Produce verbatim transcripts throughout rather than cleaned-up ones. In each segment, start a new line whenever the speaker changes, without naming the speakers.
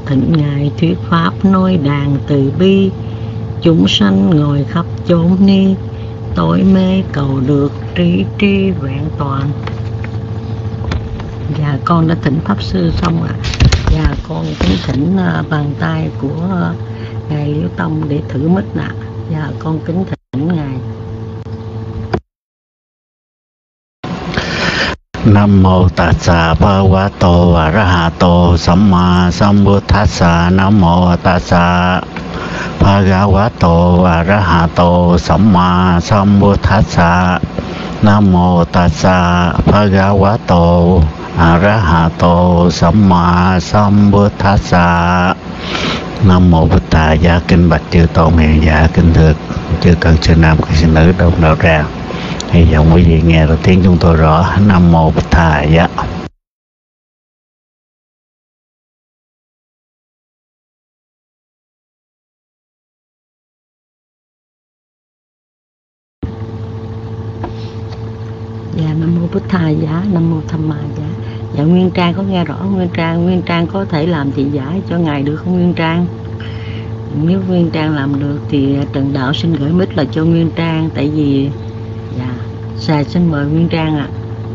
thịnh ngài thuyết pháp nói đàn từ bi, chúng sanh ngồi khắp chốn ni, tối mê cầu được trí tri vẹn toàn. Dạ con đã thỉnh pháp sư xong ạ. À. Dạ con kính thỉnh uh, bàn tay của uh, ngài Liễu Tông để thử mic ạ. Dạ con kính thỉnh ngài.
Nam mô Tassa Bhagavato Arahato Samma Sambuddhassa. Nam mô Tassa Bhagavato Arahato Samma Sambuddhassa. Nam mô Tassa Bhagavato Arahato Samma Sambuddhassa. Nam mô Bụt Tát. Giá kinh bạch chư tôn hiền giả, kính thưa chư cận sư nam cận sư nữ đông đạo tràng. Hy vọng quý vị nghe được tiếng chúng tôi rõ. Nam mô Bụt Tát. Dạ.
Dạ Nam mô Bụt Tát. Dạ Nam mô Tham Ma. Dạ. Dạ Nguyên Trang có nghe rõ Nguyên Trang? Nguyên Trang có thể làm thị giả cho ngài được không Nguyên Trang? Nếu Nguyên Trang làm được thì Trần Đạo xin gửi mic là cho Nguyên Trang. Tại vì dạ Xà xin mời Nguyên Trang ạ. À.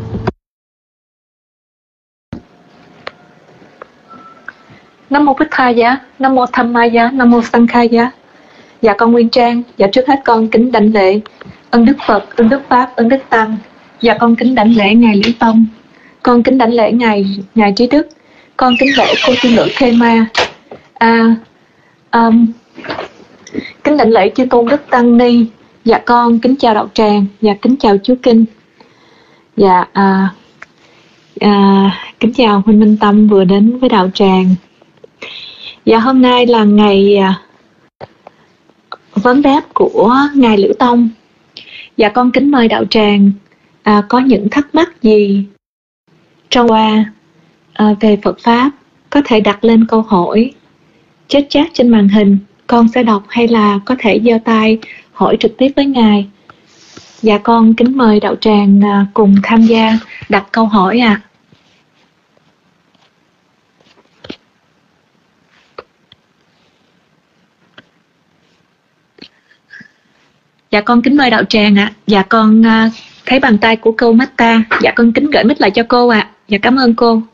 Nam mô Bụt Tát. Dạ. Nam mô Tham Ma. Dạ. Nam mô Sang Kha. Dạ. Dạ con Nguyên Trang. Dạ trước hết con kính đảnh lễ ơn Đức Phật, ơn Đức Pháp, ơn Đức Tăng. Dạ con kính đảnh lễ ngài Liễu Tông. Con kính đảnh lễ ngài ngài Trí Đức. Con kính lễ cô tiên nữ Khê Ma. À, um, kính đảnh lễ chư tôn Đức Tăng Ni. Dạ con kính chào đạo tràng. Dạ kính chào chú Kinh. Dạ à, à, kính chào huynh Minh Tâm vừa đến với đạo tràng. Dạ hôm nay là ngày à, vấn đáp của ngài Liễu Tông. Dạ con kính mời đạo tràng à, có những thắc mắc gì trong qua à, về Phật Pháp có thể đặt lên câu hỏi chết chat trên màn hình, con sẽ đọc, hay là có thể giơ tay hỏi trực tiếp với ngài. Dạ con kính mời đạo tràng à, cùng tham gia đặt câu hỏi ạ. À. Dạ con kính mời đạo tràng ạ. À. Dạ con à, thấy bàn tay của cô Mata. Dạ con kính gửi mic lại cho cô ạ. À. Dạ cảm ơn cô.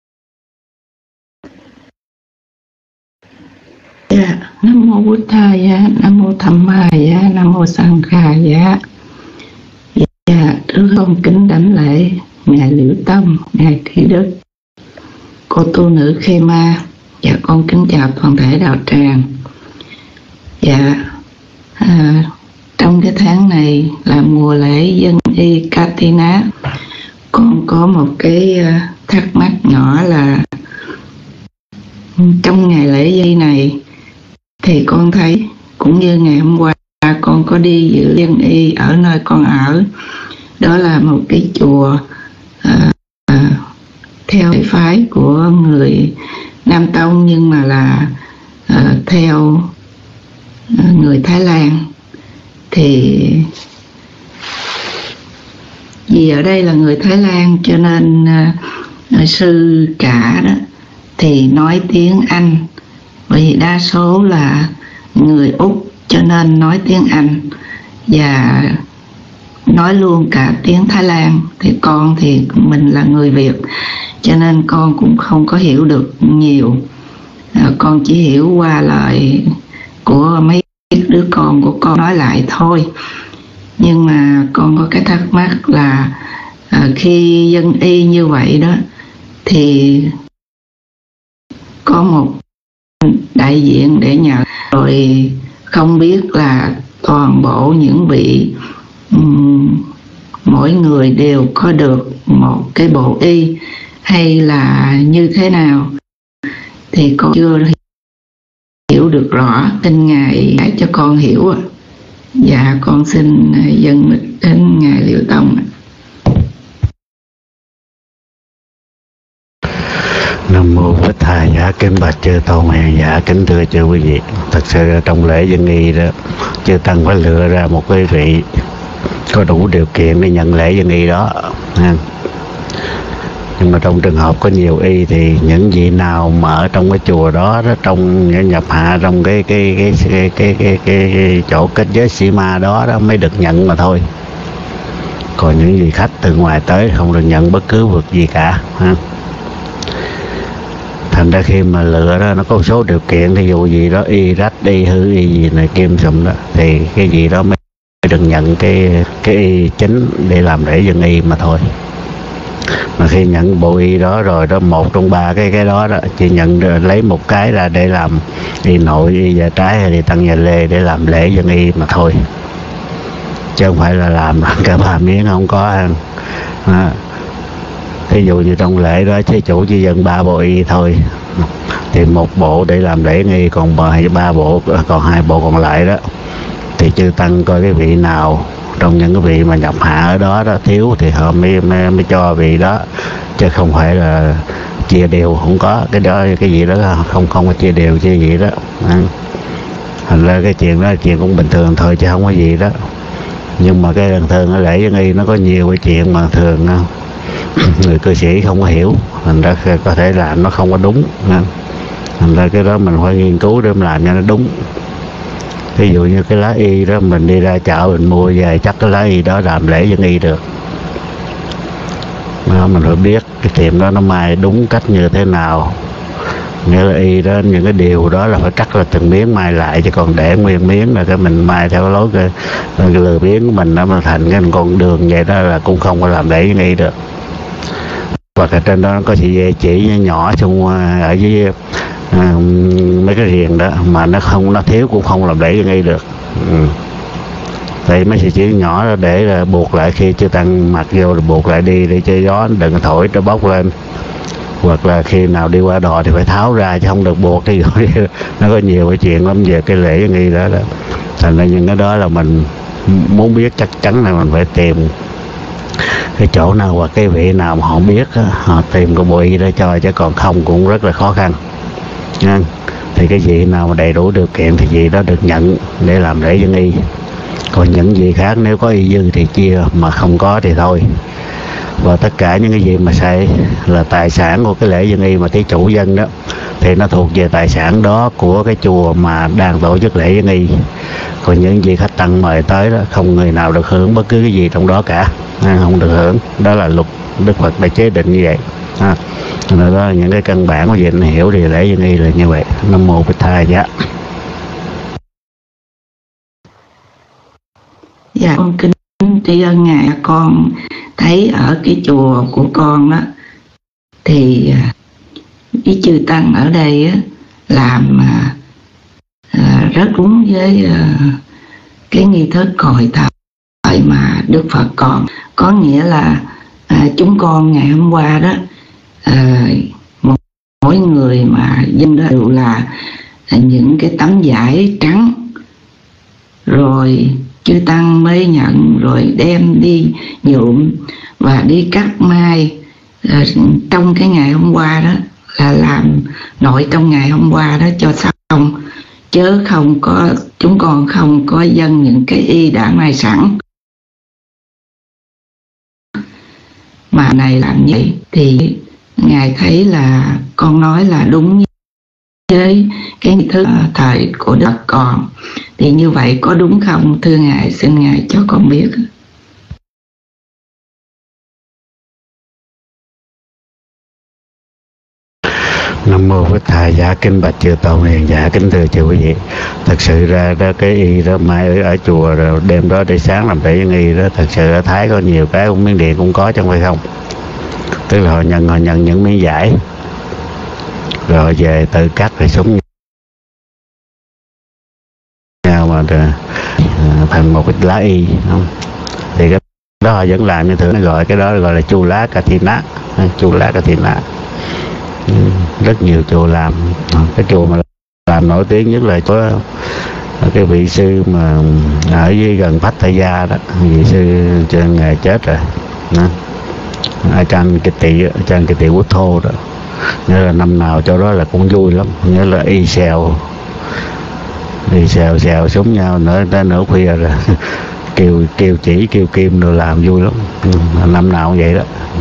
Dạ, Nam mô Bụt Tát. Dạ, Nam mô Tham Ma. Dạ, Nam mô Sang Kha. Dạ. Dạ, trước con kính đảnh lễ ngài Liễu Tông, ngài Trí Đức, cô tu nữ Khê Ma. Dạ con kính chào toàn thể đạo tràng. Dạ, à, trong cái tháng này là mùa lễ Dân Y Katina, con có một cái thắc mắc nhỏ là trong ngày lễ Dân Y này thì con thấy cũng như ngày hôm qua con có đi dự Dân Y ở nơi con ở, đó là một cái chùa à, à, theo phái của người Nam Tông, nhưng mà là à, theo à, người Thái Lan. Thì vì ở đây là người Thái Lan cho nên uh, sư cả đó thì nói tiếng Anh, bởi vì đa số là người Úc cho nên nói tiếng Anh và nói luôn cả tiếng Thái Lan. Thì con thì mình là người Việt cho nên con cũng không có hiểu được nhiều, uh, con chỉ hiểu qua lời của mấy đứa con của con nói lại thôi. Nhưng mà con có cái thắc mắc là à, khi Dân Y như vậy đó thì có một đại diện để nhờ, rồi không biết là toàn bộ những vị um, mỗi người đều có được một cái bộ y hay là như thế nào thì con chưa hiểu được rõ. Xin ngài giải cho con hiểu ạ. Dạ con xin dâng mic đến ngài Liễu Tông.
Nam mô Bụt Tát. Dạ kính bạch chư tôn hiền giả, kính thưa chư quý vị. Thật sự trong lễ Dân Y đó, chư tăng phải lựa ra một quý vị có đủ điều kiện để nhận lễ Dân Y đó. Nhưng mà trong trường hợp có nhiều y thì những vị nào mà ở trong cái chùa đó, đó trong nhập hạ trong cái cái cái cái cái, cái, cái, cái chỗ kết giới sĩ ma đó đó mới được nhận mà thôi. Còn những vị khách từ ngoài tới không được nhận bất cứ vật gì cả ha. Thành ra khi mà lựa đó nó có một số điều kiện, ví dụ gì đó y rách y hư y gì này kim sùm đó thì cái gì đó mới được nhận cái cái y chính để làm lễ dân y mà thôi. Mà khi nhận bộ y đó rồi đó, một trong ba cái cái đó đó chỉ nhận lấy một cái ra để làm y nội, y dạ trái hay đi tăng nhà lê để làm lễ dân y mà thôi, chứ không phải là làm cả ba miếng không có ăn. À, thí dụ như trong lễ đó chế chủ chỉ dân ba bộ y thôi thì một bộ để làm lễ nghi, còn ba bộ còn hai bộ còn lại đó thì chư tăng coi cái vị nào trong những cái vị mà nhập hạ ở đó đó thiếu thì họ mới, mới, mới cho vị đó, chứ không phải là chia đều, không có cái đó cái gì đó không không có chia đều chia gì đó. À, thành ra cái chuyện đó là chuyện cũng bình thường thôi chứ không có gì đó. Nhưng mà cái thường thường ở lễ dân y nó có nhiều cái chuyện mà thường người cư sĩ không có hiểu, thành ra có thể làm nó không có đúng. Thành ra cái đó mình phải nghiên cứu để làm cho nó đúng. Ví dụ như cái lá y đó mình đi ra chợ mình mua về chắc cái lá y đó làm lễ dân y được. Đó, mình phải biết cái tiệm đó nó mai đúng cách như thế nào. Nghĩa là y đó những cái điều đó là phải cắt ra từng miếng mai lại, chứ còn để nguyên miếng là cái mình mai theo lối cái, cái lừa miếng của mình nó mà thành cái con đường vậy đó là cũng không có làm lễ dân y được. Hoặc là trên đó nó có sợi chỉ nhỏ xung ở dưới à, mấy cái riềng đó mà nó không nó thiếu cũng không làm lễ dân y được. Ừ. Thì mấy sợi chỉ nhỏ đó để là buộc lại khi chưa tăng mặc vô rồi buộc lại đi để cho gió đừng thổi nó bốc lên. Hoặc là khi nào đi qua đò thì phải tháo ra chứ không được buộc. Thì nó có nhiều cái chuyện lắm về cái lễ dân y đó đó. Thành ra những cái đó là mình muốn biết chắc chắn là mình phải tìm cái chỗ nào hoặc cái vị nào mà họ biết đó, họ tìm cái bộ y đó cho, chứ còn không cũng rất là khó khăn nha. Thì cái vị nào mà đầy đủ điều kiện thì vị đó được nhận để làm lễ dân y. Còn những vị khác nếu có y dư thì chia, mà không có thì thôi. Và tất cả những cái gì mà sẽ là tài sản của cái lễ dân y mà thí chủ dân đó thì nó thuộc về tài sản đó của cái chùa mà đang tổ chức lễ dân y. Còn những vị khách tăng mời tới đó không người nào được hưởng bất cứ cái gì trong đó cả, không được hưởng. Đó là luật Đức Phật đã chế định như vậy. À, đó là những cái căn bản của việc hiểu thì lễ dân y là như vậy. Nam mô Bích Tha Giá.
Dạ con kính tri ân ngài. Con thấy ở cái chùa của con đó thì ý chư tăng ở đây á, làm à, rất đúng với à, cái nghi thức cội thời mà Đức Phật còn. Có nghĩa là à, chúng con ngày hôm qua đó à, một, mỗi người mà dân đó đều là à, những cái tấm vải trắng, rồi chư tăng mới nhận rồi đem đi nhuộm và đi cắt mai à, trong cái ngày hôm qua đó, là làm nội trong ngày hôm qua đó cho xong, chứ không có, chúng con không có dâng những cái y đã mai sẵn. Mà này làm như vậy thì ngài thấy là con nói là đúng với cái nghi thức thời của Đức còn, thì như vậy có đúng không thưa ngài? Xin ngài cho con biết.
Nam mô Bích Tha Giá. Kính bạch chư tôn hiền giả, kính thưa chư quý vị, thật sự ra đó cái y đó mai ở, ở chùa rồi đêm đó để sáng làm lễ dân y đó, thật sự ở Thái có nhiều cái, cũng Miến Điện cũng có chứ không phải không. Tức là họ nhận họ nhận những miếng vải rồi về tự cắt rồi súng nhau mà thành một cái lá y, không? Thì cái đó họ vẫn làm như thường, nó gọi cái đó gọi là chu lá Kathina, chu lá Kathina. Rất nhiều chùa làm. Cái chùa mà làm nổi tiếng nhất là có cái vị sư mà ở dưới gần Pattaya đó, vị sư trên ngày chết rồi đó. Ajahn Kitty, Ajahn Kitty Quốc Thô đó. Nghĩa là năm nào chỗ đó là cũng vui lắm, nghĩa là y xèo y xèo xèo súng nhau nữa tới nửa khuya rồi kêu kêu chỉ kêu kim rồi làm vui lắm. Năm nào cũng vậy đó.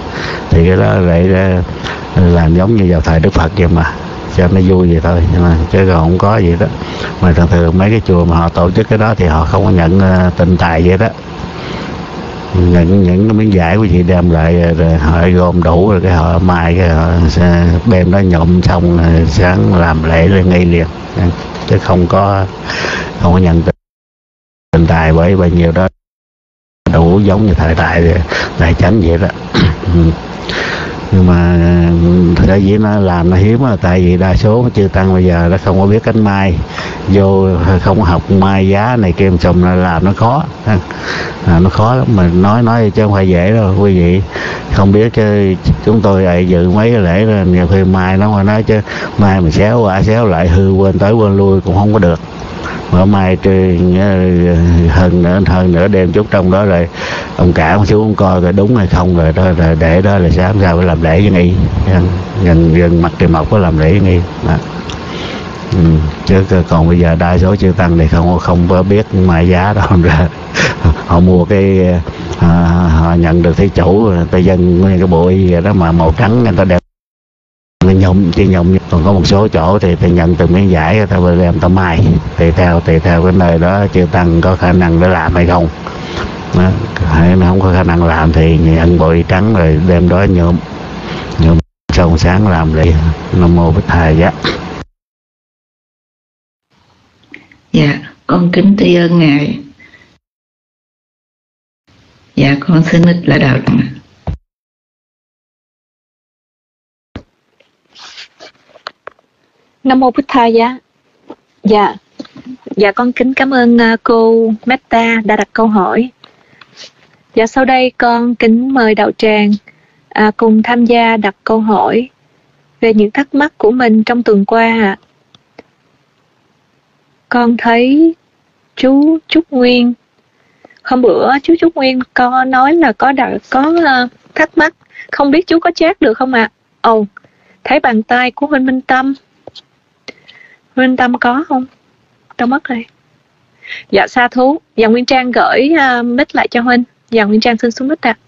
thì cái đó lại làm giống như vào thời Đức Phật vậy mà, cho nó vui vậy thôi, nhưng mà chứ còn không có gì đó. Mà thường thường mấy cái chùa mà họ tổ chức cái đó thì họ không có nhận uh, tịnh tài vậy đó, những những cái miếng vải của chị đem lại rồi họ gom đủ rồi cái họ mai cái họ sẽ đem đó nhộm xong sáng làm lễ lên ngay liền, chứ không có không có nhận tịnh tài, bởi bao nhiêu đó đủ giống như thời đại đại chánh vậy đó. Nhưng mà cái gì nó làm nó hiếm là tại vì đa số chư tăng bây giờ nó không có biết cánh mai, vô không có học mai giá này kia xong nó làm nó khó, à, nó khó lắm. Mình nói nói chứ không phải dễ đâu quý vị, không biết chứ chúng tôi ấy dự mấy cái lễ là nhiều khi mai nó mà nói chứ mai mình xéo qua xéo lại hư quên tới quên lui cũng không có được. Mở mai hơn nữa hơn nữa đêm chút trong đó rồi ông cả ông xuống coi coi đúng hay không rồi đó, rồi để đó là sáng ra phải làm lễ với nghi, gần gần mặt trời mọc có làm lễ với nghi đó. Ừ, chứ còn bây giờ đa số chư tăng thì không không có biết mai giá đâu ra. Họ mua cái à, họ nhận được thí chủ tay dân cái bộ y đó mà màu trắng người ta đẹp nhung chỉ nhung, còn có một số chỗ thì phải nhận từ miếng vải người ta đem ta mai, tùy theo tùy theo cái nơi đó chư tăng có khả năng để làm hay không đó. Hay nó không có khả năng làm thì nhận bộ y trắng rồi đem đó nhuộm nhuộm xong sáng làm lễ Nam Mô Bích Thầy Giá.
Dạ con kính tri ân ngài. Dạ con xin ít lại đạo tràng.
Nam Mô Bích Thầy Giá. Dạ, dạ con kính cảm ơn cô Metta đã đặt câu hỏi. Dạ sau đây con kính mời đạo tràng à, cùng tham gia đặt câu hỏi về những thắc mắc của mình trong tuần qua. Con thấy chú Trúc Nguyên, hôm bữa chú Trúc Nguyên có nói là có đã, có uh, thắc mắc, không biết chú có chat được không ạ? À? Ồ, oh, thấy bàn tay của Huynh Minh Tâm. Huynh Minh Tâm có không? Đâu mất rồi. Dạ sa thú. Dạ Nguyên Trang gửi uh, mic lại cho Huynh. Dạ Nguyên Trang xin xuống mic ạ.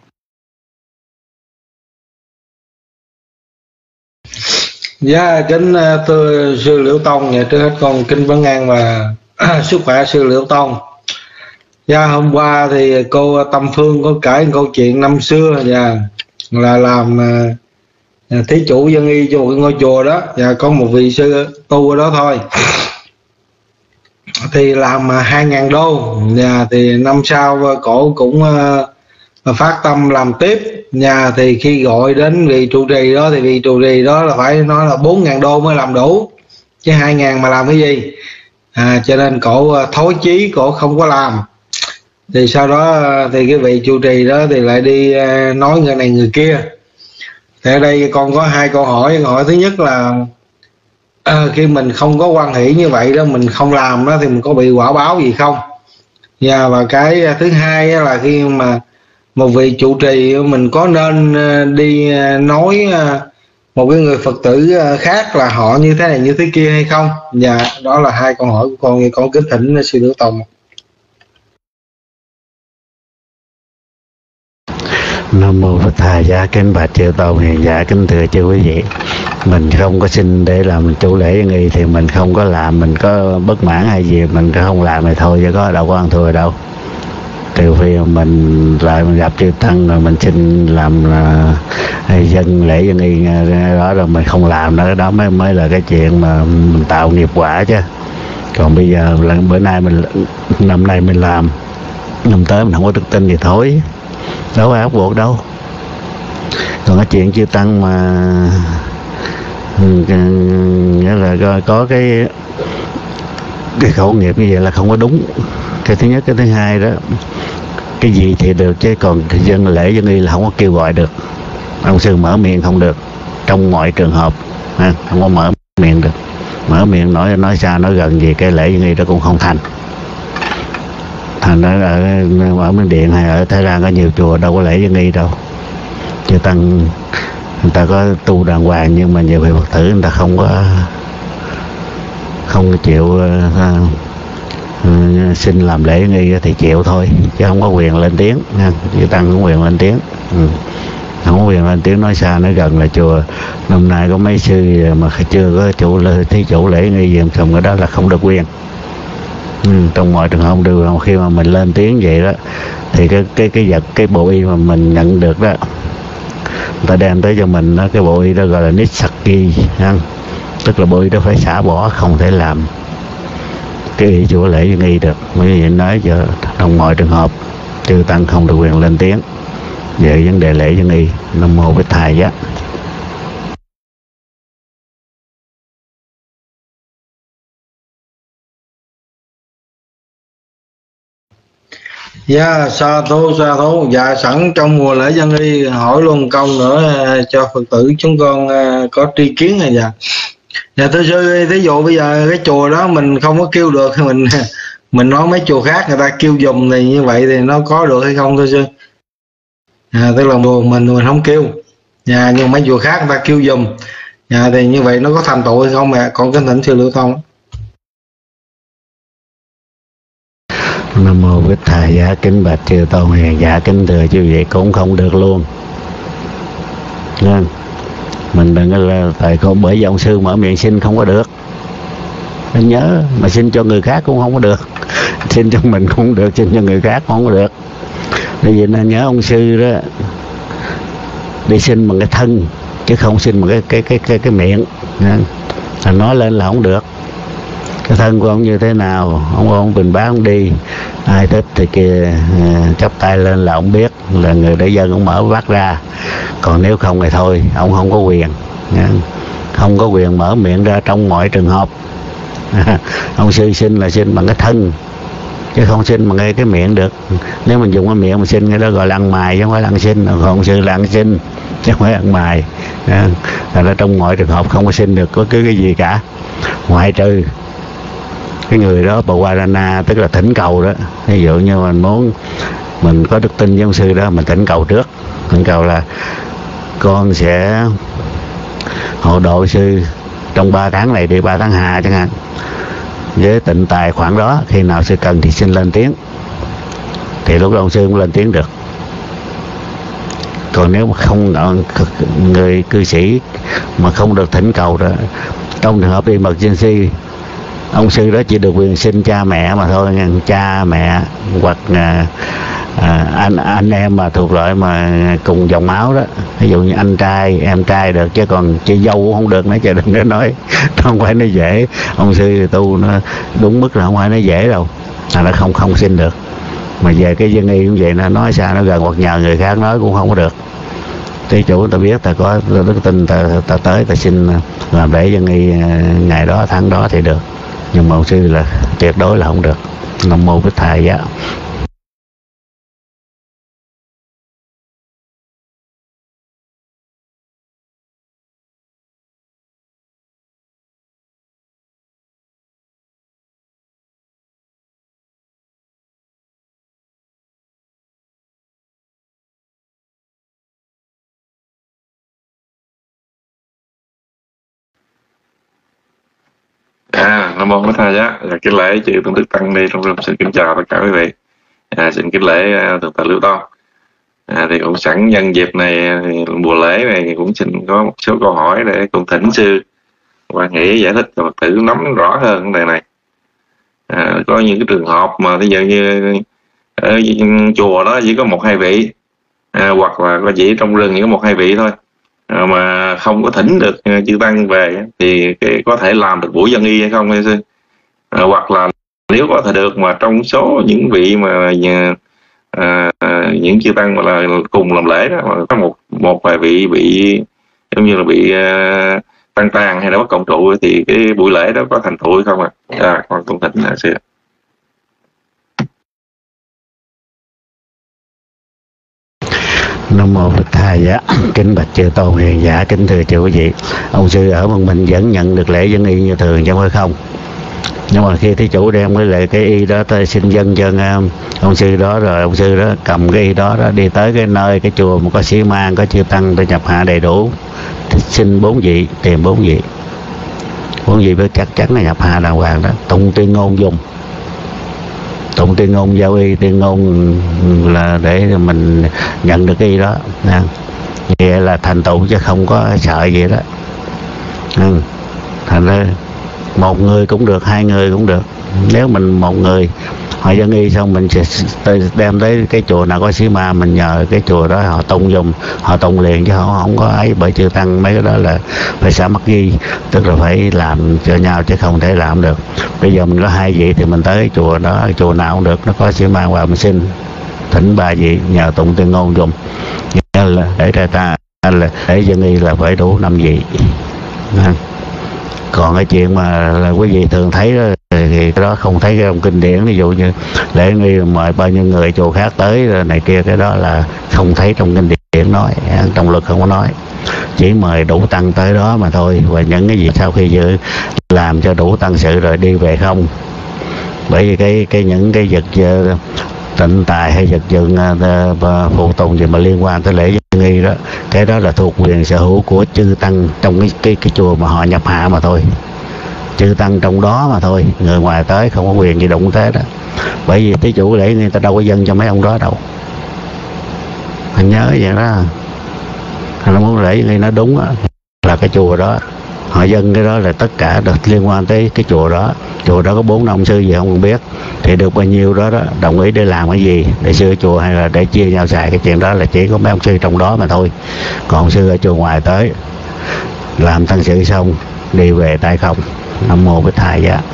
Dạ kính thưa sư Liễu Tông, dạ trước hết con kính vấn an và sức khỏe sư Liễu Tông. Dạ hôm qua thì cô Tâm Phương có kể câu chuyện năm xưa, dạ là làm uh, thí chủ dân y cho một cái ngôi chùa đó, dạ có một vị sư tu ở đó thôi thì làm hai ngàn đô, dạ thì năm sau cổ cũng uh, phát tâm làm tiếp. Nhà thì khi gọi đến vị trụ trì đó thì vị trụ trì đó là phải nói là bốn ngàn đô mới làm đủ, chứ hai ngàn mà làm cái gì, à, cho nên cổ thối chí, cổ không có làm. Thì sau đó thì cái vị trụ trì đó thì lại đi nói người này người kia. Thì ở đây con có hai câu hỏi. Câu hỏi thứ nhất là à, khi mình không có quan hỷ như vậy đó, mình không làm đó thì mình có bị quả báo gì không? Và, và cái thứ hai là khi mà một vị trụ trì mình có nên đi nói một cái người Phật tử khác là họ như thế này như thế kia hay không? Dạ đó là hai câu hỏi của con. Con kính thỉnh sư Liễu Tông.
Nam Mô Phật Thầy Giá. Kính bạch chư tôn hiền giả, kính thưa chư quý vị, mình không có xin để làm chủ lễ nghi thì mình không có làm, mình có bất mãn hay gì mình không làm thì thôi, chứ có đâu có ăn thua đâu. Trừ phi mình lại mình gặp chư tăng rồi mình xin làm uh, dân lễ dân nghi đó rồi mình không làm đó, đó mới mới là cái chuyện mà mình tạo nghiệp quả chứ. Còn bây giờ là bữa nay mình năm nay mình làm, năm tới mình không có đức tin thì thôi, đâu có áp buộc đâu. Còn cái chuyện chư tăng mà nghĩa là có, có cái cái khẩu nghiệp như vậy là không có đúng. Cái thứ nhất. Cái thứ hai đó, cái gì thì được chứ còn dân lễ dân nghi là không có kêu gọi được. Ông sư mở miệng không được trong mọi trường hợp, ha, không có mở miệng được. Mở miệng nói nói xa nói gần gì cái lễ dân nghi đó cũng không thành. Thành ra ở, ở Miến Điện hay ở Thái Lan có nhiều chùa đâu có lễ dân nghi đâu. Chư tăng người ta có tu đàng hoàng nhưng mà nhiều vị Phật tử người ta không có không có chịu uh, uh, xin làm lễ nghi thì chịu thôi, chứ không có quyền lên tiếng nha. Chư tăng không có quyền lên tiếng. Ừ. không có quyền lên tiếng nói xa nói gần là chùa năm nay có mấy sư mà chưa có chủ lễ thí chủ lễ nghi gì xong cái đó là không được quyền. Ừ, trong mọi trường hợp không được. Khi mà mình lên tiếng vậy đó thì cái cái cái vật cái bộ y mà mình nhận được đó, người ta đem tới cho mình đó, cái bộ y đó gọi là nissaki, tức là bộ y đó phải xả bỏ, không thể làm cái y chủ lễ nghi được. Mới vậy nói cho trong mọi trường hợp chư tăng không được quyền lên tiếng về vấn đề lễ dân y. Nam mô Bích Thầy Giá.
Dạ, sa thú sa thú. Dạ, sẵn trong mùa lễ dân y hỏi luôn câu nữa cho Phật tử chúng con có tri kiến này. Dạ, dạ thưa sư, ví dụ bây giờ cái chùa đó mình không có kêu được, mình mình nói mấy chùa khác người ta kêu dùm thì như vậy thì nó có được hay không thưa sư? À, tức là mình mình không kêu, dạ, nhưng mấy chùa khác người ta kêu dùm, dạ, thì như vậy nó có thành tựu hay không mẹ? Con kính thỉnh sư Lưu Thông.
Nam mô Bích Thầy Giá. Kính bạch chư tôn hiền giả, kính thưa chư vị, cũng không được luôn. Nên mình đừng có là tại không, bởi vì ông sư mở miệng xin không có được. Nên nhớ mà xin cho người khác cũng không có được, xin cho mình cũng không được, xin cho người khác cũng không có được. Bởi vì nên nhớ ông sư đó đi xin bằng cái thân chứ không xin bằng cái cái cái cái cái miệng. Nên nói lên là không được. Cái thân của ông như thế nào, ông ông bình bá ông đi, ai thích thì kia chắp tay lên là ông biết, là người để dân ông mở vắt ra. Còn nếu không thì thôi, ông không có quyền, không có quyền mở miệng ra trong mọi trường hợp. Ông sư xin là xin bằng cái thân chứ không xin bằng cái, cái miệng được. Nếu mình dùng cái miệng mình xin cái đó gọi là ăn mài chứ không phải là ăn xin. Còn ông sư là ăn xin chứ không phải ăn mài. Là nó trong mọi trường hợp không có xin được có cái, cái gì cả, ngoại trừ cái người đó Pawarana, tức là thỉnh cầu đó. Ví dụ như mình muốn mình có đức tin với ông sư đó, mình thỉnh cầu trước, thỉnh cầu là con sẽ hộ độ sư trong ba tháng này đi, ba tháng hà chẳng hạn, với tịnh tài khoảng đó, khi nào sư cần thì xin lên tiếng, thì lúc đó ông sư cũng lên tiếng được. Còn nếu mà không, người cư sĩ mà không được thỉnh cầu đó, trong trường hợp emergency, ông sư đó chỉ được quyền xin cha mẹ mà thôi, cha mẹ hoặc à, à, anh anh em mà thuộc loại mà cùng dòng máu đó, ví dụ như anh trai em trai được, chứ còn chị dâu cũng không được nữa, chứ đừng có nói. Nó không phải nó dễ, ông sư tu nó đúng mức là không phải nó dễ đâu, là nó không không xin được. Mà về cái dân y cũng vậy, nó nói sao nó gần hoặc nhờ người khác nói cũng không có được. Thí chủ ta biết ta có đức tin, ta, ta tới ta xin làm lễ dân y ngày đó tháng đó thì được, nhưng mà ông sư là tuyệt đối là không được. Nam mô Bích Thầy Giá.
À, Nam mô Bích Thầy Giá. Là kính lễ chư tôn đức tăng đi trong rừng, xin kính chào tất cả quý vị. À, xin kính lễ thượng tọa Lưu Tông. À, thì cũng sẵn nhân dịp này, mùa lễ này cũng xin có một số câu hỏi để cùng thỉnh sư và nghĩ giải thích cho Phật tử nắm rõ hơn vấn đề này. À, có những cái trường hợp mà ví dụ như ở chùa đó chỉ có một hai vị, à, hoặc là có chỉ trong rừng chỉ có một hai vị thôi, à, mà không có thỉnh được chư tăng về thì cái có thể làm được buổi dân y hay không hay sư? À, hoặc là nếu có thể được mà trong số những vị mà à, những chư tăng mà là cùng làm lễ đó, mà có một một vài vị bị giống như là bị à, tăng tàn hay là bất cộng trụ thì cái buổi lễ đó có thành tựu hay không ạ? À? À, con tôn thỉnh là sư.
Nam mô Bích Thầy Giá. Kính bạch chư tôn hiền giả, kính thưa chư quý vị, ông sư ở một mình vẫn nhận được lễ dân y như thường chứ không phải không. Nhưng mà khi thí chủ đem cái lễ cái y đó tới xin dân cho ông sư đó, rồi ông sư đó cầm cái y đó, đó đi tới cái nơi cái chùa mà có sĩ man, có chư tăng để nhập hạ đầy đủ, xin bốn vị, tìm bốn vị, bốn vị phải chắc chắn là nhập hạ đàng hoàng đó, tụng tuyên ngôn dùng. Tụng tuyên ngôn giao y, tuyên ngôn là để mình nhận được cái y đó. vậy là thành tựu chứ không có sợ gì đó. Ừ. Thành ra một người cũng được, hai người cũng được. Nếu mình một người họ dân y xong mình sẽ đem tới cái chùa nào có sĩ ma, mình nhờ cái chùa đó họ tụng dùng, họ tụng liền chứ họ không có ấy. Bởi chư tăng mấy cái đó là phải xả mắc ghi, tức là phải làm cho nhau chứ không thể làm được. Bây giờ mình có hai vị thì mình tới chùa đó, chùa nào cũng được, nó có sĩ ma vào mình xin thỉnh ba vị nhờ tụng tuyên ngôn dùng. Là để ra ta là để dân y là phải đủ năm vị. Còn cái chuyện mà là quý vị thường thấy đó, thì cái đó không thấy trong kinh điển. Ví dụ như lễ nghi mời bao nhiêu người chùa khác tới này kia, cái đó là không thấy trong kinh điển nói, trong luật không có nói. Chỉ mời đủ tăng tới đó mà thôi. Và những cái gì sau khi dự làm cho đủ tăng sự rồi đi về không. Bởi vì cái cái những cái vật tịnh tài hay vật dụng uh, phụ tùng gì mà liên quan tới lễ dân nghi đó, cái đó là thuộc quyền sở hữu của chư tăng trong cái cái cái chùa mà họ nhập hạ mà thôi, chư tăng trong đó mà thôi. Người ngoài tới không có quyền gì đụng tới đó. Bởi vì tí chủ lễ người ta đâu có dâng cho mấy ông đó đâu, anh nhớ vậy đó. Nó muốn lễ nghi nó đúng đó, là cái chùa đó họ dâng cái đó là tất cả được liên quan tới cái chùa đó. Chùa đó có bốn ông sư gì không biết, thì được bao nhiêu đó đó đồng ý để làm cái gì, để sửa chùa hay là để chia nhau xài, cái chuyện đó là chỉ có mấy ông sư trong đó mà thôi. Còn ông sư ở chùa ngoài tới làm tăng sự xong đi về tay không. Nam mô Bích Thầy Giá.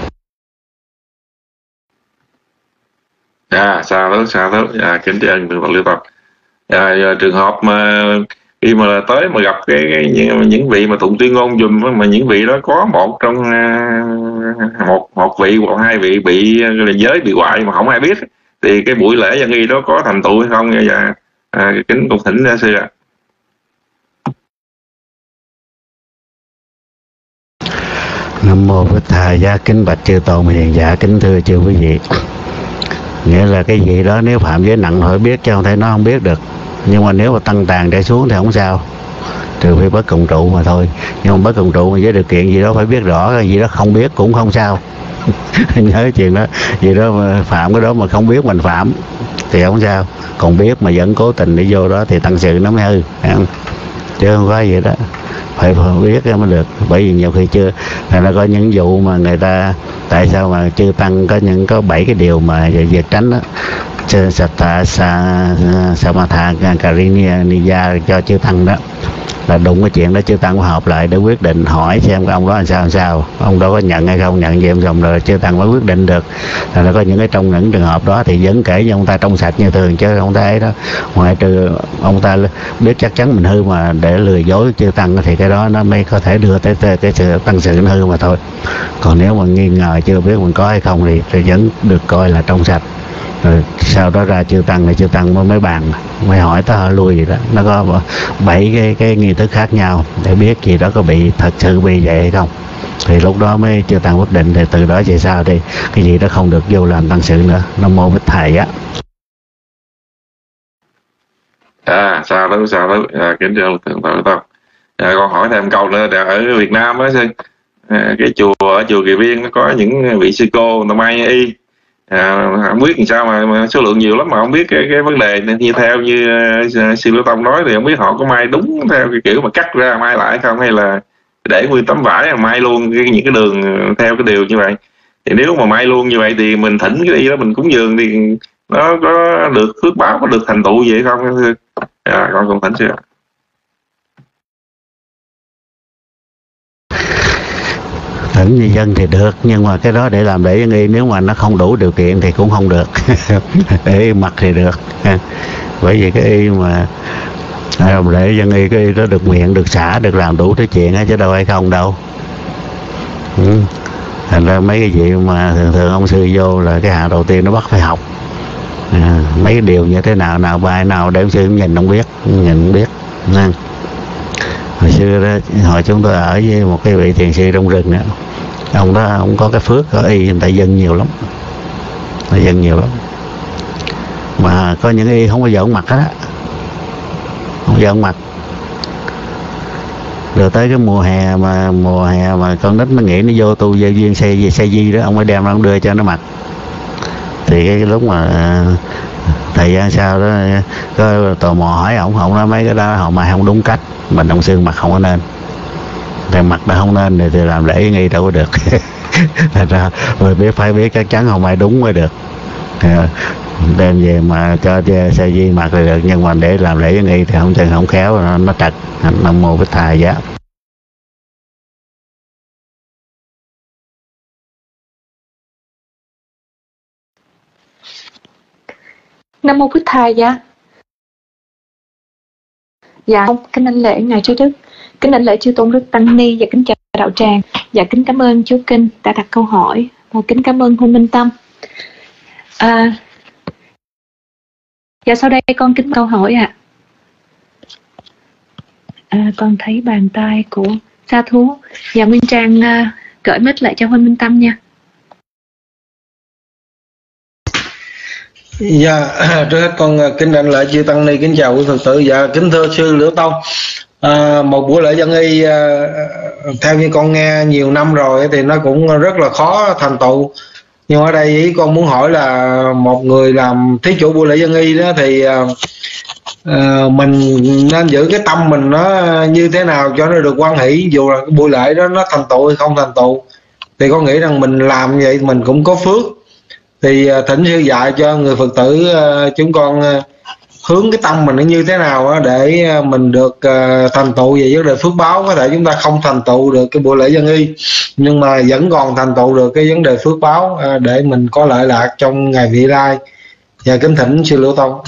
À, sao đó, sao đó. À, kính tri ân thượng Phật Lưu Tập. À, trường hợp mà khi mà tới mà gặp cái, cái những, những vị mà tụng tuyên ngôn dùm, mà những vị đó có một trong uh, một một vị hoặc hai vị bị là giới bị hoại mà không ai biết, thì cái buổi lễ dân nghi đó có thành tựu hay không? Và à, kính cung thỉnh ra sư ạ.
Nam mô Bích Thầy Giá. Kính bạch chư tôn hiền giả, kính thưa chư quý vị. Nghĩa là cái gì đó nếu phạm giới nặng phải biết, chứ không thể nó không biết được. Nhưng mà nếu mà tăng tàn trở xuống thì không sao, trừ phi bất cộng trụ mà thôi. Nhưng mà bất cộng trụ mà với điều kiện gì đó phải biết rõ, cái gì đó không biết cũng không sao. Nhớ chuyện đó, gì đó mà phạm cái đó mà không biết mình phạm thì không sao. Còn biết mà vẫn cố tình đi vô đó thì tăng sự nó mới hư, không? Chứ không có gì đó, phải biết mới được. Bởi vì nhiều khi chưa là nó có những vụ mà người ta tại sao mà chư tăng có những có bảy cái điều mà việc tránh đó, Sattha Samatha Kariya Niya cho chư tăng đó, là đúng cái chuyện đó chư tăng có họp lại để quyết định, hỏi xem cái ông đó làm sao làm sao, ông đó có nhận hay không, nhận gì em xong rồi chư tăng mới quyết định được. Là nó có những cái trong những trường hợp đó thì vẫn kể cho ông ta trong sạch như thường, chứ ông ta ấy đó, ngoại trừ ông ta biết chắc chắn mình hư mà để lừa dối chư tăng thì cái đó nó mới có thể đưa tới cái, cái sự tăng sự nó hư mà thôi. Còn nếu mà nghi ngờ chưa biết mình có hay không thì, thì vẫn được coi là trong sạch. Rồi sau đó ra chư tăng này chư tăng mới mới bàn, mới hỏi tới hỏi lui gì đó. Nó có bảy cái cái nghi thức khác nhau để biết gì đó có bị thật sự bị vậy hay không, thì lúc đó mới chư tăng quyết định. Thì từ đó về sau thì cái gì đó không được vô làm tăng sự nữa. Nam mô Bích Thầy á.
À, sao đó, sao đó. À, kính thưa thượng tọa Tông. À, con hỏi thêm câu nữa. Ở Việt Nam á, à, cái chùa ở chùa Kỳ Viên nó có những vị sư cô người ta may y. À, không biết làm sao mà, mà số lượng nhiều lắm mà không biết cái cái vấn đề như theo như uh, sư Lưu Tông nói thì không biết họ có may đúng theo cái kiểu mà cắt ra may lại không, hay là để nguyên tấm vải mà may luôn cái, những cái đường theo cái điều như vậy. Thì nếu mà may luôn như vậy thì mình thỉnh cái gì đó mình cúng dường thì nó có được phước báo, có được thành tựu gì hay không? À, con còn thỉnh sư ạ.
Thỉnh như dân thì được, nhưng mà cái đó để làm lễ dân y nếu mà nó không đủ điều kiện thì cũng không được. Để mặc thì được. Bởi vì cái y mà làm lễ dân y, cái y đó được nguyện, được xả, được làm đủ thứ chuyện chứ đâu hay không đâu. Ừ. Thành ra mấy cái gì mà thường thường ông sư vô là cái hạng đầu tiên nó bắt phải học. À, mấy cái điều như thế nào, nào bài nào để ông sư nhìn không biết, nhìn không biết. Nên hồi xưa đó, hồi chúng tôi ở với một cái vị thiền sư trong rừng đó, ông đó ông có cái phước ở y, người ta dân nhiều lắm, người ta dân nhiều lắm, mà có những y không bao giờ ông mặc hết á, không bao giờ ông mặc. Rồi tới cái mùa hè mà mùa hè mà con nít nó nghĩ nó vô tu dây duyên xe xe di đó, ông mới đem nó đưa cho nó mặc. Thì cái lúc mà thời gian sau đó có tò mò hỏi ổng, ổng nói mấy cái đó họ mà không đúng cách, mình ông sư mặc không có nên, thì mặc đã không nên thì, thì làm lễ nghi đâu có được. Thật ra mình biết phải biết chắc chắn không ai đúng mới được, đem về mà cho sa di mặc thì được, nhưng mà để làm lễ nghi thì không chừng không khéo nó, nó trật. Nam mô Bích Thầy Giá.
Nam mô Bích Thầy Giá. Dạ, kính đảnh lễ ngài Trí Đức, kính đảnh lễ chư tôn đức tăng ni và kính chào đạo tràng. Dạ, kính cảm ơn chú Kinh đã đặt câu hỏi và kính cảm ơn Huân Minh Tâm. À, dạ sau đây con kính câu hỏi ạ. À. À, con thấy bàn tay của sa thú và Nguyên Trang uh, gửi mic lại cho Huân Minh Tâm nha.
Dạ, trước hết con kính đảnh lễ chư tăng ni, kính chào quý Phật tử. Dạ, kính thưa sư Liễu Tông, à, một buổi lễ dân y à, theo như con nghe nhiều năm rồi thì nó cũng rất là khó thành tựu. Nhưng ở đây ý con muốn hỏi là một người làm thí chủ buổi lễ dân y đó thì à, à, mình nên giữ cái tâm mình nó như thế nào cho nó được hoan hỷ, dù là cái buổi lễ đó nó thành tựu hay không thành tựu. Thì con nghĩ rằng mình làm vậy mình cũng có phước. Thì uh, thỉnh sư dạy cho người Phật tử uh, chúng con uh, hướng cái tâm mình nó như thế nào uh, để uh, mình được uh, thành tựu về vấn đề phước báo. Có thể chúng ta không thành tựu được cái buổi lễ dân y, nhưng mà vẫn còn thành tựu được cái vấn đề phước báo uh, để mình có lợi lạc trong ngày vị lai. Và kính thỉnh sư Liễu Tông.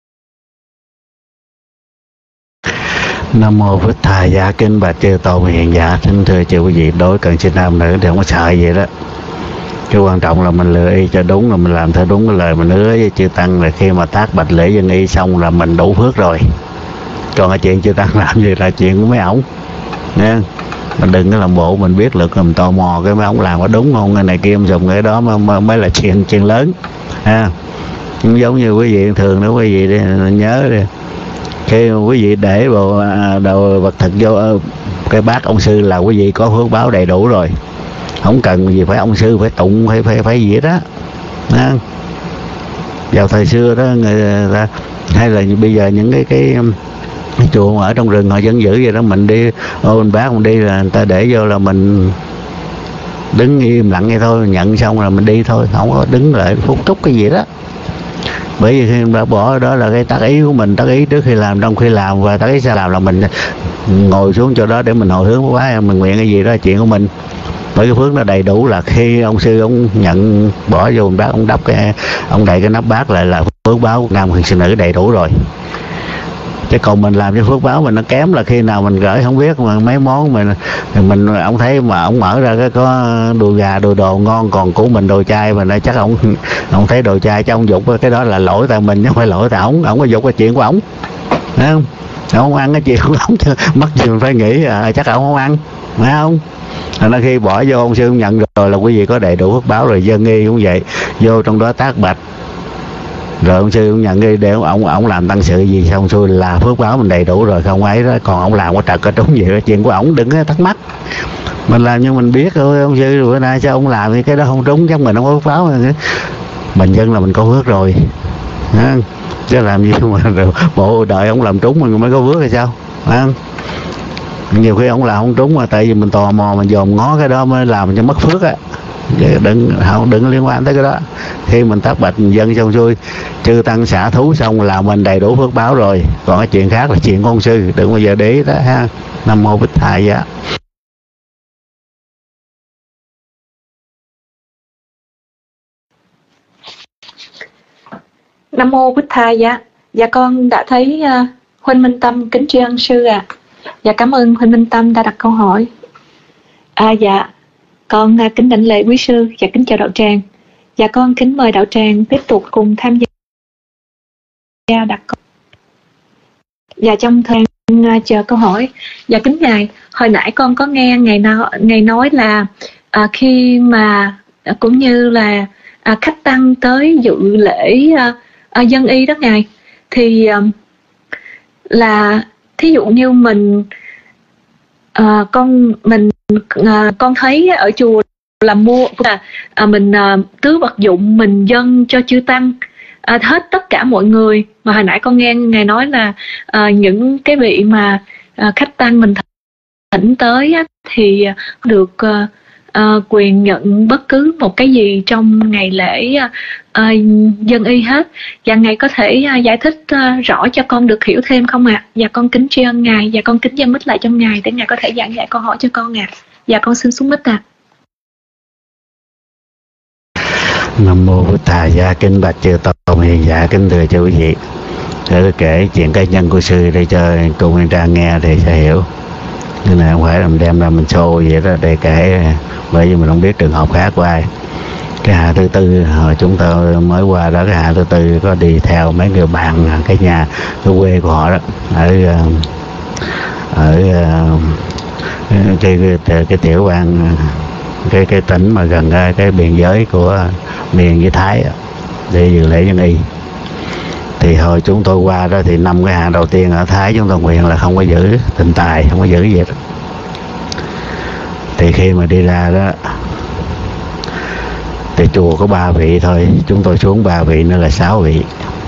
Nam mô Bích Thầy Giá. Kính bạch chư tôn hiền giả, kính thưa chư quý vị, đối cận sinh nam nữ thì không có sợ gì đó. Cái quan trọng là mình lựa y cho đúng, là mình làm theo đúng cái lời mình hứa với chư tăng, là khi mà tác bạch lễ dân y xong là mình đủ phước rồi. Còn cái chuyện chư tăng làm gì là chuyện của mấy ổng nha. Mình đừng có làm bộ mình biết lực, mình tò mò cái mấy ổng làm có đúng không, cái này kia em dùng cái đó mới, mới là chuyện chuyện lớn ha. Cũng giống như quý vị thường đó, quý vị đi, nhớ đi, khi quý vị để bộ đồ vật thực vô cái bát ông sư là quý vị có phước báo đầy đủ rồi, không cần gì phải ông sư phải tụng phải phải phải gì đó. Đó. Vào thời xưa đó người ta, hay là bây giờ những cái cái, cái chùa ở trong rừng họ vẫn giữ vậy đó, mình đi ô mình bác mình đi là người ta để vô là mình đứng im lặng vậy thôi, nhận xong là mình đi thôi, không có đứng lại phút chốc cái gì đó. Bởi vì khi đã bỏ đó là cái tác ý của mình, tác ý trước khi làm, trong khi làm và tác ý sau làm là mình ngồi xuống chỗ đó để mình hồi hướng quá, mình nguyện cái gì đó là chuyện của mình. Bởi cái phước nó đầy đủ là khi ông sư ông nhận bỏ vô bát, ông đắp cái, ông đậy cái nắp bát lại là phước báo nam hay sư nữ đầy đủ rồi. Chứ còn mình làm cho phước báo mình nó kém là khi nào mình gửi không biết, mà mấy món mình mình ông thấy mà ông mở ra cái có đồ gà đồ đồ ngon, còn của mình đồ chay mà nó chắc ông ông thấy đồ chay cho ông dục cái đó là lỗi tại mình chứ không phải lỗi tại ổng. Ổng có dục cái chuyện của ổng, thấy không? Ổng không ăn cái chuyện của ổng chứ mất gì mình phải nghĩ à, chắc ổng không ăn, phải không? Nên khi bỏ vô ông sư ông nhận rồi là quý vị có đầy đủ phước báo rồi. Dân nghi cũng vậy, vô trong đó tác bạch rồi ông sư ông nhận đi để ông ông làm tăng sự gì xong xuôi là phước báo mình đầy đủ rồi, không ấy đó. Còn ông làm có trật có trúng gì đó chuyện của ổng, đừng có thắc mắc. Mình làm như mình biết thôi, ông sư bữa nay sao ông làm cái đó không trúng, chắc mình không có phước báo. Mình dân là mình có phước rồi à, chứ làm gì mà bộ đợi ông làm trúng mình mới có phước hay sao à. Nhiều khi ông làm không trúng mà tại vì mình tò mò mình dòm ngó cái đó mới làm cho mất phước á. Đừng không đừng liên quan tới cái đó. Khi mình tác bạch dân xong xuôi, chư tăng xả thú xong là mình đầy đủ phước báo rồi. Còn cái chuyện khác là chuyện của ông sư, đừng bao giờ để ý đó ha. Nam mô Bích Thầy Giá.
Nam mô Bích Thầy Giá. Dạ con đã thấy uh, Huỳnh Minh Tâm kính tri ân sư ạ. À. Dạ cảm ơn Huỳnh Minh Tâm đã đặt câu hỏi. À dạ, con uh, kính đảnh lễ quý sư và kính chào đạo tràng. Dạ con kính mời đạo tràng tiếp tục cùng tham gia đặt câu. Dạ trong thời gian uh, chờ câu hỏi. Dạ kính ngài, hồi nãy con có nghe ngài nói, ngài nói là uh, khi mà uh, cũng như là uh, khách tăng tới dự lễ uh, uh, dân y đó ngài, thì uh, là thí dụ như mình uh, con mình uh, con thấy ở chùa làm mua là à, mình à, tứ vật dụng mình dâng cho chư tăng, à, hết tất cả mọi người. Mà hồi nãy con nghe ngài nói là à, những cái vị mà à, khách tăng mình thỉnh tới á, thì được à, à, quyền nhận bất cứ một cái gì trong ngày lễ à, dân y hết. Và ngài có thể à, giải thích à, rõ cho con được hiểu thêm không ạ? À? Và con kính tri ân ngài và con kính dâng mít lại cho ngài để ngài có thể giảng dạy câu hỏi cho con ạ. À. Và con xin xuống mít ạ. À.
Nam mô Bụt Thà Giá, kính bạch chư tôn hiền giả, kính thưa chư quý vị. Để tôi kể chuyện cá nhân của sư để cho cô Nguyên Trang nghe thì sẽ hiểu. Cái này không phải là mình đem ra mình show vậy đó để kể, bởi vì mình không biết trường hợp khác của ai. Cái hạ thứ tư hồi chúng tôi mới qua đó, cái hạ thứ tư có đi theo mấy người bạn cái nhà cái quê của họ đó, ở ở cái cái, cái tiểu bang, cái cái tỉnh mà gần cái, cái biên giới của miền với Thái để dự lễ dân y. Thì hồi chúng tôi qua đó thì năm cái hạ đầu tiên ở Thái chúng tôi nguyện là không có giữ tịnh tài, không có giữ gì đó. Thì khi mà đi ra đó thì chùa có ba vị thôi, chúng tôi xuống ba vị nữa là sáu vị.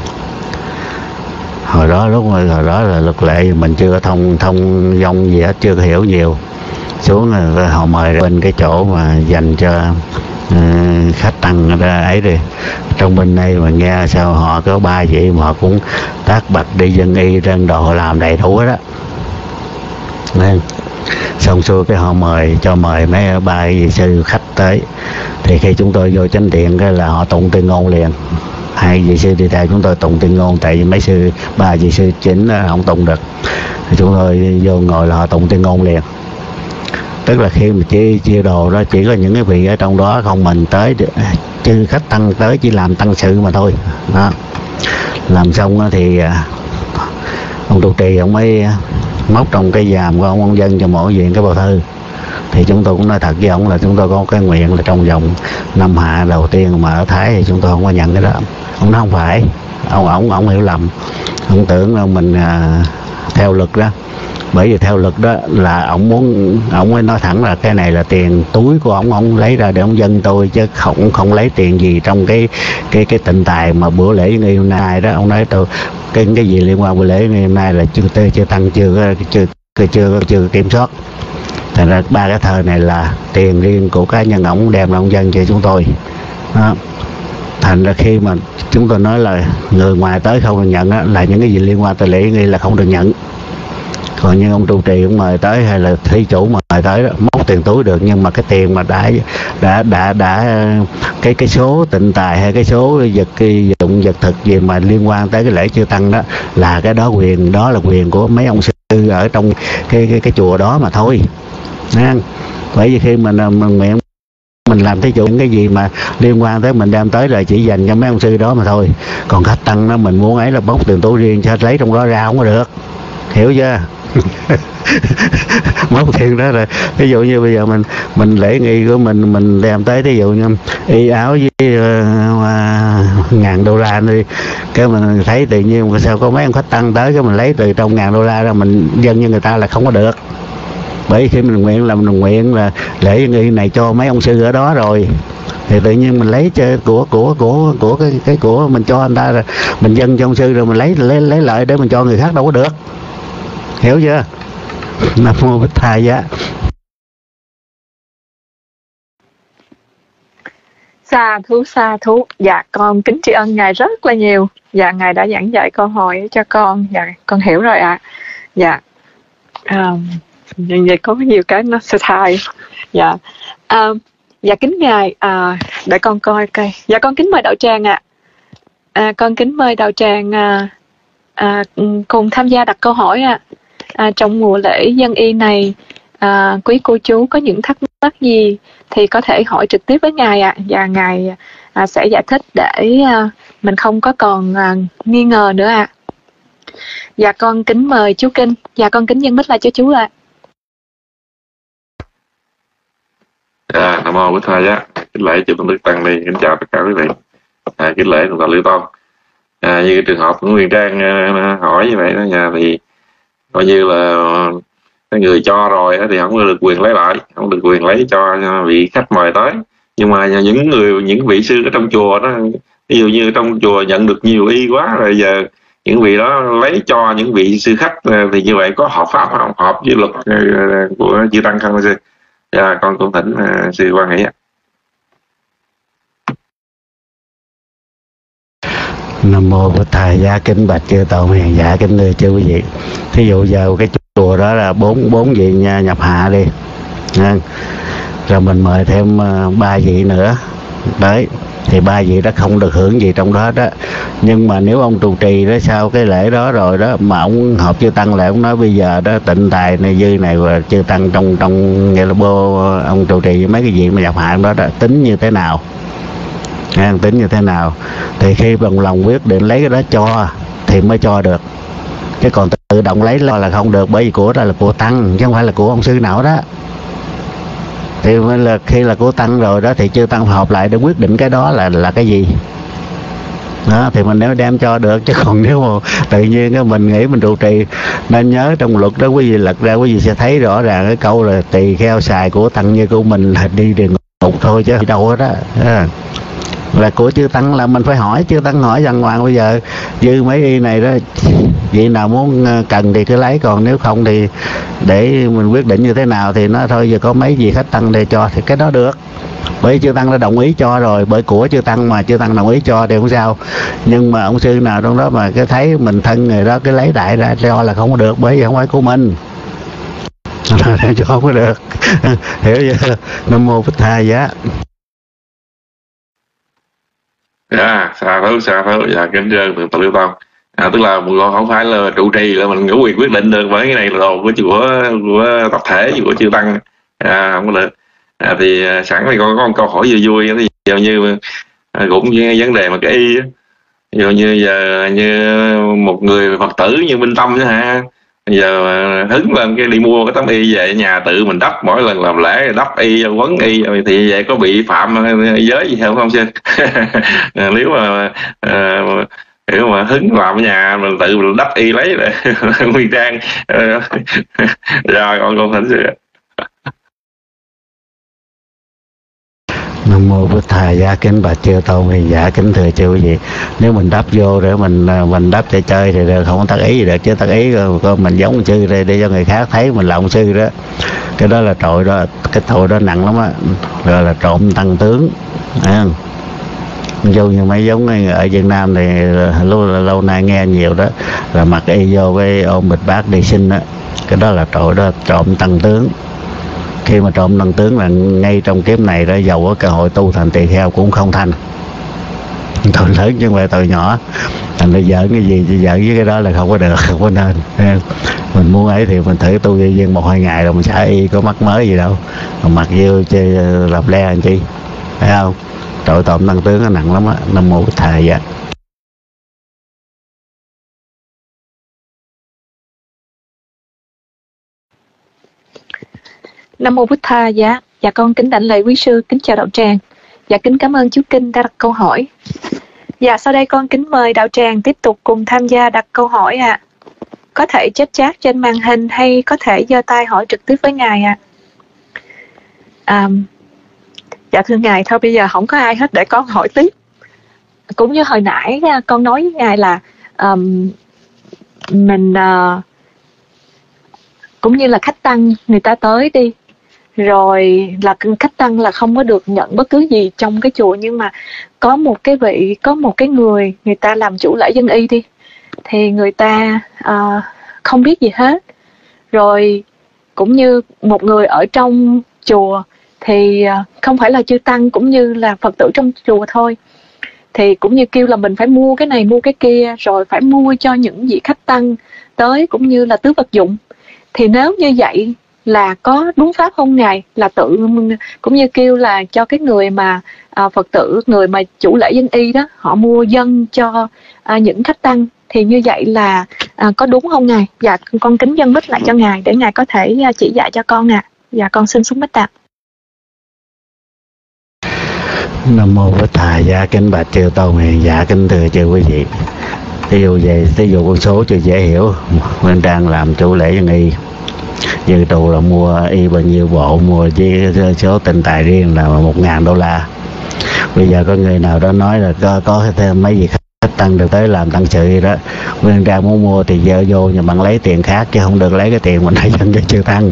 Hồi đó lúc hồi đó là luật lệ mình chưa có thông thông dong gì hết, chưa có hiểu nhiều. Xuống là họ mời bên cái chỗ mà dành cho uh, khách tăng ra ấy đi. Trong bên đây mà nghe sao họ có ba vị mà họ cũng tác bạch đi dân y trên đồ làm đầy đủ đó. Nên xong xuôi cái họ mời cho mời mấy ba vị sư khách tới. Thì khi chúng tôi vô chánh điện cái là họ tụng tuyên ngôn liền. Hai vị sư đi theo chúng tôi tụng tuyên ngôn, tại vì mấy sư ba vị sư chính không tụng được. Thì chúng tôi vô ngồi là họ tụng tuyên ngôn liền. Tức là khi mà chia chia đồ đó chỉ có những cái vị ở trong đó không, mình tới chứ khách tăng tới chỉ làm tăng sự mà thôi đó. Làm xong thì ông trụ trì ông mới móc trong cái giàm của ông, ông dân cho mỗi viện cái bào thư. Thì chúng tôi cũng nói thật với ông là chúng tôi có cái nguyện là trong vòng năm hạ đầu tiên mà ở Thái thì chúng tôi không có nhận cái đó. Ông nói không phải, ông ông ông hiểu lầm, ông tưởng là mình à, theo luật đó. Bởi vì theo luật đó là ông muốn, ông mới nói thẳng là cái này là tiền túi của ông, ông lấy ra để ông dân tôi chứ không không lấy tiền gì trong cái cái cái tịnh tài mà bữa lễ ngày hôm nay đó. Ông nói tôi cái cái gì liên quan bữa lễ ngày hôm nay là chưa tê chưa tăng chưa chưa chưa chưa, chưa kiểm soát. Thành ra ba cái thờ này là tiền riêng của cá nhân ông đem ra ông dân cho chúng tôi đó. Thành ra khi mà chúng tôi nói là người ngoài tới không được nhận đó, là những cái gì liên quan tới lễ nghi là không được nhận. Còn như ông trụ trì cũng mời tới hay là thí chủ mời tới đó, móc tiền túi được, nhưng mà cái tiền mà đã đã đã đã cái cái số tịnh tài hay cái số vật cái dụng vật thực gì mà liên quan tới cái lễ chư tăng đó là cái đó quyền đó là quyền của mấy ông sư ở trong cái cái cái chùa đó mà thôi. Nha. Bởi vì khi mình mình nguyện mình làm thí chủ những cái gì mà liên quan tới mình đem tới là chỉ dành cho mấy ông sư đó mà thôi. Còn khách tăng đó mình muốn ấy là bóc tiền túi riêng cho lấy trong đó ra không có được, hiểu chưa? Móc tiền đó rồi ví dụ như bây giờ mình mình lễ nghi của mình mình đem tới ví dụ như y áo với uh, ngàn đô la đi, cái mình thấy tự nhiên sao có mấy ông khách tăng tới cái mình lấy từ trong ngàn đô la ra mình dâng như người ta là không có được. Bởi khi mình nguyện là mình nguyện là lễ nghi này cho mấy ông sư ở đó rồi thì tự nhiên mình lấy của của của của cái cái của mình cho anh ta rồi mình dâng cho ông sư rồi mình lấy lấy lấy lại để mình cho người khác đâu có được, hiểu chưa? Nam mô Bụt Thà Giá.
Sa thú sa thú. Dạ con kính tri ân ngài rất là nhiều. Dạ ngài đã giảng dạy câu hỏi cho con. Dạ con hiểu rồi ạ. À. Dạ um, vậy có nhiều cái nó sẽ thay. Dạ um, dạ kính ngài à, để con coi coi. Dạ con kính mời đạo tràng ạ. À. À, con kính mời đạo tràng à, à, cùng tham gia đặt câu hỏi ạ. À. À, trong mùa lễ dân y này à, quý cô chú có những thắc mắc gì thì có thể hỏi trực tiếp với ngài ạ. À, và ngài à, sẽ giải thích để à, mình không có còn à, nghi ngờ nữa ạ. À. Dạ con kính mời chú Kinh. Dạ con kính dân mít lại cho chú ạ.
À. Dạ, Nam mô Bụt Thà Giá. Kính lễ chư tôn đức tăng ni, kính chào tất cả quý vị. À, kính lễ thượng tọa Lưu Tôn. À, như trường hợp của Nguyên Trang uh, hỏi như vậy đó nhà thì coi như là cái người cho rồi thì không được quyền lấy lại, không được quyền lấy cho vị khách mời tới. Nhưng mà những người những vị sư ở trong chùa đó, ví dụ như trong chùa nhận được nhiều y quá rồi, giờ những vị đó lấy cho những vị sư khách, thì như vậy có hợp pháp không, hợp với luật của chư tăng không sư? Dạ, con cũng thỉnh uh, sư quan nghĩ ạ.
Nam mô Bổn Thầy Giá, kính bạch chư Tổ hiền giả, kính thưa chư quý vị. Thí dụ giờ cái chùa đó là bốn bốn vị nhập hạ đi, rồi mình mời thêm ba vị nữa đấy, thì ba vị đó không được hưởng gì trong đó đó. Nhưng mà nếu ông trụ trì đó sau cái lễ đó rồi đó mà ông họp chư tăng lại, ông nói bây giờ đó tịnh tài này dư này và chư tăng trong trong nghĩa là bô ông trụ trì với mấy cái vị mà nhập hạ đó, đó tính như thế nào, à, tính như thế nào thì khi bằng lòng quyết định lấy cái đó cho thì mới cho được, chứ còn tự động lấy lo là không được, bởi vì của đó là của tăng chứ không phải là của ông sư nào đó. Thì là khi là của tăng rồi đó thì chư tăng họp lại để quyết định cái đó là là cái gì đó, thì mình nếu đem cho được. Chứ còn nếu mà tự nhiên cái mình nghĩ mình trụ trì, nên nhớ trong luật đó quý vị lật ra quý vị sẽ thấy rõ ràng cái câu là tỳ kheo xài của tăng như của mình là đi địa ngục thôi chứ đâu đó, đó. Là của chư tăng là mình phải hỏi chư tăng, hỏi rằng hoàng bây giờ dư mấy y này đó, vị nào muốn cần thì cứ lấy, còn nếu không thì để mình quyết định như thế nào. Thì nó thôi giờ có mấy vị khách tăng để cho thì cái đó được, bởi chư tăng đã đồng ý cho rồi, bởi của chư tăng mà chư tăng đồng ý cho thì không sao. Nhưng mà ông sư nào trong đó mà cái thấy mình thân người đó cái lấy đại ra cho là không có được, bởi vì không phải của mình cho không có được. Hiểu chưa? Nam mô Bổn Thầy Giá.
Dạ, xa thứ xa thứ dạ kính thưa thượng tọa Liêu Tông. À, tức là không phải là trụ trì là mình có quyền quyết định được, bởi cái này là đồ của chùa, của tập thể, của chư tăng, à, không có được. À, thì sẵn thì con có một câu hỏi vui vui, ví dụ như à, cũng như vấn đề mà cái y á, ví dụ như giờ như một người Phật tử như Minh Tâm chứ hả, giờ hứng lên cái đi mua cái tấm y về nhà tự mình đắp, mỗi lần làm lễ đắp y quấn y thì vậy có bị phạm giới gì không không sư? Nếu mà à, nếu mà hứng làm ở nhà mình tự mình đắp y lấy nguyên trang rồi con con thỉnh sư.
Nam mô Bổn Thầy Giá, kính bạch chư Tôn hiền giả, kính thưa chư quý vị. Nếu mình đắp vô để mình mình đắp để chơi thì được, không có tác ý gì được, chứ tác ý coi mình giống sư đây để cho người khác thấy mình là ông sư đó, cái đó là tội đó, cái tội đó nặng lắm á, gọi là trộm tăng tướng. À, dù như mấy giống ở Việt Nam thì lâu lâu nay nghe nhiều đó, là mặc y vô cái ôm bịch bát đi sinh đó, cái đó là tội đó, trộm tăng tướng. Khi mà trộm tăng tướng là ngay trong kiếp này đó, giàu có cơ hội tu thành tỳ kheo cũng không thành, tội lớn chứ không phải tội nhỏ. Thành ra giỡn cái gì thì giỡn với cái đó là không có được, không có nên. Mình muốn ấy thì mình thử tu di viên một hai ngày rồi mình xả y, có mắc mới gì đâu mà mặc vô chơi làm le làm chi, phải không? Tội trộm tăng tướng nó nặng lắm á. Nam mô Bổn Thầy Giá.
Nam mô Bổn Thầy Giá. Dạ con kính đảnh lễ quý sư, kính chào đạo tràng. Dạ kính cảm ơn chú Kinh đã đặt câu hỏi. Dạ sau đây con kính mời đạo tràng tiếp tục cùng tham gia đặt câu hỏi ạ. À. Có thể chat chat trên màn hình hay có thể giơ tay hỏi trực tiếp với ngài ạ. À. À, dạ thưa ngài, thôi bây giờ không có ai hết để con hỏi tiếp. Cũng như hồi nãy con nói với ngài là um, mình uh, cũng như là khách tăng người ta tới đi, rồi là khách tăng là không có được nhận bất cứ gì trong cái chùa, nhưng mà có một cái vị, có một cái người người ta làm chủ lễ dân y đi, thì người ta uh, không biết gì hết, rồi cũng như một người ở trong chùa thì uh, không phải là chư tăng cũng như là Phật tử trong chùa thôi, thì cũng như kêu là mình phải mua cái này mua cái kia, rồi phải mua cho những vị khách tăng tới cũng như là tứ vật dụng. Thì nếu như vậy là có đúng pháp không ngài? Là tự cũng như kêu là cho cái người mà à, Phật tử, người mà chủ lễ dân y đó, họ mua dân cho à, những khách tăng, thì như vậy là à, có đúng không ngài? Dạ con kính dâng mic lại cho ngài để ngài có thể à, chỉ dạy cho con ạ. À. Dạ con xin xuống mic ạ.
Nam mô Bổn Thầy Giá, kính bạch chư Tôn hiền giả, kính thưa chư quý vị. Ví dụ về ví dụ con số cho dễ hiểu, Nguyên Trang làm chủ lễ dân y dự trù là mua y bao nhiêu bộ, mua với số tinh tài riêng là một ngàn đô la. Bây giờ có người nào đó nói là có, có thêm mấy gì khách tăng được tới làm tăng sự gì đó, Nguyên Trang muốn mua thì gieo vô, nhưng bạn lấy tiền khác chứ không được lấy cái tiền mình đã dâng cho chư tăng.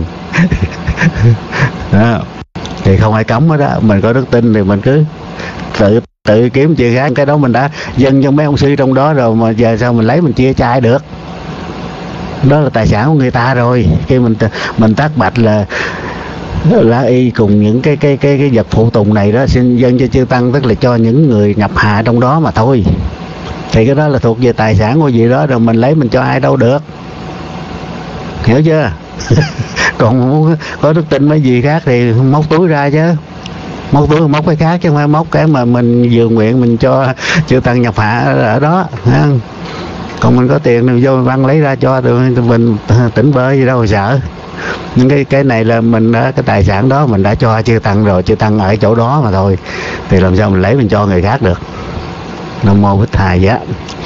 Đó. Thì không ai cấm hết đó, mình có đức tin thì mình cứ tự tự kiếm chuyện khác, cái đó mình đã dâng cho mấy ông sư trong đó rồi, mà giờ sao mình lấy mình chia cho ai được? Đó là tài sản của người ta rồi. Khi mình mình tác bạch là lá y cùng những cái cái cái cái vật phụ tùng này đó xin dâng cho chư tăng, tức là cho những người nhập hạ trong đó mà thôi. Thì cái đó là thuộc về tài sản của gì đó, rồi mình lấy mình cho ai đâu được, hiểu chưa? Còn muốn có đức tin mấy gì khác thì móc túi ra chứ, móc túi móc cái khác chứ không phải móc cái mà mình vừa nguyện mình cho chư tăng nhập hạ ở đó. Còn mình có tiền thì vô văn lấy ra cho rồi mình tỉnh bơi gì đâu mà sợ. Nhưng cái cái này là mình đã, cái tài sản đó mình đã cho chư tăng rồi, chư tăng ở chỗ đó mà thôi, thì làm sao mình lấy mình cho người khác được. Nam mô Bích Thầy Giá.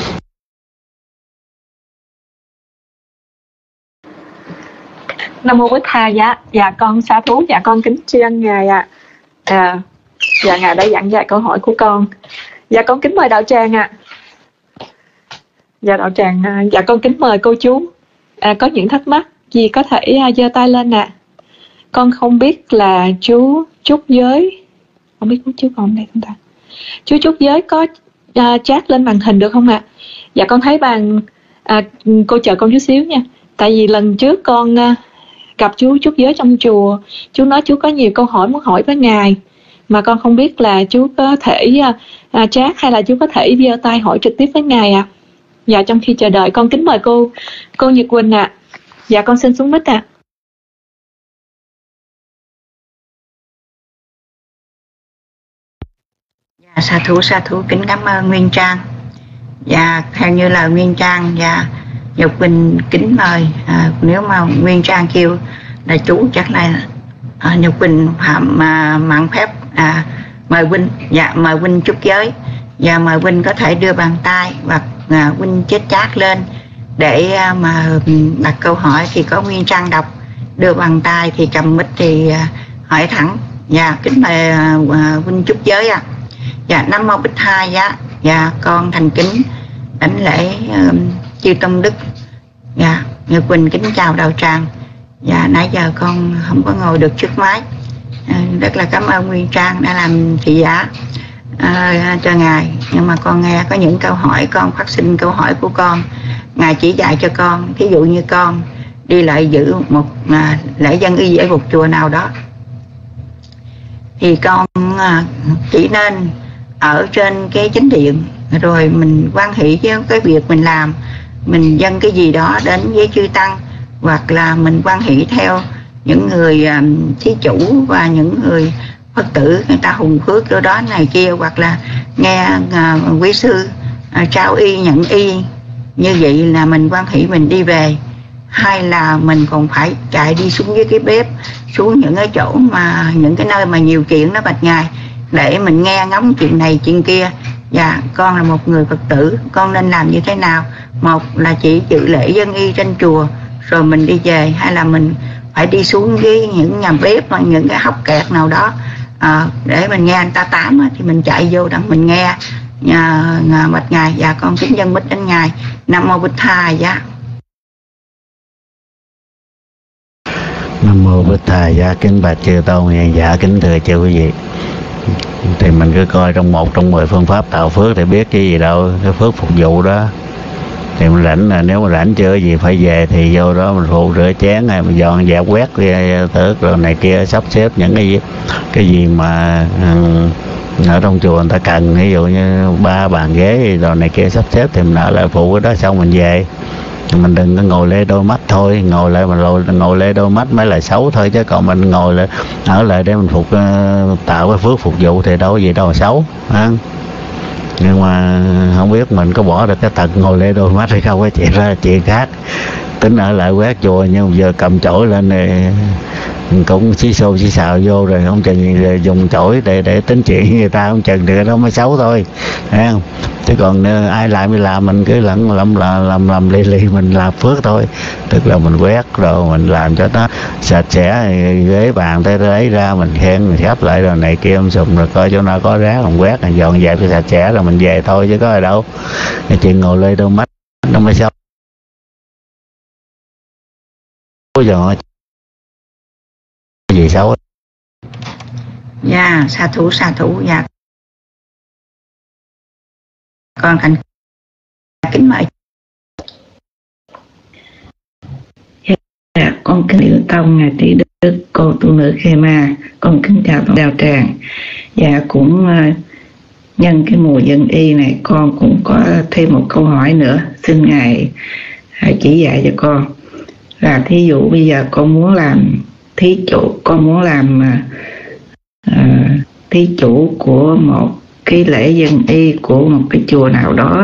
Nam mô Bích Tha Giá. Dạ con sa thú, dạ con kính tri ân ngài ạ. À. À, dạ ngài đã dặn dạy câu hỏi của con. Dạ con kính mời đạo tràng ạ. À. Dạ đạo tràng, à, dạ con kính mời cô chú. À, có những thắc mắc gì có thể giơ tay lên ạ. À. Con không biết là chú trúc giới, không biết chú còn đây không ta? Chú trúc giới có à, chat lên màn hình được không ạ? À? Dạ con thấy bàn, à, cô chờ con chút xíu nha. Tại vì lần trước con à, gặp chú trúc giới trong chùa, chú nói chú có nhiều câu hỏi muốn hỏi với ngài, mà con không biết là chú có thể à, à, chat hay là chú có thể giơ tay hỏi trực tiếp với ngài ạ. À. Dạ trong khi chờ đợi con kính mời cô cô Nhật Quỳnh ạ. À. Dạ con xin xuống mic ạ. À.
Dạ, sa thú sa thú kính cảm ơn Nguyên Trang. Dạ theo như lời Nguyên Trang, dạ Nhật Quỳnh kính mời. À, nếu mà Nguyên Trang kêu là chú chắc là à, Nhật Quỳnh phạm à, mạn phép à, mời huynh. Dạ mời huynh trúc giới. Dạ mời huynh có thể đưa bàn tay hoặc à, huynh chết chát lên để à, mà đặt câu hỏi thì có Nguyên Trang đọc, đưa bàn tay thì cầm mic thì à, hỏi thẳng. Dạ kính mời à, huynh trúc giới ạ. À. Dạ Nam mô Bích Tha Giá. Dạ con thành kính đảnh lễ uh, chư Tông Đức. Dạ Nhật Quỳnh kính chào đạo tràng. Dạ nãy giờ con không có ngồi được trước máy, à, rất là cảm ơn Nguyên Trang đã làm thị giả à, cho ngài. Nhưng mà con nghe có những câu hỏi, con phát sinh câu hỏi của con, ngài chỉ dạy cho con. Thí dụ như con đi lại giữ một à, lễ dân y ở một chùa nào đó, thì con à, chỉ nên ở trên cái chánh điện, rồi mình quan hỷ với cái việc mình làm, mình dâng cái gì đó đến với chư tăng, hoặc là mình quan hỷ theo những người um, thí chủ và những người Phật tử người ta hùng phước chỗ đó này kia, hoặc là nghe uh, quý sư uh, trao y nhận y, như vậy là mình quan hỷ mình đi về. Hay là mình còn phải chạy đi xuống dưới cái bếp, xuống những cái chỗ mà những cái nơi mà nhiều chuyện đó bạch ngài, để mình nghe ngóng chuyện này chuyện kia. Dạ con là một người Phật tử, con nên làm như thế nào? Một là chỉ dự lễ dân y trên chùa rồi mình đi về, hay là mình phải đi xuống với những nhà bếp hoặc những cái hốc kẹt nào đó à, để mình nghe người ta tám thì mình chạy vô đặng mình nghe nhà, nhà bạch ngài. Dạ con kính dân bích đến ngài. Nam mô Bích Tha Giá.
Nam mô Bích Tha Giá. Kính bạch chư tôn hiền giả, kính thưa chư quý vị. Thì mình cứ coi trong một trong mười phương pháp tạo phước thì biết cái gì đâu, cái phước phục vụ đó. Thì mình rảnh là nếu mà rảnh chưa gì phải về thì vô đó mình phụ rửa chén hay mình dọn dẹp quét tước rồi này kia, sắp xếp những cái gì cái gì mà ở trong chùa người ta cần, ví dụ như ba bàn ghế rồi này kia sắp xếp thì mình ở lại phụ cái đó xong mình về. Mình đừng có ngồi lê đôi mắt thôi, ngồi lại mà ngồi, ngồi lê đôi mắt mới là xấu thôi, chứ còn mình ngồi lại ở lại để mình phục tạo cái phước phục vụ thì đâu có gì đâu mà xấu ha. Nhưng mà không biết mình có bỏ được cái tật ngồi lê đôi mắt hay không, cái chuyện ra chuyện khác. Tính ở lại quét chùa nhưng giờ cầm chổi lên này cũng xí xô xí xào vô rồi không chừng rồi dùng chổi để để tính chuyện với người ta không chừng thì nó mới xấu thôi, thấy không? Chứ còn ai làm thì làm, mình cứ lẫn làm làm làm làm li li mình làm phước thôi, tức là mình quét rồi mình làm cho nó sạch sẽ, ghế bàn tới đấy ra mình khen mình khép lại rồi này kia em sùng rồi coi chỗ nào có rác mình quét mình dọn dẹp cho sạch sẽ rồi mình về thôi, chứ có gì đâu. Cái chuyện ngồi lê đôi mắt nó mới xấu. Giờ gì xấu?
Dạ, sa thủ sa thủ dạ. Con thành kính mời. Dạ, con kính yêu tông ngài tỷ đức cô tu nữ Khê Ma, con kính chào tông đạo tràng. Dạ, cũng uh, nhân cái mùa dân y này con cũng có thêm một câu hỏi nữa, xin ngài uh, chỉ dạy cho con. Là thí dụ bây giờ con muốn làm thí chủ, con muốn làm uh, uh, thí chủ của một cái lễ dân y của một cái chùa nào đó,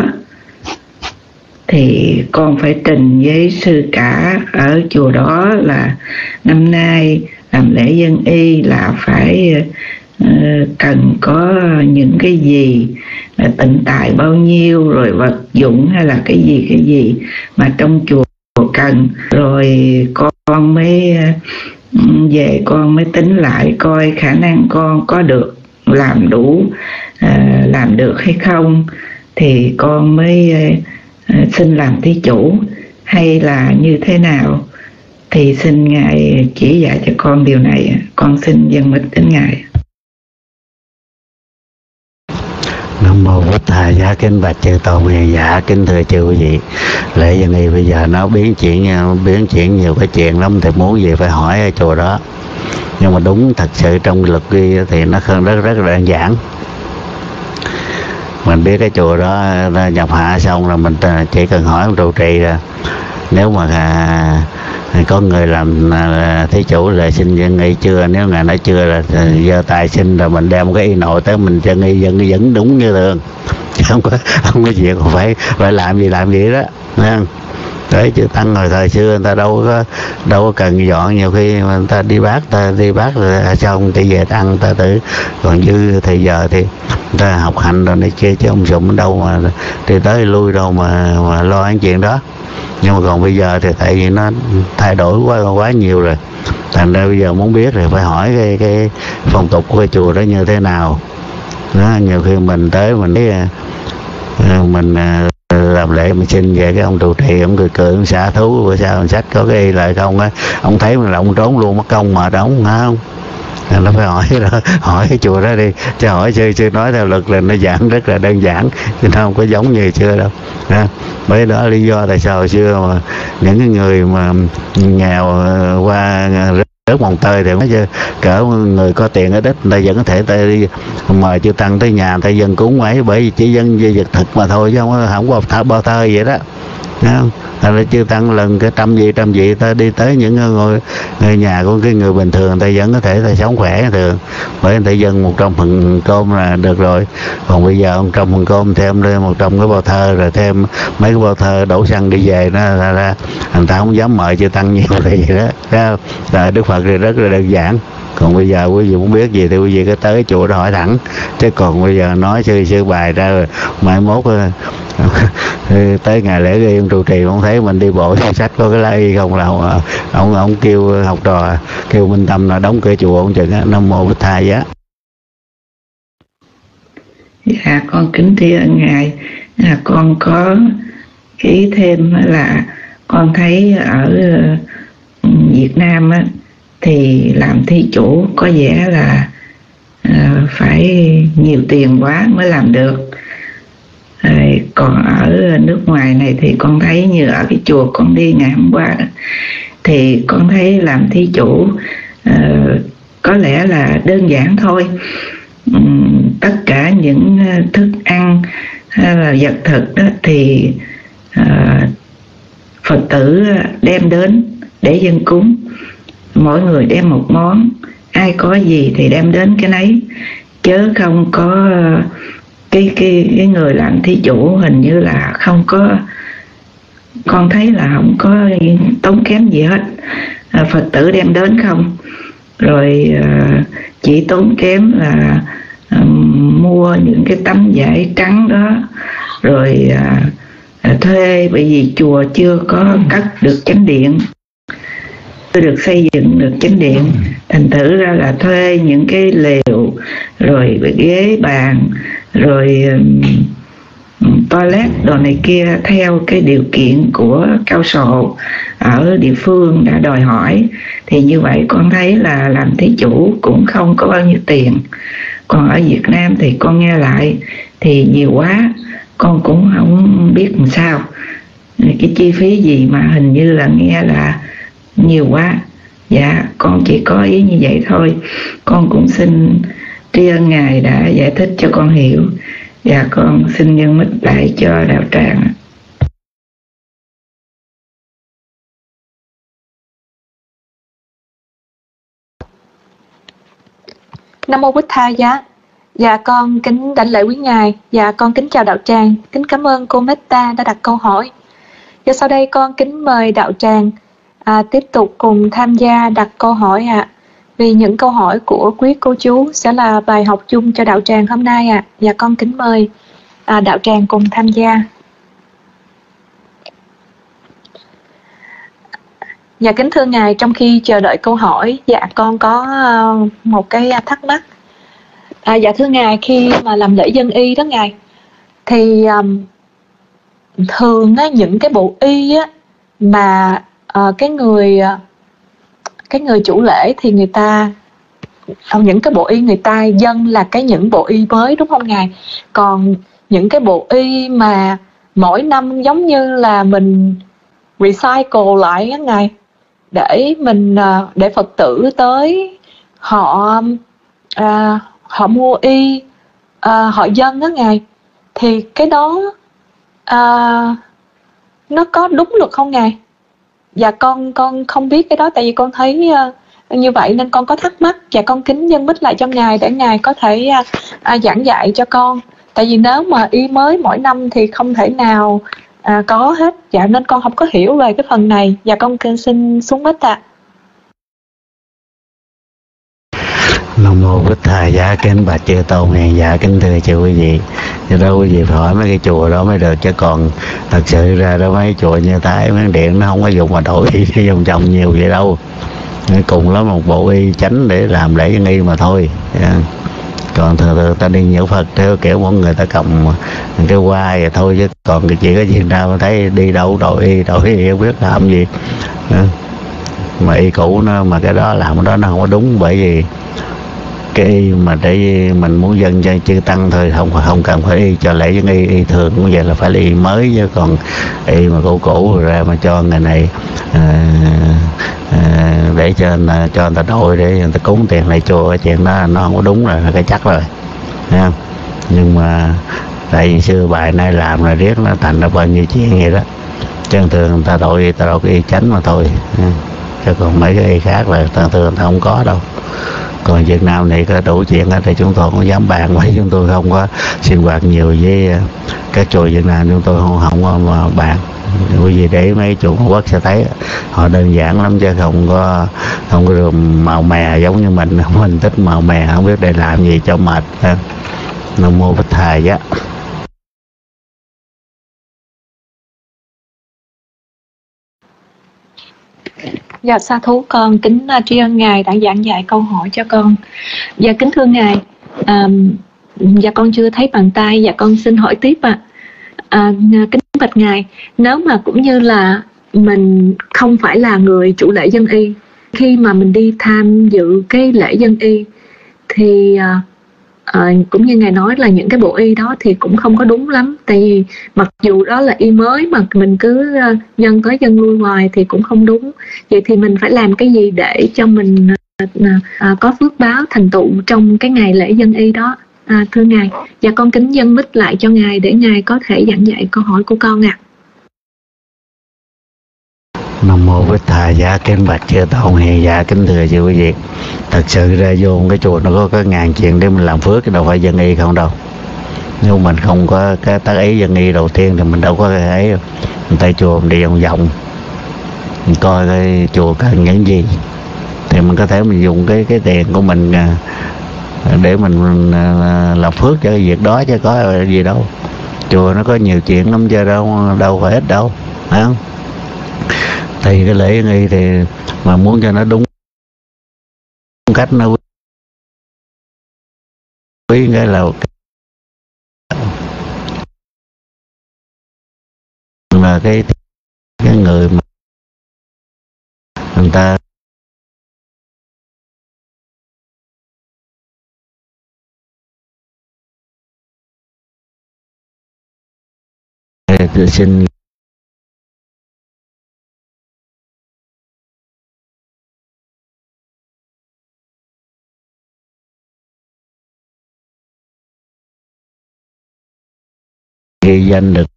thì con phải trình với sư cả ở chùa đó là năm nay làm lễ dân y là phải uh, cần có những cái gì, là tịnh tài bao nhiêu, rồi vật dụng hay là cái gì cái gì mà trong chùa cần, rồi con mới về con mới tính lại coi khả năng con có được làm đủ à, làm được hay không, thì con mới à, xin làm thí chủ hay là như thế nào, thì xin ngài chỉ dạy cho con điều này. Con xin dâng mít đến ngài.
Nam mô Bổn Thầy giá kính bạch chư tôn hiền giả, kính thưa chư quý vị. Lễ dân y bây giờ nó biến chuyển biến chuyển nhiều cái chuyện lắm, thì muốn gì phải hỏi ở chùa đó. Nhưng mà đúng thật sự trong luật ghi thì nó không rất rất đơn giản. Mình biết cái chùa đó nhập hạ xong rồi mình chỉ cần hỏi ông trụ trì là nếu mà à, có người làm à, thí chủ là xin dân y chưa, nếu ngài nói chưa là giơ tay xin, rồi mình đem cái y nội tới mình dân y dân y vẫn đúng như thường, không có không có gì còn phải phải làm gì làm gì đó, thấy không? Đấy, chứ tăng hồi thời xưa người ta đâu có đâu có cần dọn, nhiều khi người ta đi bác ta đi bác rồi xong thì về tăng người ta tự, còn dư thì giờ thì người ta học hành rồi này kia, chứ ông sụm đâu mà đi tới lui đâu mà mà lo cái chuyện đó. Nhưng mà còn bây giờ thì tại vì nó thay đổi quá quá nhiều rồi, thành ra bây giờ muốn biết thì phải hỏi cái cái phong tục của cái chùa đó như thế nào đó. Nhiều khi mình tới mình thấy mình làm lễ mình xin về cái ông trụ trì ông cười cười ông xả thú, bữa sau ông sách có cái y lại không á, ông thấy mình là ông trốn luôn mất công mà đóng không. Nó phải hỏi đó, hỏi cái chùa đó đi, chứ hỏi sư sư nói theo luật là nó giảng rất là đơn giản, chứ nó không có giống như xưa đâu. À, bởi đó lý do tại sao hồi xưa mà những cái người mà nghèo qua rớt mồng tơi thì mới cỡ người có tiền ở đất người ta vẫn có thể ta đi mời chư tăng tới nhà người ta dân cúng ấy, bởi vì chỉ dân về vật thực mà thôi chứ không có không có bao thơ vậy đó. Không? Thành ra chư tăng lần cái trăm vị trăm vị ta đi tới những ngôi, ngôi nhà của cái người bình thường ta vẫn có thể ta sống khỏe thường, bởi người ta dân một trăm phần cơm là được rồi. Còn bây giờ một trăm phần cơm thêm lên một trăm cái bao thơ, rồi thêm mấy cái bao thơ đổ xăng đi về nó ra, ra người ta không dám mời chư tăng nhiều thì vậy đó. Đó là Đức Phật thì rất là đơn giản. Còn bây giờ quý vị muốn biết gì thì quý vị cứ tới chùa đó hỏi thẳng, chứ còn bây giờ nói sư sư bài ra rồi mai mốt tới ngày lễ ghi ông trụ trì không thấy mình đi bộ trong sách có cái lá y không, là ông ông kêu học trò kêu Minh Tâm là đóng cửa chùa ông chừng. Nam mô Bích Tha Giá.
Dạ con kính tri ân ngài. À, con có ý thêm là con thấy ở uh, Việt Nam á, thì làm thí chủ có vẻ là uh, phải nhiều tiền quá mới làm được. À, còn ở nước ngoài này thì con thấy như ở cái chùa con đi ngày hôm qua đó, thì con thấy làm thí chủ uh, có lẽ là đơn giản thôi. Um, tất cả những thức ăn hay là vật thực đó thì uh, Phật tử đem đến để dân cúng, mỗi người đem một món, ai có gì thì đem đến cái nấy, chớ không có cái cái cái người làm thí chủ hình như là không có, con thấy là không có tốn kém gì hết. À, Phật tử đem đến không, rồi à, chỉ tốn kém là à, mua những cái tấm vải trắng đó, rồi à, à, thuê, bởi vì chùa chưa có cất được chánh điện, chưa được xây dựng được chánh điện, thành thử ra là thuê những cái lều, rồi ghế bàn, rồi um, toilet đồ này kia theo cái điều kiện của cao sổ ở địa phương đã đòi hỏi. Thì như vậy con thấy là làm thí chủ cũng không có bao nhiêu tiền. Còn ở Việt Nam thì con nghe lại thì nhiều quá, con cũng không biết làm sao. Cái chi phí gì mà hình như là nghe là nhiều quá. Dạ, con chỉ có ý như vậy thôi. Con cũng xin tri ân Ngài đã giải thích cho con hiểu. Dạ, con xin nhân mít lại cho đạo tràng.
Nam mô Bích Tha Giá. Dạ con kính đảnh lễ quý ngài. Dạ con kính chào đạo tràng. Kính cảm ơn cô Meta đã đặt câu hỏi. Và sau đây con kính mời đạo tràng à, tiếp tục cùng tham gia đặt câu hỏi ạ. À. Vì những câu hỏi của quý cô chú sẽ là bài học chung cho đạo tràng hôm nay ạ. À. Và con kính mời à, đạo tràng cùng tham gia. Dạ kính thưa ngài, trong khi chờ đợi câu hỏi, dạ con có uh, một cái thắc mắc. À, dạ thưa ngài, khi mà làm lễ dân y đó ngài, thì um, thường á, những cái bộ y á, mà uh, cái người uh, cái người chủ lễ thì người ta uh, những cái bộ y người ta dâng là cái những bộ y mới, đúng không ngài? Còn những cái bộ y mà mỗi năm giống như là mình recycle lại á ngài, để mình uh, để Phật tử tới họ uh, họ mua y, uh, họ dâng đó ngài, thì cái đó uh, nó có đúng luật không ngài? Dạ con con không biết cái đó, tại vì con thấy uh, như vậy nên con có thắc mắc. Và con kính dâng mít lại cho ngài để ngài có thể uh, uh, giảng dạy cho con. Tại vì nếu mà y mới mỗi năm thì không thể nào uh, có hết. Dạ nên con không có hiểu về cái phần này. Dạ con xin xuống mít ạ. À.
Nam mô Bích Tha Giá. Kính bạch chư tôn hiền giả, kính thưa chư quý vị. Thì đâu quý vị phải hỏi mấy cái chùa đó mới được, chứ còn thật sự ra đó mấy chùa như Thái Miến Điện nó không có dùng mà đổi y vòng vòng nhiều vậy đâu. Cùng lắm một bộ y chánh để làm lễ dân y mà thôi. Còn thường thường ta đi nhiễu Phật theo kiểu mọi người ta cầm cái hoa vậy thôi, chứ còn chỉ có chuyện nào mà thấy đi đâu đổi y đổi y không biết làm gì. Mà y cũ nó, mà cái đó làm cái đó nó không có đúng, bởi vì cái y mà để mình muốn dâng cho chư tăng thôi, không không cần phải y cho lễ dân y. Y thường cũng vậy, là phải là y mới, chứ còn y mà cũ cũ ra mà cho ngày này à, à, để cho cho người ta đổi để người ta cúng tiền lại chùa, cái chuyện đó nó không có đúng rồi, là cái chắc rồi, thấy không? Nhưng mà tại vì xưa bài nay làm rồi riết nó thành ra bao nhiêu chuyện vậy đó, chứ thường người ta đổi y, ta đổi cái y chánh mà thôi, chứ còn mấy cái y khác là thường thường người ta không có đâu. Còn Việt Nam này có đủ chuyện thì chúng tôi không dám bàn, bởi chúng tôi không có sinh hoạt nhiều với các chùa Việt Nam, chúng tôi không không có mà bàn. Bởi vì để mấy chùa Trung Quốc sẽ thấy họ đơn giản lắm, chứ không có không có được màu mè giống như mình. Mình thích màu mè, không biết để làm gì cho mệt. Nam mô Bích Tha Giá.
Dạ sa thú, con kính uh, tri ân ngài đã giảng dạy câu hỏi cho con. Dạ kính thưa ngài, um, dạ con chưa thấy bàn tay, dạ con xin hỏi tiếp ạ. À. Uh, kính bạch ngài, nếu mà cũng như là mình không phải là người chủ lễ dân y, khi mà mình đi tham dự cái lễ dân y thì uh, À, cũng như ngài nói là những cái bộ y đó thì cũng không có đúng lắm, tại vì mặc dù đó là y mới mà mình cứ uh, dân tới dân lui hoài thì cũng không đúng. Vậy thì mình phải làm cái gì để cho mình uh, uh, có phước báo thành tựu trong cái ngày lễ dân y đó? À, thưa ngài, và con kính dâng mít lại cho ngài để ngài có thể giảng dạy câu hỏi của con ạ. À.
Nam mô Bích Tha Giá. Kính bạch chư tôn hiền giả, kính thưa chư quý vị. Thật sự ra vô cái chùa nó có cái ngàn chuyện để mình làm phước, chứ đâu phải dân y không đâu. Nếu mình không có cái tác ý dân y đầu tiên thì mình đâu có cái ấy. Mình tới chùa mình đi vòng vòng, mình coi cái chùa cần những gì thì mình có thể mình dùng cái cái tiền của mình để mình, mình làm phước cho cái việc đó, chứ có gì đâu. Chùa nó có nhiều chuyện lắm chứ đâu đâu phải ít đâu, phải không? Thì cái lễ nghi thì mà muốn cho nó đúng cách, nó quý cái là là cái cái người mà người ta xin ghi danh được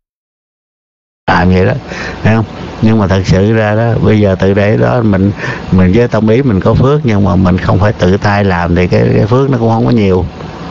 làm vậy đó, thấy không? Nhưng mà thật sự ra đó, bây giờ từ đấy đó mình mình với tâm ý mình có phước, nhưng mà mình không phải tự tay làm thì cái, cái phước nó cũng không có nhiều.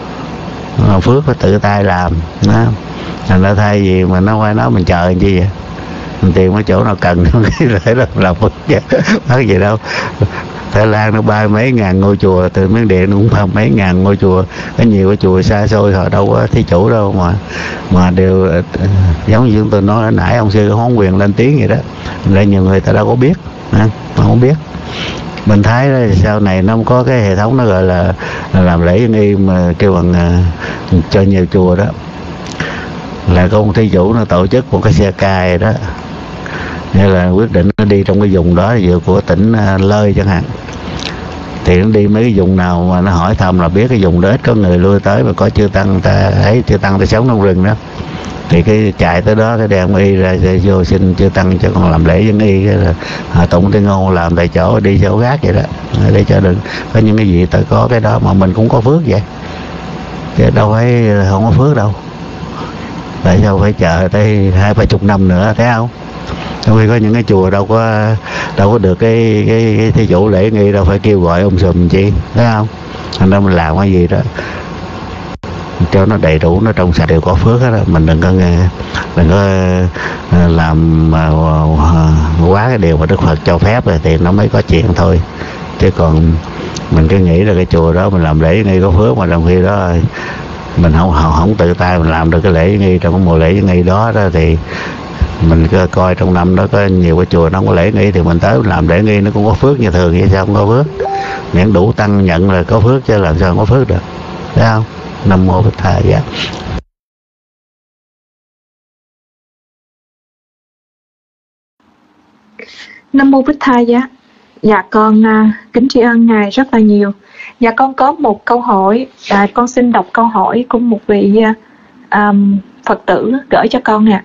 Phước phải tự tay làm đó. Thành ra thay vì mà nó phải nói mình chờ làm chi vậy, mình tìm cái chỗ nào cần cái để là làm phước chứ bắt gì đâu. Thái Lan nó ba mấy ngàn ngôi chùa, từ Miến Điện cũng ba mấy ngàn ngôi chùa, có nhiều cái chùa xa xôi họ đâu có thí chủ đâu, mà mà đều giống như chúng tôi nói hồi nãy, ông sư không quyền lên tiếng vậy đó, nên nhiều người ta đâu có biết, không biết. Bên Thái đó, sau này nó có cái hệ thống nó gọi là, là làm lễ dân y mà kêu bằng uh, cho nhiều chùa đó, là có ông thí chủ nó tổ chức một cái xe cài đó, nghĩa là quyết định nó đi trong cái vùng đó, vừa của tỉnh uh, Lơi chẳng hạn, thì nó đi mấy cái vùng nào mà nó hỏi thăm là biết cái vùng đó ít có người lui tới, mà có chư tăng ta ấy, chư tăng ta sống trong rừng đó, thì cái chạy tới đó cái đem y ra vô xin chư tăng cho con làm lễ dân y, cái là à, tụng tiếng ngôn làm tại chỗ, đi chỗ gác vậy đó, để cho đừng có những cái gì ta có cái đó, mà mình cũng có phước vậy, chứ đâu phải không có phước đâu. Tại sao phải chờ tới hai ba chục năm nữa, thấy không? Vì có những cái chùa đâu có đâu có được cái cái, cái thí chủ lễ nghi đâu phải kêu gọi ông sùm chi, thấy không? Thành ra mình làm cái gì đó cho nó đầy đủ, nó trong sạch đều có phước hết đó. Mình đừng có nghe, đừng có làm quá cái điều mà Đức Phật cho phép rồi thì nó mới có chuyện thôi. Chứ còn mình cứ nghĩ là cái chùa đó mình làm lễ nghi có phước, mà trong khi đó mình không không, không tự tay mình làm được cái lễ nghi trong cái mùa lễ nghi đó, đó thì mình coi trong năm đó có nhiều cái chùa nó không có lễ nghi, thì mình tới mình làm lễ nghi nó cũng có phước như thường, vậy sao không có phước? Miễn đủ tăng nhận là có phước, chứ làm sao không có phước được, thấy không? Nam mô Bích Tha Giá.
Nam mô Bích Tha Giá. Dạ con uh, kính tri ân Ngài rất là nhiều. Dạ con có một câu hỏi, à, con xin đọc câu hỏi của một vị uh, um, Phật tử gửi cho con nè.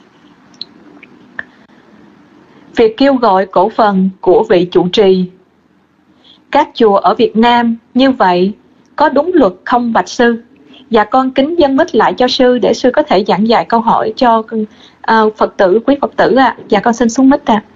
Việc kêu gọi cổ phần của vị trụ trì các chùa ở Việt Nam như vậy có đúng luật không bạch sư? Dạ con kính dâng mic lại cho sư để sư có thể giảng dạy câu hỏi cho uh, Phật tử, quý Phật tử ạ. À. Dạ con xin xuống mic ạ. À.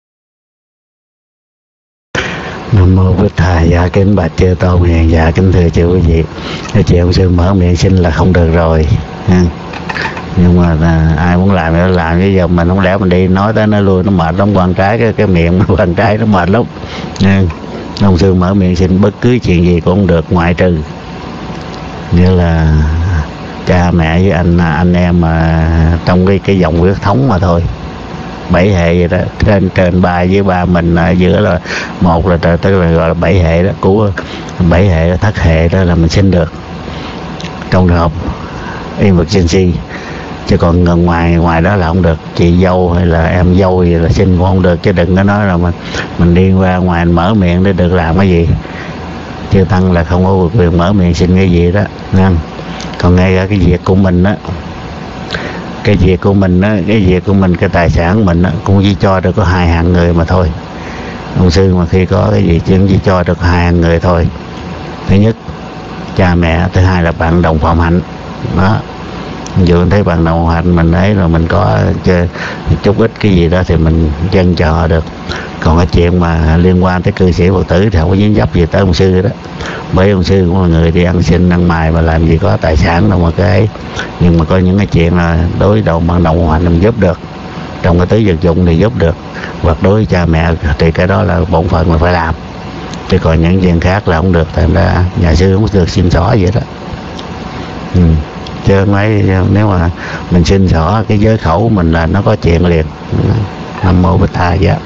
Nam mô Bích Tha Giá. Kính bạch chư tôn hiền, dạ kính thưa chư quý vị, chị ông sư mở miệng xin là không được rồi ha. Nhưng mà là, ai muốn làm thì làm, bây giờ mình không lẽ mình đi nói tới nó luôn, nó mệt lắm, quan trái cái, cái miệng quan trái nó mệt lắm nha. Ông sư mở miệng xin bất cứ chuyện gì cũng không được, ngoại trừ như là cha mẹ với anh anh em mà trong cái cái dòng huyết thống mà thôi, bảy hệ vậy đó, trên trên ba với ba mình ở giữa là một là tức là gọi là bảy hệ đó, của bảy hệ thất hệ đó là mình sinh được trong trường hợp emergency, chứ còn ngần ngoài ngoài đó là không được. Chị dâu hay là em dâu gì là xin cũng không được, chứ đừng có nói là mình mình đi ra ngoài mở miệng để được làm cái gì. Chư tăng là không có quyền mở miệng xin cái gì đó nha. Còn ngay cả cái việc của mình đó, cái việc của mình đó, cái việc của mình, cái tài sản của mình đó, cũng chỉ cho được có hai hạng người mà thôi. Ông sư mà khi có cái gì chỉ, chỉ cho được hai hạng người thôi. Thứ nhất cha mẹ, thứ hai là bạn đồng phạm hạnh đó. Dù thấy bạn đồng hạnh mình ấy rồi mình có chút ít cái gì đó thì mình dâng cho họ được. Còn cái chuyện mà liên quan tới cư sĩ Phật tử thì không có dính dấp gì tới ông sư đó. Bởi ông sư cũng là người đi ăn xin ăn mài mà làm gì có tài sản đâu mà cái ấy. Nhưng mà có những cái chuyện là đối đầu bạn đồng hành mình giúp được, trong cái tứ vật dụng thì giúp được, hoặc đối với cha mẹ thì cái đó là bổn phận là phải làm. chứ còn những chuyện khác là không được. Thành ra nhà sư không được xin xỏ vậy đó. Ừ. Chứ mấy nếu mà mình xin xỏ cái giới khẩu mình là nó có chuyện liền. Nam mô Bích Tha Giá.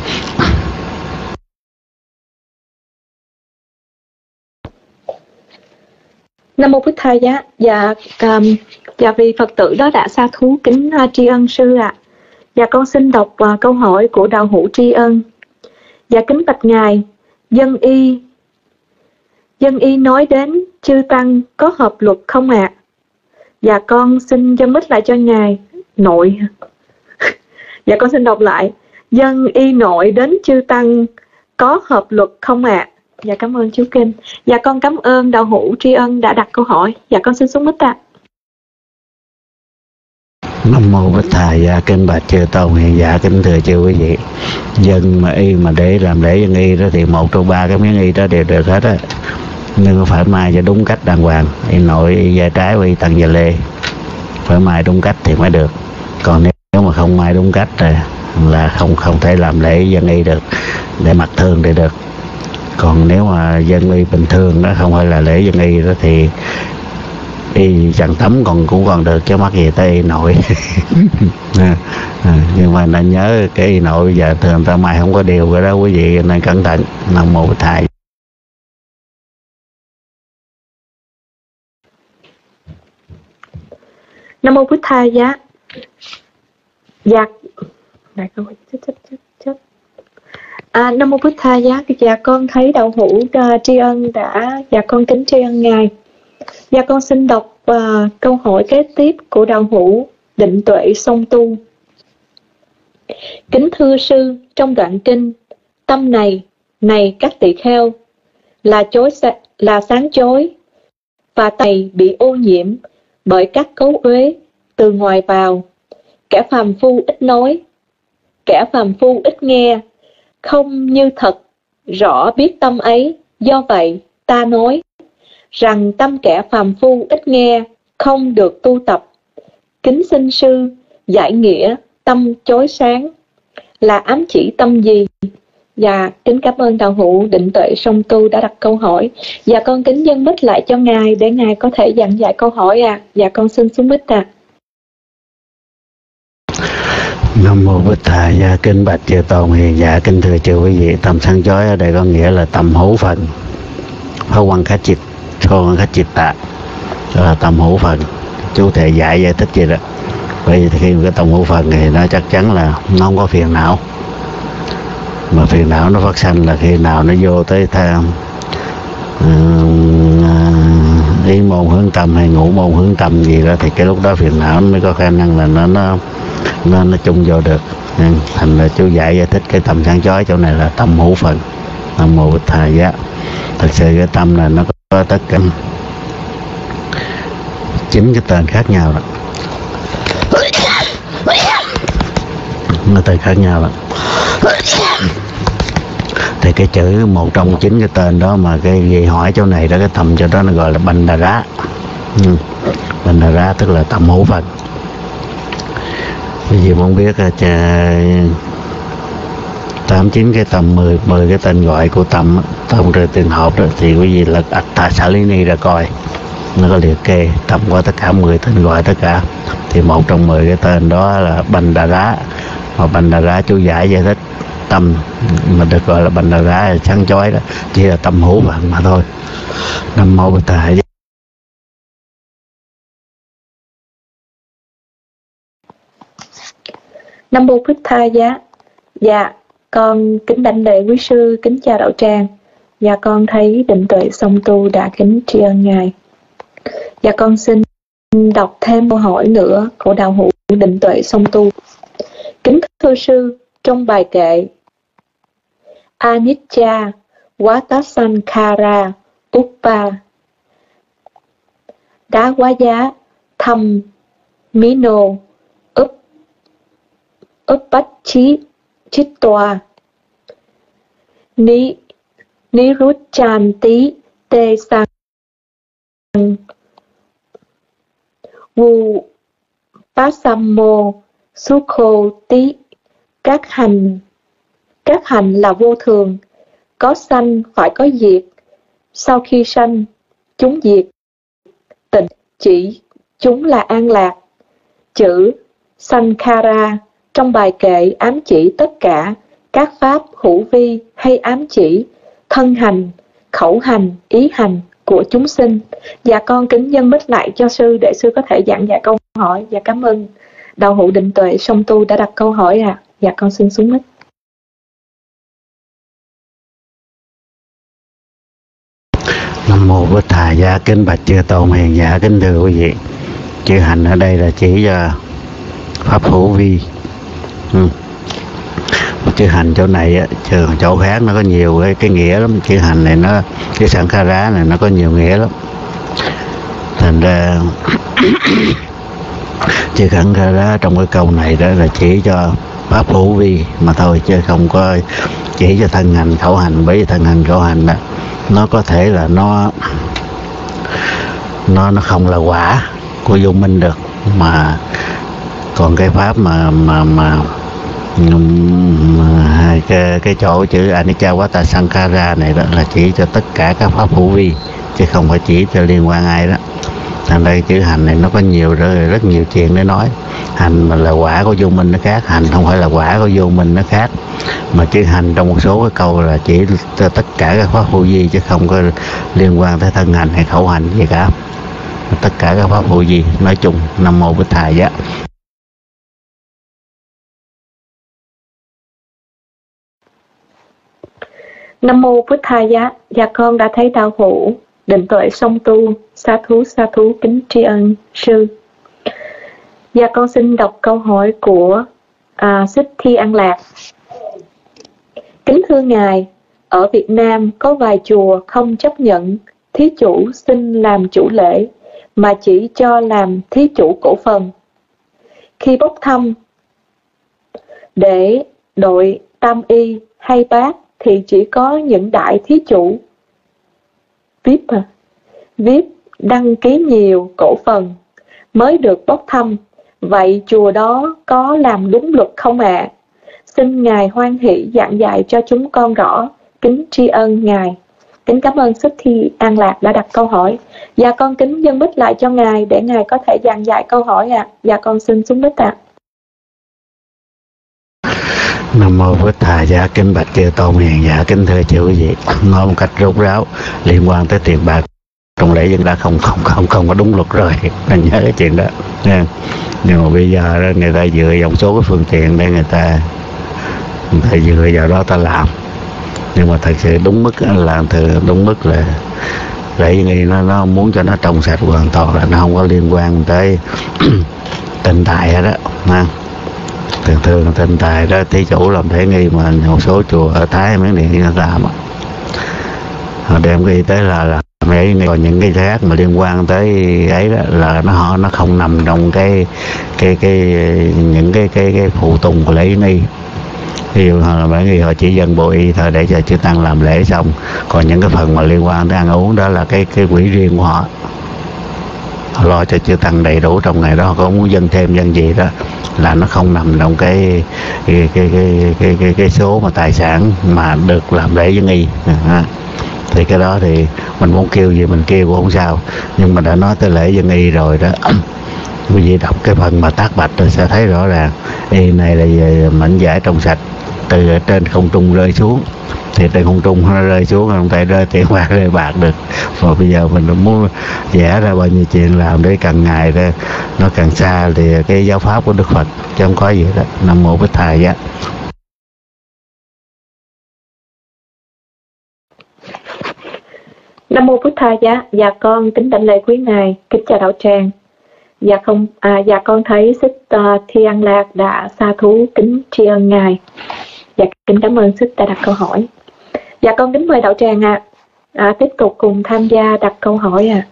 Nam mô Bích Tha Giá. Dạ, um, dạ vì Phật tử đó đã sa thú kính uh, tri ân sư ạ. À. Dạ con xin đọc uh, câu hỏi của đạo hữu tri ân. Dạ kính bạch ngài, dân y dân y nói đến chư tăng có hợp luật không ạ? À? Dạ con xin dâng mít lại cho ngài nội. Dạ con xin đọc lại. Dân y nội đến chư tăng có hợp luật không ạ? À? Dạ cảm ơn chú Kinh. Dạ con cảm ơn đạo hữu tri ân đã đặt câu hỏi. Dạ con xin xuống mít ạ.
Nam mô Bích Tha Giá. Kinh bạch chư tôn hiền giả, kính thưa chư quý vị. Dân mà y mà để làm lễ dân y đó thì một trong ba cái miếng y đó đều được hết á, nhưng mà phải mai cho đúng cách đàng hoàng. Y nội, y vai trái, y tầng và lê phải mai đúng cách thì mới được. Còn nếu mà không mai đúng cách rồi là không không thể làm lễ dân y được. Để mặc thường thì được. Còn nếu mà dân y bình thường đó, không phải là lễ dân y đó, thì y chẳng tắm còn cũng còn được, chứ mắc gì tới y nội. à, à, nhưng mà nên nhớ cái y nội bây giờ thường ta mai không có điều cái đó quý vị, nên cẩn thận. Nam mô Bích Tha.
Nam mô Bích Tha Giá. Dạ à, Nam mô Bích Tha Giá. Dạ con thấy đạo hữu uh, tri ân đã dạ con kính tri ân ngài. Dạ con xin đọc uh, câu hỏi kế tiếp của đạo hữu Định Tuệ Song Tu. Kính thưa sư, trong đoạn kinh tâm này này các tỳ kheo là chối là sáng chối và tày bị ô nhiễm bởi các cấu uế từ ngoài vào. Kẻ phàm phu ít nói, kẻ phàm phu ít nghe, không như thật rõ biết tâm ấy. Do vậy ta nói rằng tâm kẻ phàm phu ít nghe không được tu tập. Kính xin sư giải nghĩa tâm chói sáng là ám chỉ tâm gì? Dạ kính cảm ơn đạo hữu Định Tuệ Song Tu đã đặt câu hỏi. Dạ con kính dâng mít lại cho ngài để ngài có thể giảng giải câu hỏi à. Dạ con xin xuống mít à.
Nam mô Bích Tha Giá. Kính bạch chư tôn hiền giả, kính thưa chư quý vị. Tâm sáng chói ở đây có nghĩa là tâm hữu phần, phá quan khá chịch, phá quan khá chịch tạ, đó là tâm hữu phần. Chú thầy dạy giải thích gì đó. Vậy thì khi cái tâm hữu phần thì nó chắc chắn là nó không có phiền não. Mà phiền não nó phát sanh là khi nào nó vô tới tham uh, ý môn hướng tâm hay ngũ môn hướng tâm gì đó, thì cái lúc đó phiền não nó mới có khả năng là nó nó nó, nó chung vô được. Nên thành là chú dạy giải thích cái tâm sáng chói chỗ này là tâm hữu phần. Nam mô Bích Tha Giá. Thật sự cái tâm này nó có tất cả chín cái tên khác nhau đó. Nó tên khác nhau đó. Thì cái chữ một trong chín cái tên đó mà cái gì hỏi chỗ này đó, cái tâm cho đó nó gọi là Bandhara. ừ. Bandhara tức là tâm hữu phần. Vì gì không biết tám chín cái tâm, mười mười cái tên gọi của tâm trong rồi tiền hộp đó, thì quý vị là Atthasalini ra coi nó có liệt kê tâm có tất cả mười tên gọi tất cả, thì một trong mười cái tên đó là Bandhara. Mà Bandhara chú giải giải thích tâm mà được gọi là Bandhara là sáng chói đó, chỉ là tâm hữu phần mà thôi. Nam mô Bích Tha.
Nam mô Bích Tha Giá. Dạ con kính đảnh lễ quý sư, kính chào đạo tràng. Dạ con thấy Định Tuệ Song Tu đã kính tri ân ngài. Dạ con xin đọc thêm câu hỏi nữa của đạo hữu Định Tuệ Song Tu. Kính thưa sư, trong bài kệ Anicca Vatasankhara Uppa Đá quá giá thăm Mino Up Uppachchi Chittwa Ni Nirucchanti Te Sang Vu Pasammo Sukho Tí. Các hành các hành là vô thường, có sanh phải có diệt, sau khi sanh chúng diệt. Tịnh chỉ chúng là an lạc. Chữ Sankhara trong bài kệ ám chỉ tất cả các pháp hữu vi hay ám chỉ thân hành, khẩu hành, ý hành của chúng sinh. Dạ con kính dâng mic lại cho sư để sư có thể giảng dạy câu hỏi. Dạ cảm ơn đạo hữu Định Tuệ Song Tu đã đặt câu hỏi ạ. À. Dạ con xin xuống mic.
Nam mô Bổn Thầy Giá, kính bạch chư tôn hiền giả, kính thưa quý vị. Chữ hành ở đây là chỉ cho pháp hữu vi. Ừ. Chữ hành chỗ này á, chỗ khác nó có nhiều cái, cái nghĩa lắm. Chữ hành này nó, cái Sankhara này nó có nhiều nghĩa lắm. Thành ra chữ Sankhara trong cái câu này đó là chỉ cho pháp hữu vi mà thôi, chứ không có chỉ cho thân hành khẩu hành. Bởi vì thân hành khẩu hành đó nó có thể là nó nó nó không là quả của vô minh được, mà còn cái pháp mà mà mà, mà cái, cái chỗ chữ Anicca Sankhara này đó là chỉ cho tất cả các pháp hữu vi, chứ không phải chỉ cho liên quan ai đó. Thành đây chữ hành này nó có nhiều rất, rất nhiều chuyện để nói. Hành mà là quả của vô minh nó khác, hành không phải là quả của vô minh nó khác. Mà chữ hành trong một số cái câu là chỉ cho tất cả các pháp hữu vi, chứ không có liên quan tới thân hành hay khẩu hành gì cả. Tất cả các pháp hữu vi nói chung. Nam mô Bổn Thầy Giá.
Nam mô Bổn Thầy Giá. Dạ con đã thấy đạo hữu Định Tuệ Song Tu. Sa thú sa thú kính tri ân sư. Dạ con xin đọc câu hỏi của à, Xích Thi An Lạc. Kính thưa Ngài, ở Việt Nam có vài chùa không chấp nhận thí chủ xin làm chủ lễ, mà chỉ cho làm thí chủ cổ phần. Khi bốc thăm để đội tam y hay bát thì chỉ có những đại thí chủ vi ai pi à, vi ai pi đăng ký nhiều cổ phần mới được bốc thăm. Vậy chùa đó có làm đúng luật không ạ? À? Xin Ngài hoan hỷ giảng dạy cho chúng con rõ. Kính tri ân Ngài. Kính cảm ơn Xích Thi An Lạc đã đặt câu hỏi. Dạ con kính dâng mic lại cho Ngài để Ngài có thể giảng dạy câu hỏi ạ. À. Dạ con xin xuống mic ạ. À.
Nam mô Bổn Thầy Giá, kính bạch chư tôn hiền giả, kính thưa chư quý vị. Nói một cách rốt ráo liên quan tới tiền bạc trong lễ dân đã không không không không có đúng luật rồi, nên nhớ cái chuyện đó nha. Nhưng mà bây giờ đó, người ta dựa vào một số cái phương tiện để người ta người ta dựa vào đó ta làm. Nhưng mà thật sự đúng mức là thường đúng mức là lễ dân y nó nó muốn cho nó trong sạch hoàn toàn, là nó không có liên quan tới tinh tài đó ha. Thường thường tinh tài đó thí chủ làm lễ nghi, mà một số chùa ở Thái mấy này người ta làm họ đem cái y tế là là lễ nghi. Còn những cái khác mà liên quan tới ấy đó là nó họ nó không nằm trong cái cái cái những cái cái cái phụ tùng của lễ nghi. Ví dụ là bởi vì họ chỉ dân bộ y thôi để cho chư tăng làm lễ xong, còn những cái phần mà liên quan tới ăn uống đó là cái cái quỹ riêng của họ. Họ lo cho chư tăng đầy đủ trong ngày đó, họ có muốn dân thêm dân gì đó là nó không nằm trong cái cái cái cái cái, cái, cái số mà tài sản mà được làm lễ dân y. À, thì cái đó thì mình muốn kêu gì mình kêu cũng không sao, nhưng mà đã nói tới lễ dân y rồi đó. Quý vị đọc cái phần mà tác bạch rồi sẽ thấy rõ ràng y này là mảnh vải trong sạch từ ở trên không trung rơi xuống, thì trên không trung nó rơi xuống, không thể rơi tiền bạc rơi bạc được. Và bây giờ mình muốn vẽ ra bao nhiêu chuyện làm để càng ngày đó, nó càng xa thì cái giáo pháp của Đức Phật, chứ không có gì đó. Nam mô Bổn Thầy Giá.
Nam mô Bổn Thầy Giá. Dạ con kính đảnh lễ quý Ngài, kính chào đạo tràng. Dạ không, à, dạ con thấy Xích uh, Thi An Lạc đã sa thú kính tri ân Ngài. Dạ kính cảm ơn Xích đã đặt câu hỏi. Dạ con kính mời đạo tràng ạ. À. À, tiếp tục cùng tham gia đặt câu hỏi ạ.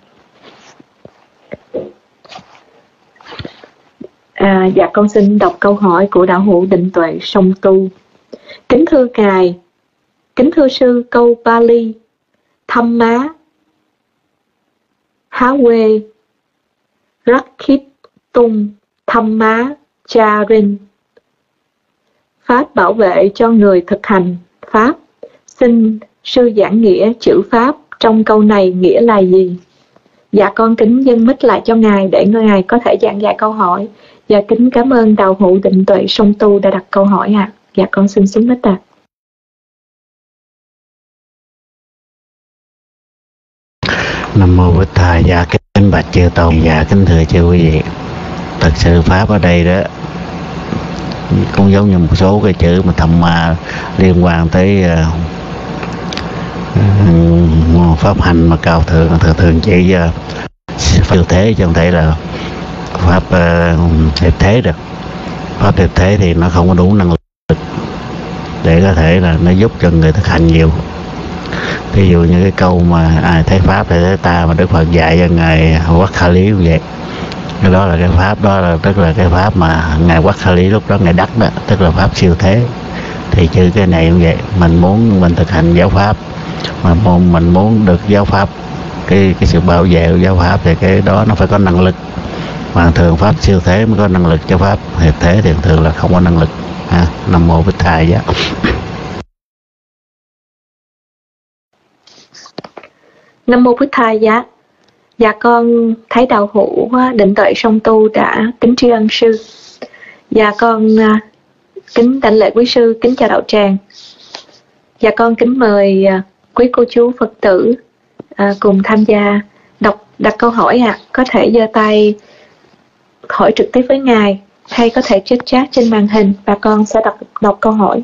À. À, dạ con xin đọc câu hỏi của đạo hữu Định Tuệ Song Tu. Kính thưa Ngài, kính thưa sư, câu Pali thăm má há quê Rakkhit tung thăm má cha rin, pháp bảo vệ cho người thực hành pháp. Xin sư giảng nghĩa chữ Pháp trong câu này nghĩa là gì? Dạ con kính dâng mic lại cho Ngài để Ngài có thể giảng giải câu hỏi. Dạ kính cảm ơn đạo hữu Định Tuệ Song Tu đã đặt câu hỏi ạ. À. Dạ con xin xuống mic ạ. À.
Nam mô Bích Thà. Dạ kính bạch chư tôn. Dạ kính thưa chư quý vị, thật sự pháp ở đây đó cũng giống như một số cái chữ mà thầm ma liên quan tới uh, uh, pháp hành mà cao thượng thường thường chỉ uh, pháp điều thế, chứ không thể là pháp uh, hiệp thế được. Pháp hiệp thế thì nó không có đủ năng lực để có thể là nó giúp cho người thực hành nhiều. Ví dụ như cái câu mà ai thấy pháp thì thấy ta, mà Đức Phật dạy cho ngài Quắc Kha Lý cũng vậy. Cái đó là cái pháp đó là tức là cái pháp mà ngài Quắc Kha Lý lúc đó ngài đắc đó, tức là pháp siêu thế. Thì chữ cái này cũng vậy, mình muốn mình thực hành giáo pháp, mà mình muốn được giáo pháp, cái cái sự bảo vệ của giáo pháp thì cái đó nó phải có năng lực. Mà thường pháp siêu thế mới có năng lực, cho pháp hiệp thế thì thường là không có năng lực. Ha, Nam mô Bích Thầy giá.
Nam mô Bích Thầy giá. Dạ con thấy đạo hữu Định Tuệ Song Tu đã kính tri ân sư. Dạ con kính đảnh lễ quý sư, kính chào đạo tràng. Dạ con kính mời quý cô chú Phật tử à, cùng tham gia đọc đặt câu hỏi ạ. À. Có thể giơ tay hỏi trực tiếp với ngài hay có thể chat chat trên màn hình và con sẽ đọc đọc câu hỏi.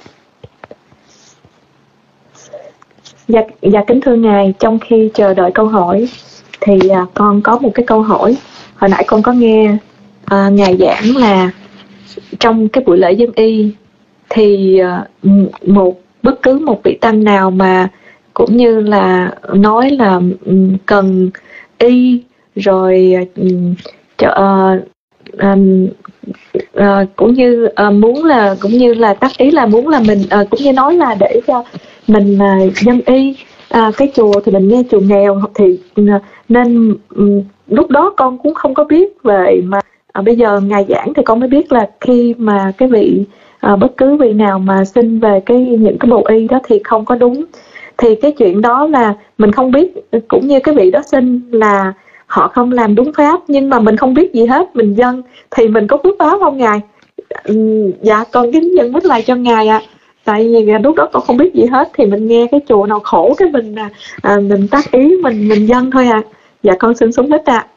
Dạ, dạ kính thưa ngài, trong khi chờ đợi câu hỏi thì à, con có một cái câu hỏi. Hồi nãy con có nghe à, ngài giảng là trong cái buổi lễ dân y thì à, một bất cứ một vị tăng nào mà cũng như là nói là um, cần y rồi um, cho, uh, um, uh, cũng như uh, muốn là cũng như là tác ý là muốn là mình uh, cũng như nói là để cho mình uh, dân y uh, cái chùa thì mình nghe chùa nghèo thì uh, nên um, lúc đó con cũng không có biết về mà uh, bây giờ ngài giảng thì con mới biết là khi mà cái vị uh, bất cứ vị nào mà xin về cái những cái bộ y đó thì không có đúng. Thì cái chuyện đó là mình không biết, cũng như cái vị đó xin là họ không làm đúng pháp, nhưng mà mình không biết gì hết, mình dâng thì mình có phước báo không ngài? Ừ, dạ con kính dâng mic lại cho ngài ạ. À. Tại vì lúc đó con không biết gì hết thì mình nghe cái chùa nào khổ cái mình à, mình tác ý mình mình dâng thôi ạ. À. Dạ con xin xuống mic ạ. À.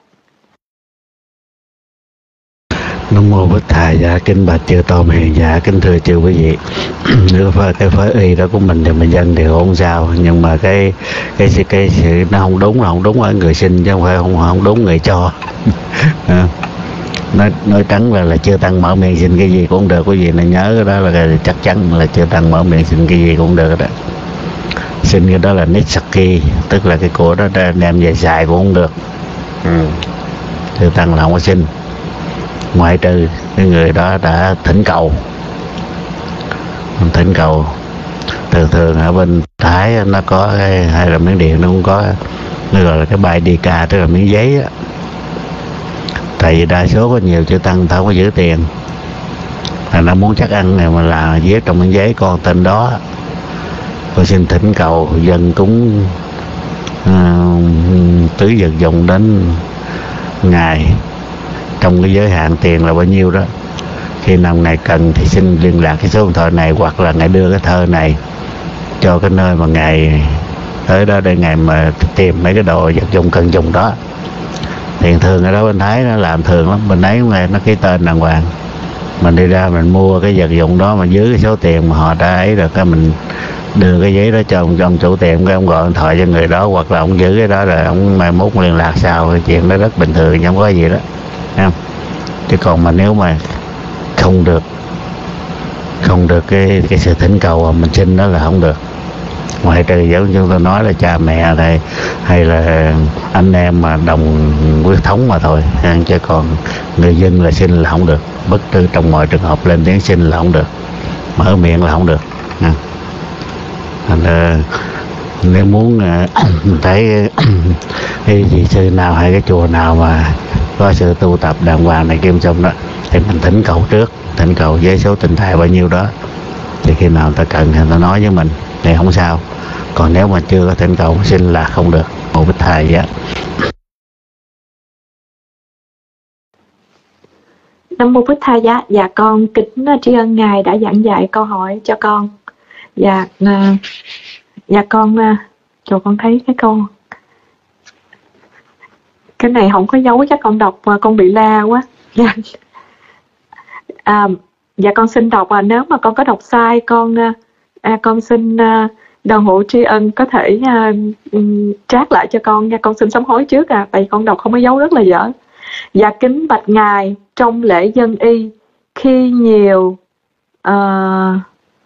Nam mô Bích Thầy. Dạ kính bạch chư tôn hiền. Dạ kính thưa chư quý vị, nếu cái phái y đó của mình thì mình dân thì không sao, nhưng mà cái cái cái, cái sự nó không đúng là không đúng ở người sinh chứ không phải không không đúng người cho. nói nói trắng là là chưa tăng mở miệng xin cái gì cũng được. Quý vị này nhớ cái đó là cái, chắc chắn là chưa tăng mở miệng xin cái gì cũng được đó. Xin cái đó là nitsaki, tức là cái của đó đem về xài cũng không được. Ừ. Chưa tăng là không có xin, ngoại trừ cái người đó đã thỉnh cầu. Thỉnh cầu thường thường ở bên Thái nó có cái, hay là Miến Điện nó cũng có, nó gọi là cái bài đi ca, tức là miếng giấy á. Tại vì đa số có nhiều chữ tăng ta không có giữ tiền, là nó muốn chắc ăn này mà là viết trong miếng giấy con tên đó, tôi xin thỉnh cầu dân cúng uh, tứ vật dụng đến ngày, trong cái giới hạn tiền là bao nhiêu đó. Khi nào ngài cần thì xin liên lạc cái số điện thoại này, hoặc là ngài đưa cái thơ này cho cái nơi mà ngài tới đó để ngài mà tìm mấy cái đồ vật dụng cần dùng đó. Thì thường ở đó bên Thái nó làm thường lắm, bên ấy nó ký tên đàng hoàng, mình đi ra mình mua cái vật dụng đó mà dưới cái số tiền mà họ đã ấy rồi, cái mình đưa cái giấy đó cho ông, cho ông chủ tiệm, cái ông gọi điện thoại cho người đó, hoặc là ông giữ cái đó rồi ông mai mốt liên lạc sau. Cái chuyện đó rất bình thường, không có gì đó. Thấy không? Chứ còn mà nếu mà không được không được cái cái sự thỉnh cầu mà mình xin đó là không được. Ngoại trừ giống chúng tôi nói là cha mẹ này hay là anh em mà đồng huyết thống mà thôi, chứ còn người dân là xin là không được. Bất cứ trong mọi trường hợp lên tiếng xin là không được, mở miệng là không được. Nên nếu muốn mình thấy cái vị sư nào hay cái chùa nào mà có sự tu tập đàng hoàng này kim xong đó thì mình thỉnh cầu trước, thỉnh cầu với số tình thầy bao nhiêu đó, thì khi nào ta cần thì ta nói với mình thì không sao. còn nếu mà chưa có thành cầu sinh là không được. Mô Bích Thầy Giá.
Nam mô Bích Thầy Giá. Dạ con kính tri ân Ngài đã giảng dạy câu hỏi cho con. Dạ uh, dạ con uh, cho con thấy cái câu cái này không có dấu, chắc con đọc mà con bị la quá. Dạ à, dạ con xin đọc, và nếu mà con có đọc sai con à, con xin à, Đạo hữu tri ân có thể à, trát lại cho con nha. Con xin sám hối trước à, tại con đọc không có dấu rất là dở. Dạ kính bạch Ngài, trong lễ dân y khi nhiều uh,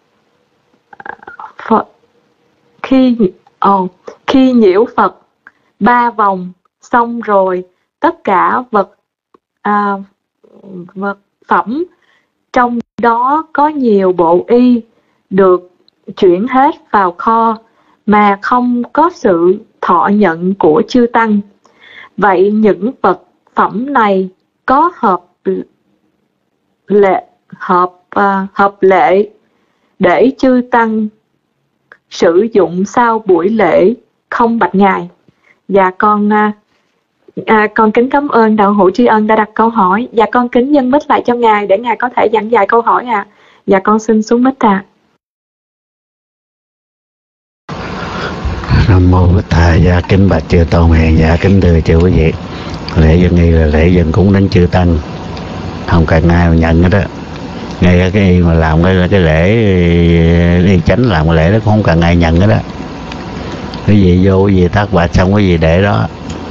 Phật khi oh, khi nhiễu Phật ba vòng xong rồi, tất cả vật à, vật phẩm trong đó có nhiều bộ y được chuyển hết vào kho mà không có sự thọ nhận của chư tăng. Vậy những vật phẩm này có hợp lệ hợp à, hợp lệ để chư tăng sử dụng sau buổi lễ không bạch Ngài? Dạ con à, à, con kính cảm ơn đạo hữu tri ân đã đặt câu hỏi. Dạ con kính dâng mic lại cho Ngài để Ngài có thể giảng dạy câu hỏi ạ. À. Dạ con xin xuống mic ạ. À.
Nam mô Bích Thầy Giá. Kính bạch chư tôn hiền giả, kính thưa chư quý vị, lễ dân y là lễ dân cúng đến chư tăng, không cần ai mà nhận hết đó. Ngay cái y mà làm cái cái lễ đi chánh làm cái lễ đó cũng không cần ai nhận hết đó. Cái gì vô cái gì thác bạch xong cái gì để đó,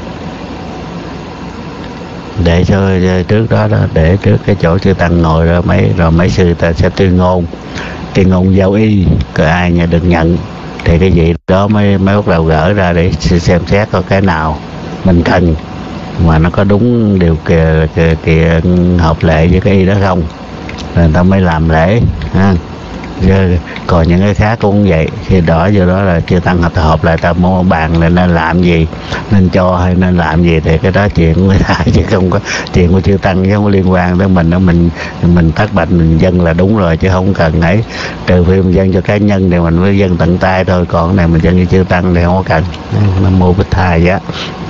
để cho trước đó đó, để trước cái chỗ chư tăng ngồi rồi mấy rồi mấy sư ta sẽ tuyên ngôn tuyên ngôn giao y, có ai nhà được nhận thì cái gì đó mới mới bắt đầu gỡ ra để xem xét có cái nào mình cần mà nó có đúng điều kiện, kiện hợp lệ với cái y đó không, rồi người ta mới làm lễ ha. Còn những cái khác cũng vậy, khi đó vô đó là chưa tăng hợp hợp lại ta mua bàn là nên làm gì, nên cho hay nên làm gì thì cái đó chuyện của người ta, chứ không có chuyện của chư tăng, chứ không có liên quan tới mình đó. Mình mình tác bạch mình dân là đúng rồi, chứ không cần ấy, trừ khi mình dân cho cá nhân thì mình mới dân tận tay thôi, còn cái này mình dân cho chư tăng thì không có cần. Nam mô Bích Thầy Giá.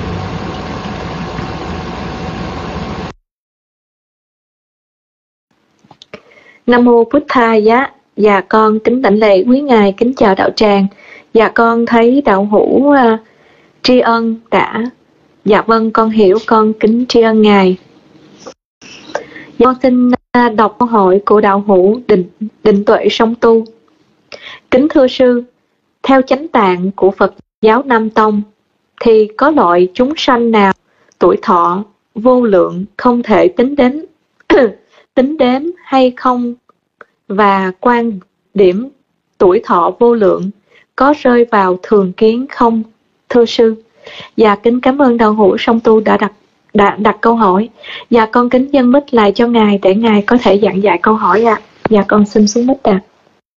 Nam mô Bích Thầy Giá. Dạ con kính đảnh lễ quý Ngài, kính chào đạo tràng. Dạ con thấy đạo hữu uh, tri ân đã. Dạ vâng, con hiểu, con kính tri ân Ngài. Dạ, con xin uh, đọc câu hỏi của đạo hữu Định Định Tuệ Song Tu. Kính thưa sư, theo chánh tạng của Phật giáo Nam Tông thì có loại chúng sanh nào tuổi thọ vô lượng không thể tính đến tính đếm hay không, và quan điểm tuổi thọ vô lượng có rơi vào thường kiến không, thưa sư? Dạ kính cảm ơn đạo hữu Song Tu đã đặt đã đặt câu hỏi. Dạ con kính dâng mic lại cho Ngài để Ngài có thể giảng dạy câu hỏi ạ. À. Dạ con xin xuống mic ạ.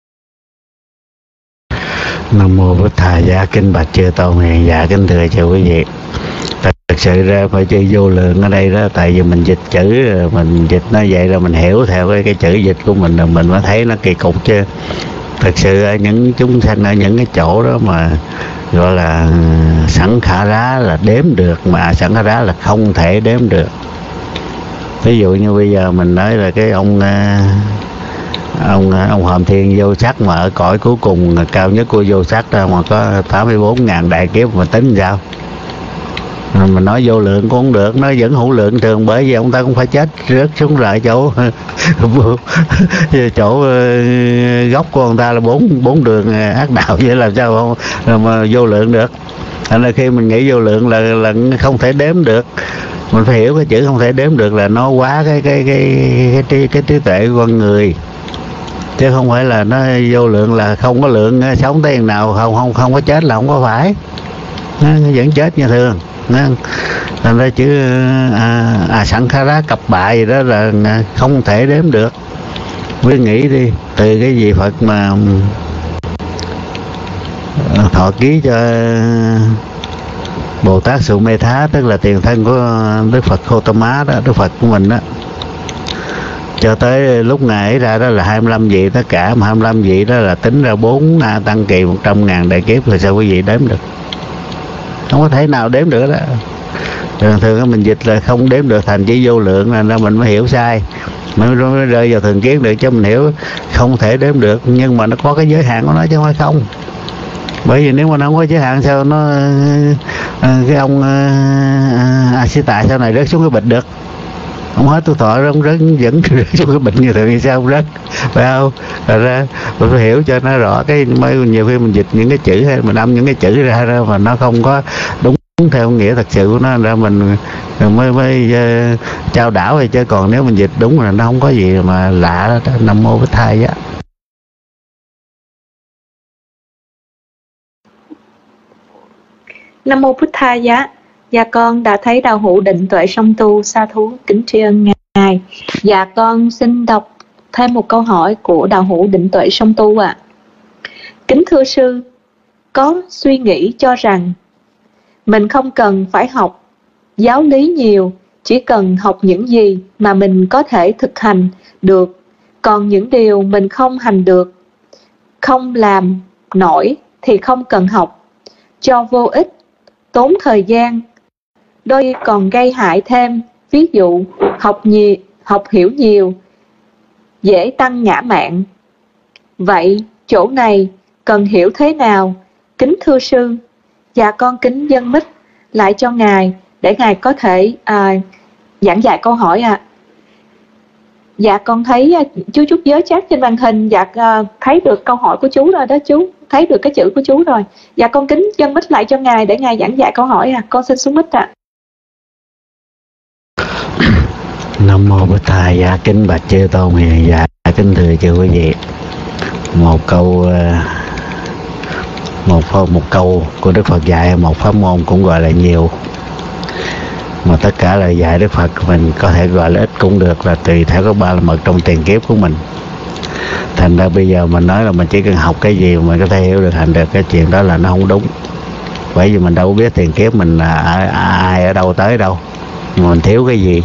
À.
Nam mô Bích Thầy Giá. Kính bạch chư tôn hiền giả, kính thưa chư quý vị, thật sự ra phải chữ vô lượng ở đây đó, tại vì mình dịch chữ, mình dịch nó vậy rồi mình hiểu theo cái, cái chữ dịch của mình rồi mình mới thấy nó kỳ cục, chứ thật sự ở những chúng sanh ở những cái chỗ đó mà gọi là sẵn khả rá là đếm được, mà sẵn khả rá là không thể đếm được. Ví dụ như bây giờ mình nói là cái ông ông ông Hòm Thiên vô sắc mà ở cõi cuối cùng cao nhất của vô sắc đó mà có tám mươi bốn ngàn đại kiếp, mà tính sao? Mình nói vô lượng cũng không được, nó vẫn hữu lượng thường, bởi vì ông ta cũng phải chết rớt xuống lại chỗ chỗ gốc của ông ta là bốn bốn đường ác đạo, vậy làm sao không mà vô lượng được? Thành ra khi mình nghĩ vô lượng là là không thể đếm được, mình phải hiểu cái chữ không thể đếm được là nó quá cái cái cái cái cái, cái trí tuệ của con người, chứ không phải là nó vô lượng là không có lượng, sống tới nào không không không có chết là không có phải, nó vẫn chết như thường. Thành ra chữ à, à sẵn khá rá cặp bại gì đó là không thể đếm được. Quý nghĩ đi, từ cái gì Phật mà thọ ký cho Bồ Tát Sự Mê Thá, tức là tiền thân của Đức Phật Gotama đó, Đức Phật của mình đó, cho tới lúc ngày ấy ra đó là hai mươi lăm vị tất cả, mà hai mươi lăm vị đó là tính ra bốn tăng kỳ một trăm ngàn đại kiếp, rồi sao quý vị đếm được? Không có thể nào đếm được đó. Thường thường mình dịch là không đếm được, thành chỉ vô lượng, là mình mới hiểu sai, mới rơi vào thường kiến được. Chứ mình hiểu không thể đếm được, nhưng mà nó có cái giới hạn của nó chứ không phải không. Bởi vì nếu mà nó không có giới hạn sao nó cái ông A Sĩ Tại sau này rớt xuống cái bịch được? Ông hết tuổi thọ ông rớt vẫn rớt xuống cái bịch như thường thì sao ông rớt, phải không? Rồi ra mình phải hiểu cho nó rõ. Cái mới nhiều khi mình dịch những cái chữ hay mình âm những cái chữ ra ra mà nó không có đúng theo nghĩa thật sự của nó, ra mình mới mới uh, trao đảo rồi. Chứ còn nếu mình dịch đúng là nó không có gì mà lạ đó. Nam mô Bích Thai á.
Nam mô Bích Thai giá. Dạ con đã thấy đạo hữu định tuệ song tu, sa thú kính tri ân ngài. Dạ con xin đọc thêm một câu hỏi của đạo hữu định tuệ song tu ạ. À. Kính thưa sư, có suy nghĩ cho rằng mình không cần phải học giáo lý nhiều, chỉ cần học những gì mà mình có thể thực hành được, còn những điều mình không hành được, không làm nổi thì không cần học, cho vô ích, tốn thời gian, đôi còn gây hại thêm. Ví dụ học nhiều, học hiểu nhiều dễ tăng ngã mạn. Vậy chỗ này cần hiểu thế nào? Kính thưa sư. Dạ con kính dâng mic lại cho ngài để ngài có thể à, giảng dạy câu hỏi ạ. À. Dạ con thấy chú chút giới chat trên màn hình. Dạ thấy được câu hỏi của chú rồi đó chú, thấy được cái chữ của chú rồi. Dạ con kính dâng mic lại cho ngài để ngài giảng dạy câu hỏi à. Con xin xuống mic ạ. À.
Nam mô Bích Thầy. Dạ kính bạch chư tôn hiền. Dạ kính thưa chư quý vị, một câu một một câu của Đức Phật dạy, một pháp môn cũng gọi là nhiều, mà tất cả là dạy Đức Phật mình có thể gọi là ít cũng được, là tùy theo các ba la mật trong tiền kiếp của mình. Thành ra bây giờ mình nói là mình chỉ cần học cái gì mình có thể hiểu được hành được, cái chuyện đó là nó không đúng. Bởi vì mình đâu biết tiền kiếp mình là ai ở đâu tới đâu, mà mình thiếu cái gì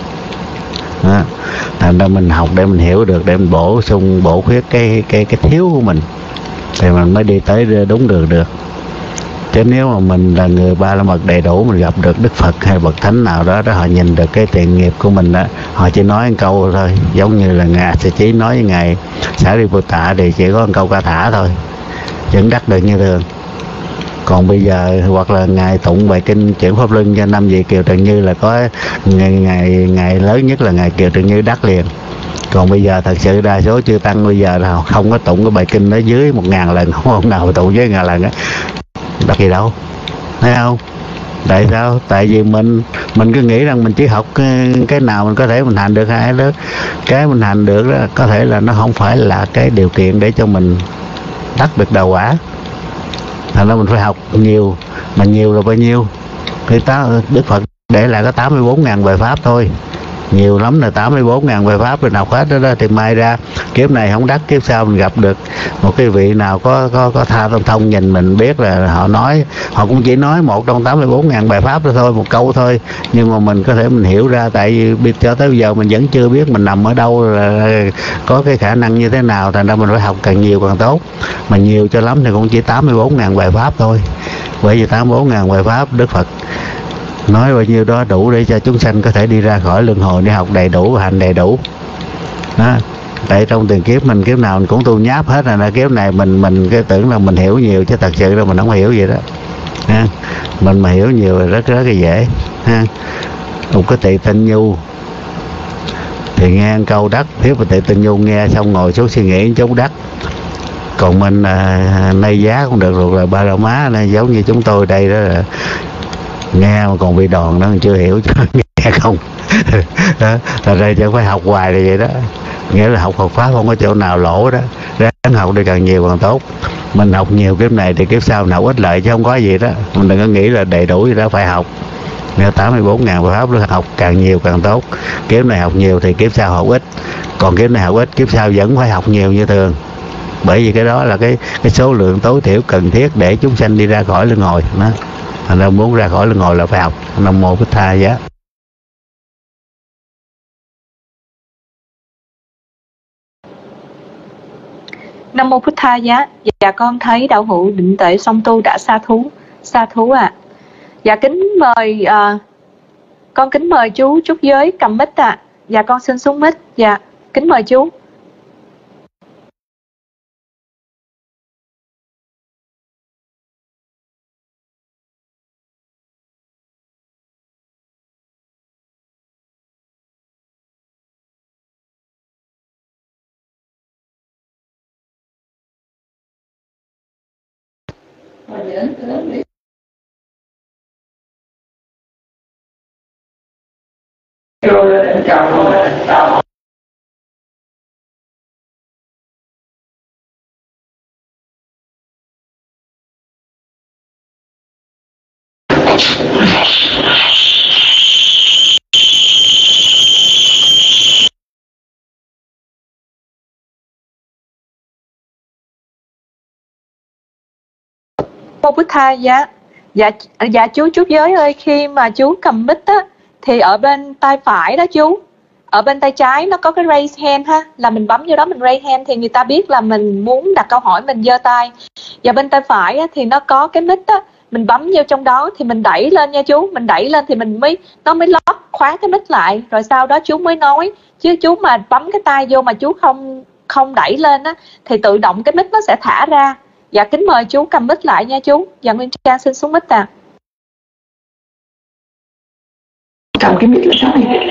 đó. Thành ra mình học để mình hiểu được, để mình bổ sung bổ khuyết cái cái cái thiếu của mình thì mình mới đi tới đúng đường được. Chứ nếu mà mình là người ba la mật đầy đủ, mình gặp được Đức Phật hay bậc thánh nào đó đó, họ nhìn được cái tiền nghiệp của mình đó, họ chỉ nói một câu thôi. Giống như là ngài sẽ chỉ nói với ngài Xá利Phut Tạ thì chỉ có một câu ca thả thôi, vẫn đắc được như thường. Còn bây giờ hoặc là ngài tụng bài kinh chuyển pháp luân cho năm vị Kiều Trần Như là có ngày, ngày, ngày lớn nhất là ngài Kiều Trần Như đắc liền. Còn bây giờ thật sự đa số chư tăng bây giờ là không có tụng cái bài kinh đó dưới một ngàn lần, không ông nào tụng dưới ngàn lần á, đắc gì đâu, thấy không? Tại sao? Tại vì mình mình cứ nghĩ rằng mình chỉ học cái, cái nào mình có thể mình hành được hay đó, cái mình hành được đó có thể là nó không phải là cái điều kiện để cho mình đắc được đạo quả. Thành ra mình phải học nhiều, mà nhiều là bao nhiêu? Thì ta, Đức Phật để lại có tám mươi bốn ngàn bài pháp thôi, nhiều lắm là tám mươi bốn ngàn bài pháp rồi đọc hết đó, đó thì mai ra kiếp này không đắc, kiếp sau mình gặp được một cái vị nào có có có tha thông thông nhìn mình biết là họ nói, họ cũng chỉ nói một trong tám mươi bốn ngàn bài pháp đó thôi, một câu thôi, nhưng mà mình có thể mình hiểu ra. Tại vì biết cho tới bây giờ mình vẫn chưa biết mình nằm ở đâu, là có cái khả năng như thế nào. Thành ra mình phải học càng nhiều càng tốt, mà nhiều cho lắm thì cũng chỉ tám mươi bốn ngàn bài pháp thôi. Bởi vì tám mươi bốn ngàn bài pháp Đức Phật nói bao nhiêu đó đủ để cho chúng sanh có thể đi ra khỏi luân hồi, để học đầy đủ và hành đầy đủ đó. Tại trong tiền kiếp mình kiếp nào mình cũng tu nháp hết rồi, là kiếp này mình mình cái tưởng là mình hiểu nhiều, chứ thật sự là mình không hiểu gì đó ha. Mình mà hiểu nhiều là rất rất là dễ ha. Một cái tỳ tinh nhu thì nghe câu đắc, nếu mà tỳ tinh nhu nghe xong ngồi xuống suy nghĩ chút đắc. Còn mình à, nay giá cũng được rồi, là ba la má này giống như chúng tôi đây đó, là nghe mà còn bị đòn nó chưa hiểu chứ nghe không đó. Thật ra chẳng phải học hoài là vậy đó, nghĩa là học Phật pháp không có chỗ nào lỗ đó, ráng học đi càng nhiều càng tốt. Mình học nhiều kiếp này thì kiếp sau nào ít lợi chứ không có gì đó. Mình đừng có nghĩ là đầy đủ gì đó, phải học. Nếu tám mươi bốn ngàn bài pháp đó, học càng nhiều càng tốt. Kiếp này học nhiều thì kiếp sau học ít, còn kiếp này học ít kiếp sau vẫn phải học nhiều như thường. Bởi vì cái đó là cái cái số lượng tối thiểu cần thiết để chúng sanh đi ra khỏi luân hồi đó. Thành ra muốn ra khỏi luân hồi là phải học. Nam mô Bích Thầy giá.
Nam mô Phật Tha giá. Dạ con thấy đạo hữu định tuệ song tu đã sa thú. Sa thú ạ. À. Dạ kính mời à, con kính mời chú trúc giới cầm mic ạ. À. Dạ con xin xuống mic. Dạ kính mời chú. Mô Bích Tha giá. Dạ, dạ chú trúc giới ơi, khi mà chú cầm mic á thì ở bên tay phải đó chú, ở bên tay trái nó có cái raise hand ha, là mình bấm vô đó mình raise hand thì người ta biết là mình muốn đặt câu hỏi, mình giơ tay. Và bên tay phải á, thì nó có cái mic á, mình bấm vô trong đó thì mình đẩy lên nha chú, mình đẩy lên thì mình mới nó mới lock khóa cái mic lại, rồi sau đó chú mới nói. Chứ chú mà bấm cái tay vô mà chú không không đẩy lên á thì tự động cái mic nó sẽ thả ra. Dạ kính mời chú cầm mic lại nha chú. Dạ Nguyên Trang xin xuống mic ạ. À.
Cầm cái mic lại đó.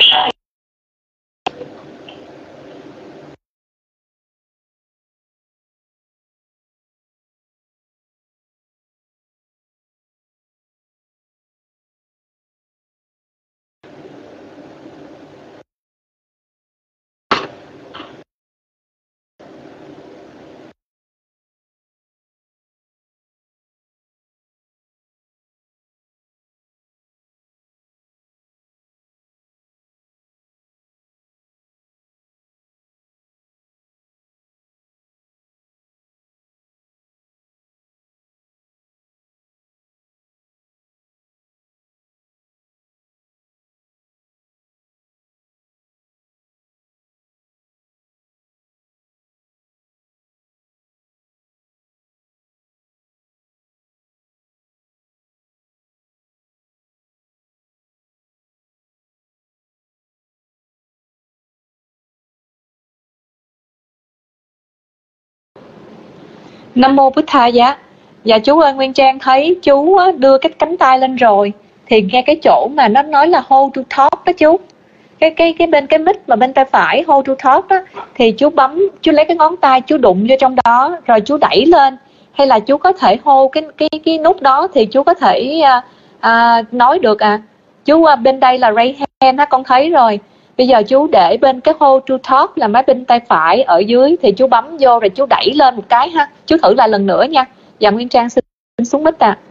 Nam mô Bích Tha giá. Dạ chú ơi, Nguyên Trang thấy chú đưa cái cánh tay lên rồi thì nghe cái chỗ mà nó nói là hold to top đó chú, cái cái cái bên cái mic mà bên tay phải hold to top đó, thì chú bấm, chú lấy cái ngón tay chú đụng vô trong đó rồi chú đẩy lên, hay là chú có thể hold cái cái cái nút đó thì chú có thể à, à, nói được à. Chú à, bên đây là raise hand ha, con thấy rồi. Bây giờ chú để bên cái hold to top là máy bên tay phải ở dưới thì chú bấm vô rồi chú đẩy lên một cái ha. Chú thử lại lần nữa nha. Dạ Nguyên Trang xin xuống mic ạ. À.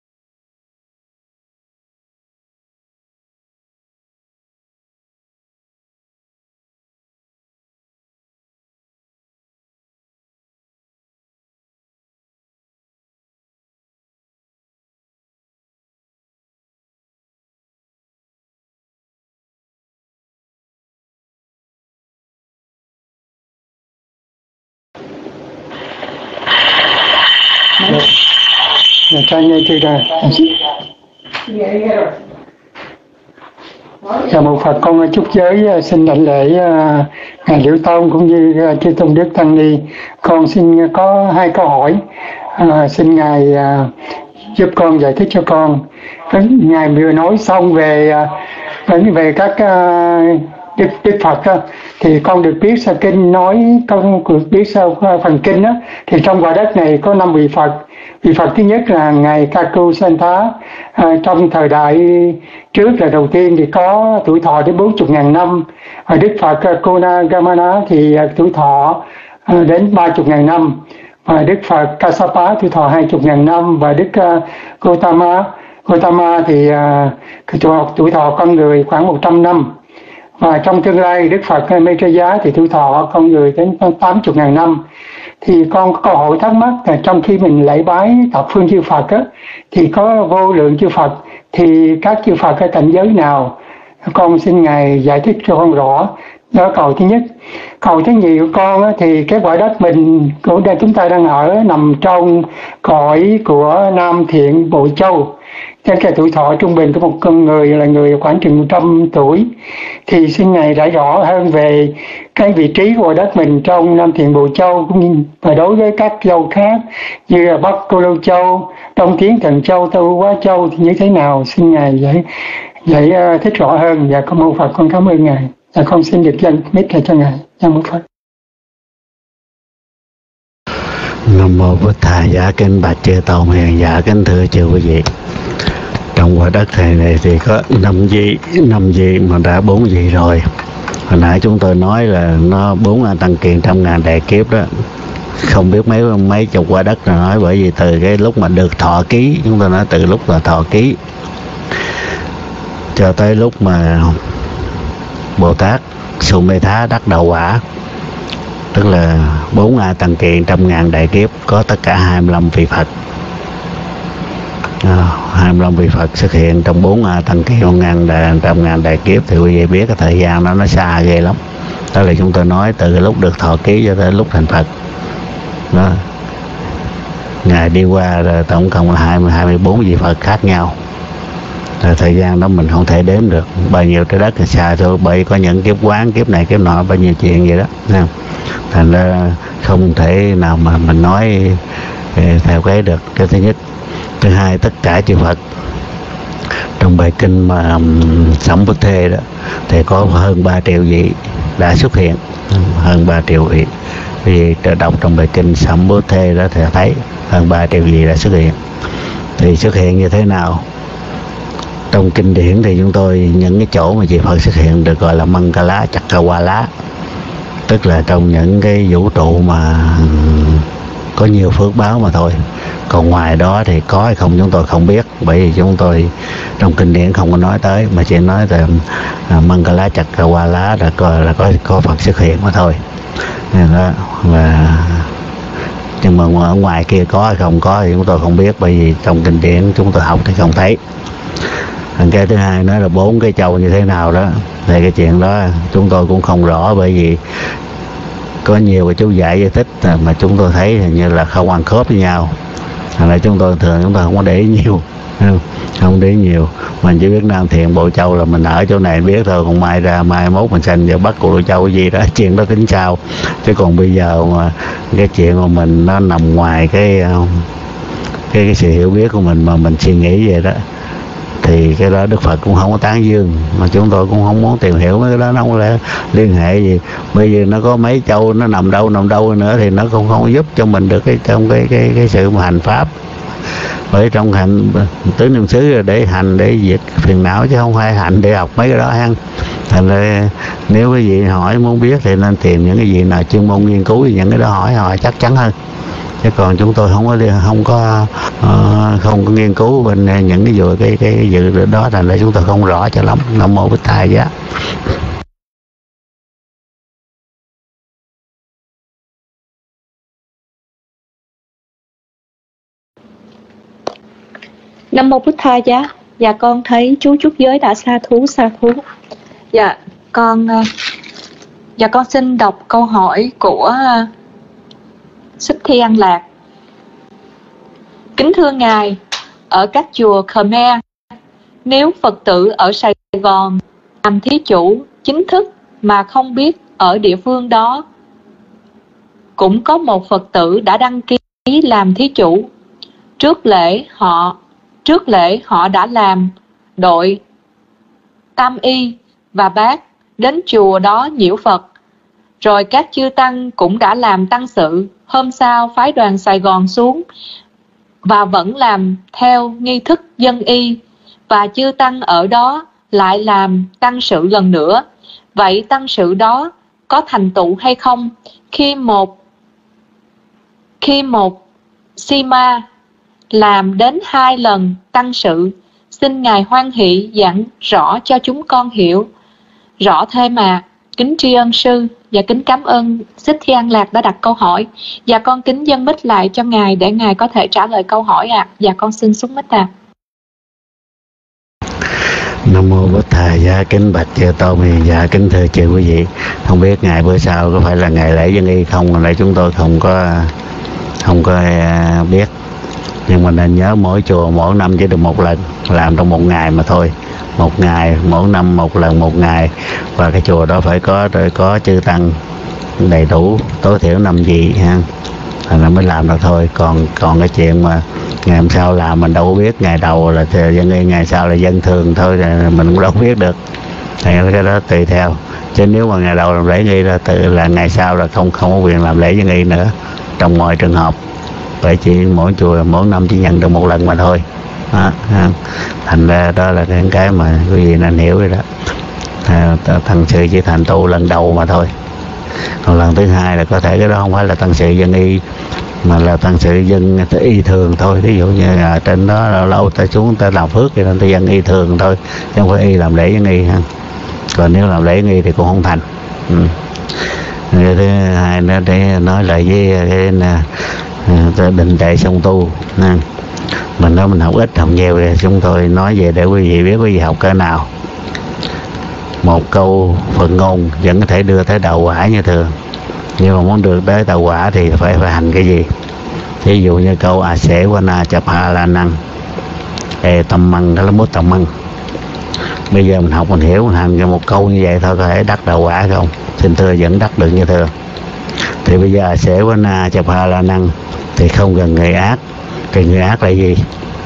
Cha nghe chưa ra? Chào mừng Phật, con chúc giới xin đảnh lễ ngài Liễu Tôn cũng như chư tôn đức tăng ni. Con xin có hai câu hỏi, à, xin ngài à, giúp con giải thích cho con. Ngài vừa nói xong về về các uh, đức, đức Phật đó, thì con được biết sau kinh nói, con được biết sau phần kinh đó, thì trong quả đất này có năm vị Phật. Vị Phật thứ nhất là ngài Kaku Santha, à, trong thời đại trước là đầu tiên thì có tuổi thọ đến bốn mươi ngàn năm. Và Đức Phật Konagamana thì tuổi thọ à, đến ba mươi ngàn năm. Và Đức Phật Kassapa tuổi thọ hai mươi ngàn năm. Và Đức uh, Gautama Gautama thì uh, tuổi thọ con người khoảng một trăm năm. Và trong tương lai Đức Phật Maitreya thì tuổi thọ con người đến tám mươi ngàn năm. Thì con có câu hỏi thắc mắc là trong khi mình lễ bái thập phương chư Phật á, thì có vô lượng chư Phật, thì các chư Phật ở cảnh giới nào? Con xin ngài giải thích cho con rõ. Đó cầu thứ nhất. Cầu thứ nhì của con á, thì cái quả đất mình của đây chúng ta đang ở nằm trong cõi của Nam Thiện Bộ Châu. Trên cái tuổi thọ trung bình của một con người là người khoảng chừng một trăm tuổi. Thì xin Ngài đã rõ hơn về cái vị trí của đất mình trong Nam Thiện Bộ Châu, cũng như và đối với các châu khác như là Bắc Cô Lô Châu, Đông Tiến Thần Châu, Tây Quá Châu thì như thế nào. Xin Ngài giải, giải uh, thích rõ hơn. Và con mô Phật, con cảm ơn Ngài. Và con xin được dâng mic lại cho Ngài. Nam mô Phật.
Nam mô Bụt Thầy. Dạ kính bạch chư Tôn hiền, dạ kính thưa chư quý vị. Trong quả đất này, này thì có năm vị, năm vị mà đã bốn vị rồi. Hồi nãy chúng tôi nói là nó bốn ngàn tăng kiền trăm ngàn đại kiếp đó. Không biết mấy mấy chục quả đất là nói, bởi vì từ cái lúc mà được thọ ký, chúng tôi nói từ lúc là thọ ký cho tới lúc mà Bồ Tát Su Mê Thá đắc đạo quả, tức là bốn ngàn tăng kiền trăm ngàn đại kiếp, có tất cả hai mươi lăm vị Phật. À, hai mươi lăm vị Phật xuất hiện trong bốn ngàn tăng kiền ngàn đại, trăm ngàn đại kiếp, thì quý vị biết cái thời gian đó nó xa ghê lắm. Đó là chúng tôi nói từ cái lúc được thọ ký cho tới lúc thành Phật đó. Ngài đi qua rồi tổng cộng là hai mươi, hai mươi bốn vị Phật khác nhau. Rồi thời gian đó mình không thể đếm được bao nhiêu trái đất thì xa thôi, bởi có những kiếp quán, kiếp này kiếp nọ, bao nhiêu chuyện vậy đó. Thành ra không thể nào mà mình nói theo cái được. Cái thứ nhất. Thứ hai, tất cả chư Phật trong bài kinh mà Sẩm Bút Thê đó thì có hơn ba triệu vị đã xuất hiện, hơn ba triệu vị. Vì đọc trong bài kinh Sẩm Bút Thê đó thì thấy hơn ba triệu vị đã xuất hiện. Thì xuất hiện như thế nào? Trong kinh điển thì chúng tôi những cái chỗ mà chư Phật xuất hiện được gọi là Mangala Chakrawala, tức là trong những cái vũ trụ mà có nhiều phước báo mà thôi. Còn ngoài đó thì có hay không chúng tôi không biết, bởi vì chúng tôi trong kinh điển không có nói tới, mà chỉ nói là uh, Mangala Chakrawala là có là có có Phật xuất hiện mà thôi. Nên đó là, nhưng mà ở ngoài kia có hay không có thì chúng tôi không biết, bởi vì trong kinh điển chúng tôi học thì không thấy. Cái thứ hai nói là bốn cái châu như thế nào đó, thì cái chuyện đó chúng tôi cũng không rõ, bởi vì có nhiều cái chú giải giải thích mà chúng tôi thấy hình như là không ăn khớp với nhau. Thành ra chúng tôi thường chúng tôi không có để ý nhiều, không, không để ý nhiều. Mình chỉ biết Nam Thiện Bộ Châu là mình ở chỗ này biết thôi, còn mai ra mai mốt mình sanh vào Bắc Cô Lô Châu cái gì đó, chuyện đó tính sao. Chứ còn bây giờ mà cái chuyện của mình nó nằm ngoài cái cái, cái sự hiểu biết của mình mà mình suy nghĩ về đó, thì cái đó Đức Phật cũng không có tán dương, mà chúng tôi cũng không muốn tìm hiểu mấy cái đó, nó không lẽ liên hệ gì. Bây giờ nó có mấy châu nó nằm đâu nằm đâu nữa thì nó cũng không giúp cho mình được cái trong cái cái cái sự mà hành pháp. Bởi trong hành tứ niệm xứ để hành để diệt phiền não, chứ không phải hành để học mấy cái đó ăn. Thành ra nếu cái gì hỏi muốn biết thì nên tìm những cái gì nào chuyên môn nghiên cứu, thì những cái đó hỏi họ chắc chắn hơn. Chứ còn chúng tôi không có không có uh, không có nghiên cứu bên những cái dự cái cái dự đó, thành ra chúng tôi không rõ cho lắm. Nam mô Bụt Thầy giá.
Nam mô Bụt Thầy giá. Dạ con thấy chú trúc giới đã sa thú sa thú. Dạ con dạ con xin đọc câu hỏi của Thích Thi An Lạc. Kính thưa Ngài, ở các chùa Khmer, nếu Phật tử ở Sài Gòn làm thí chủ chính thức mà không biết ở địa phương đó, cũng có một Phật tử đã đăng ký làm thí chủ. Trước lễ họ trước lễ họ đã làm đội tam y và bác đến chùa đó nhiễu Phật. Rồi các chư tăng cũng đã làm tăng sự. Hôm sau phái đoàn Sài Gòn xuống và vẫn làm theo nghi thức dân y, và chư tăng ở đó lại làm tăng sự lần nữa. Vậy tăng sự đó có thành tựu hay không khi một khi một Sima làm đến hai lần tăng sự? Xin Ngài hoan hỷ giảng rõ cho chúng con hiểu rõ thêm mà. Kính tri ân sư và kính cảm ơn Thích Thi An Lạc đã đặt câu hỏi. Và con kính dâng mic lại cho Ngài để Ngài có thể trả lời câu hỏi ạ. À. Và con xin xuống mic ạ. À.
Nam mô Bổn Thầy. Dạ kính bạch chư tôn. Dạ kính thưa chư quý vị, không biết ngày bữa sau có phải là ngày lễ dân y không, hồi nãy chúng tôi không có không có biết, nhưng mà nên nhớ mỗi chùa mỗi năm chỉ được một lần, làm trong một ngày mà thôi, một ngày mỗi năm một lần một ngày, và cái chùa đó phải có rồi có chư tăng đầy đủ tối thiểu năm vị ha, thành ra mới làm được thôi. Còn còn cái chuyện mà ngày hôm sau làm mình đâu có biết, ngày đầu là dân y, ngày sau là dân thường thôi, mình cũng đâu có biết được. Thành ra cái đó tùy theo, chứ nếu mà ngày đầu làm lễ nghi là tự là ngày sau là không không có quyền làm lễ dân y nữa trong mọi trường hợp. Vậy chỉ mỗi chùa mỗi năm chỉ nhận được một lần mà thôi. Đó, thành ra đó là cái cái mà quý vị nên hiểu rồi đó. Tăng sự chỉ thành tựu lần đầu mà thôi, còn lần thứ hai là có thể cái đó không phải là tăng sự dân y mà là tăng sự dân y thường thôi. Ví dụ như là trên đó lâu lâu ta xuống ta làm phước thì ta dân y thường thôi, chứ không phải y làm lễ dân y ha. Còn nếu làm lễ dân y thì cũng không thành. Ừ. Thứ hai nữa để nói lại với cái định chạy song tu nha. Mình nói mình học ít học nhiều thì chúng tôi nói về để quý vị biết quý vị học cỡ nào. Một câu Phật ngôn vẫn có thể đưa tới đạo quả như thường, nhưng mà muốn được tới đạo quả thì phải phải hành cái gì. Ví dụ như câu a sẽ qua na chập ha la năng e tâm măng đó là mốt tâm măng. Bây giờ mình học mình hiểu mình hành cho một câu như vậy thôi có thể đắc đạo quả không? Xin thưa vẫn đắc được như thường. Thì bây giờ a sẽ qua na chập ha la năng thì không cần người ác. Thì người ác là gì?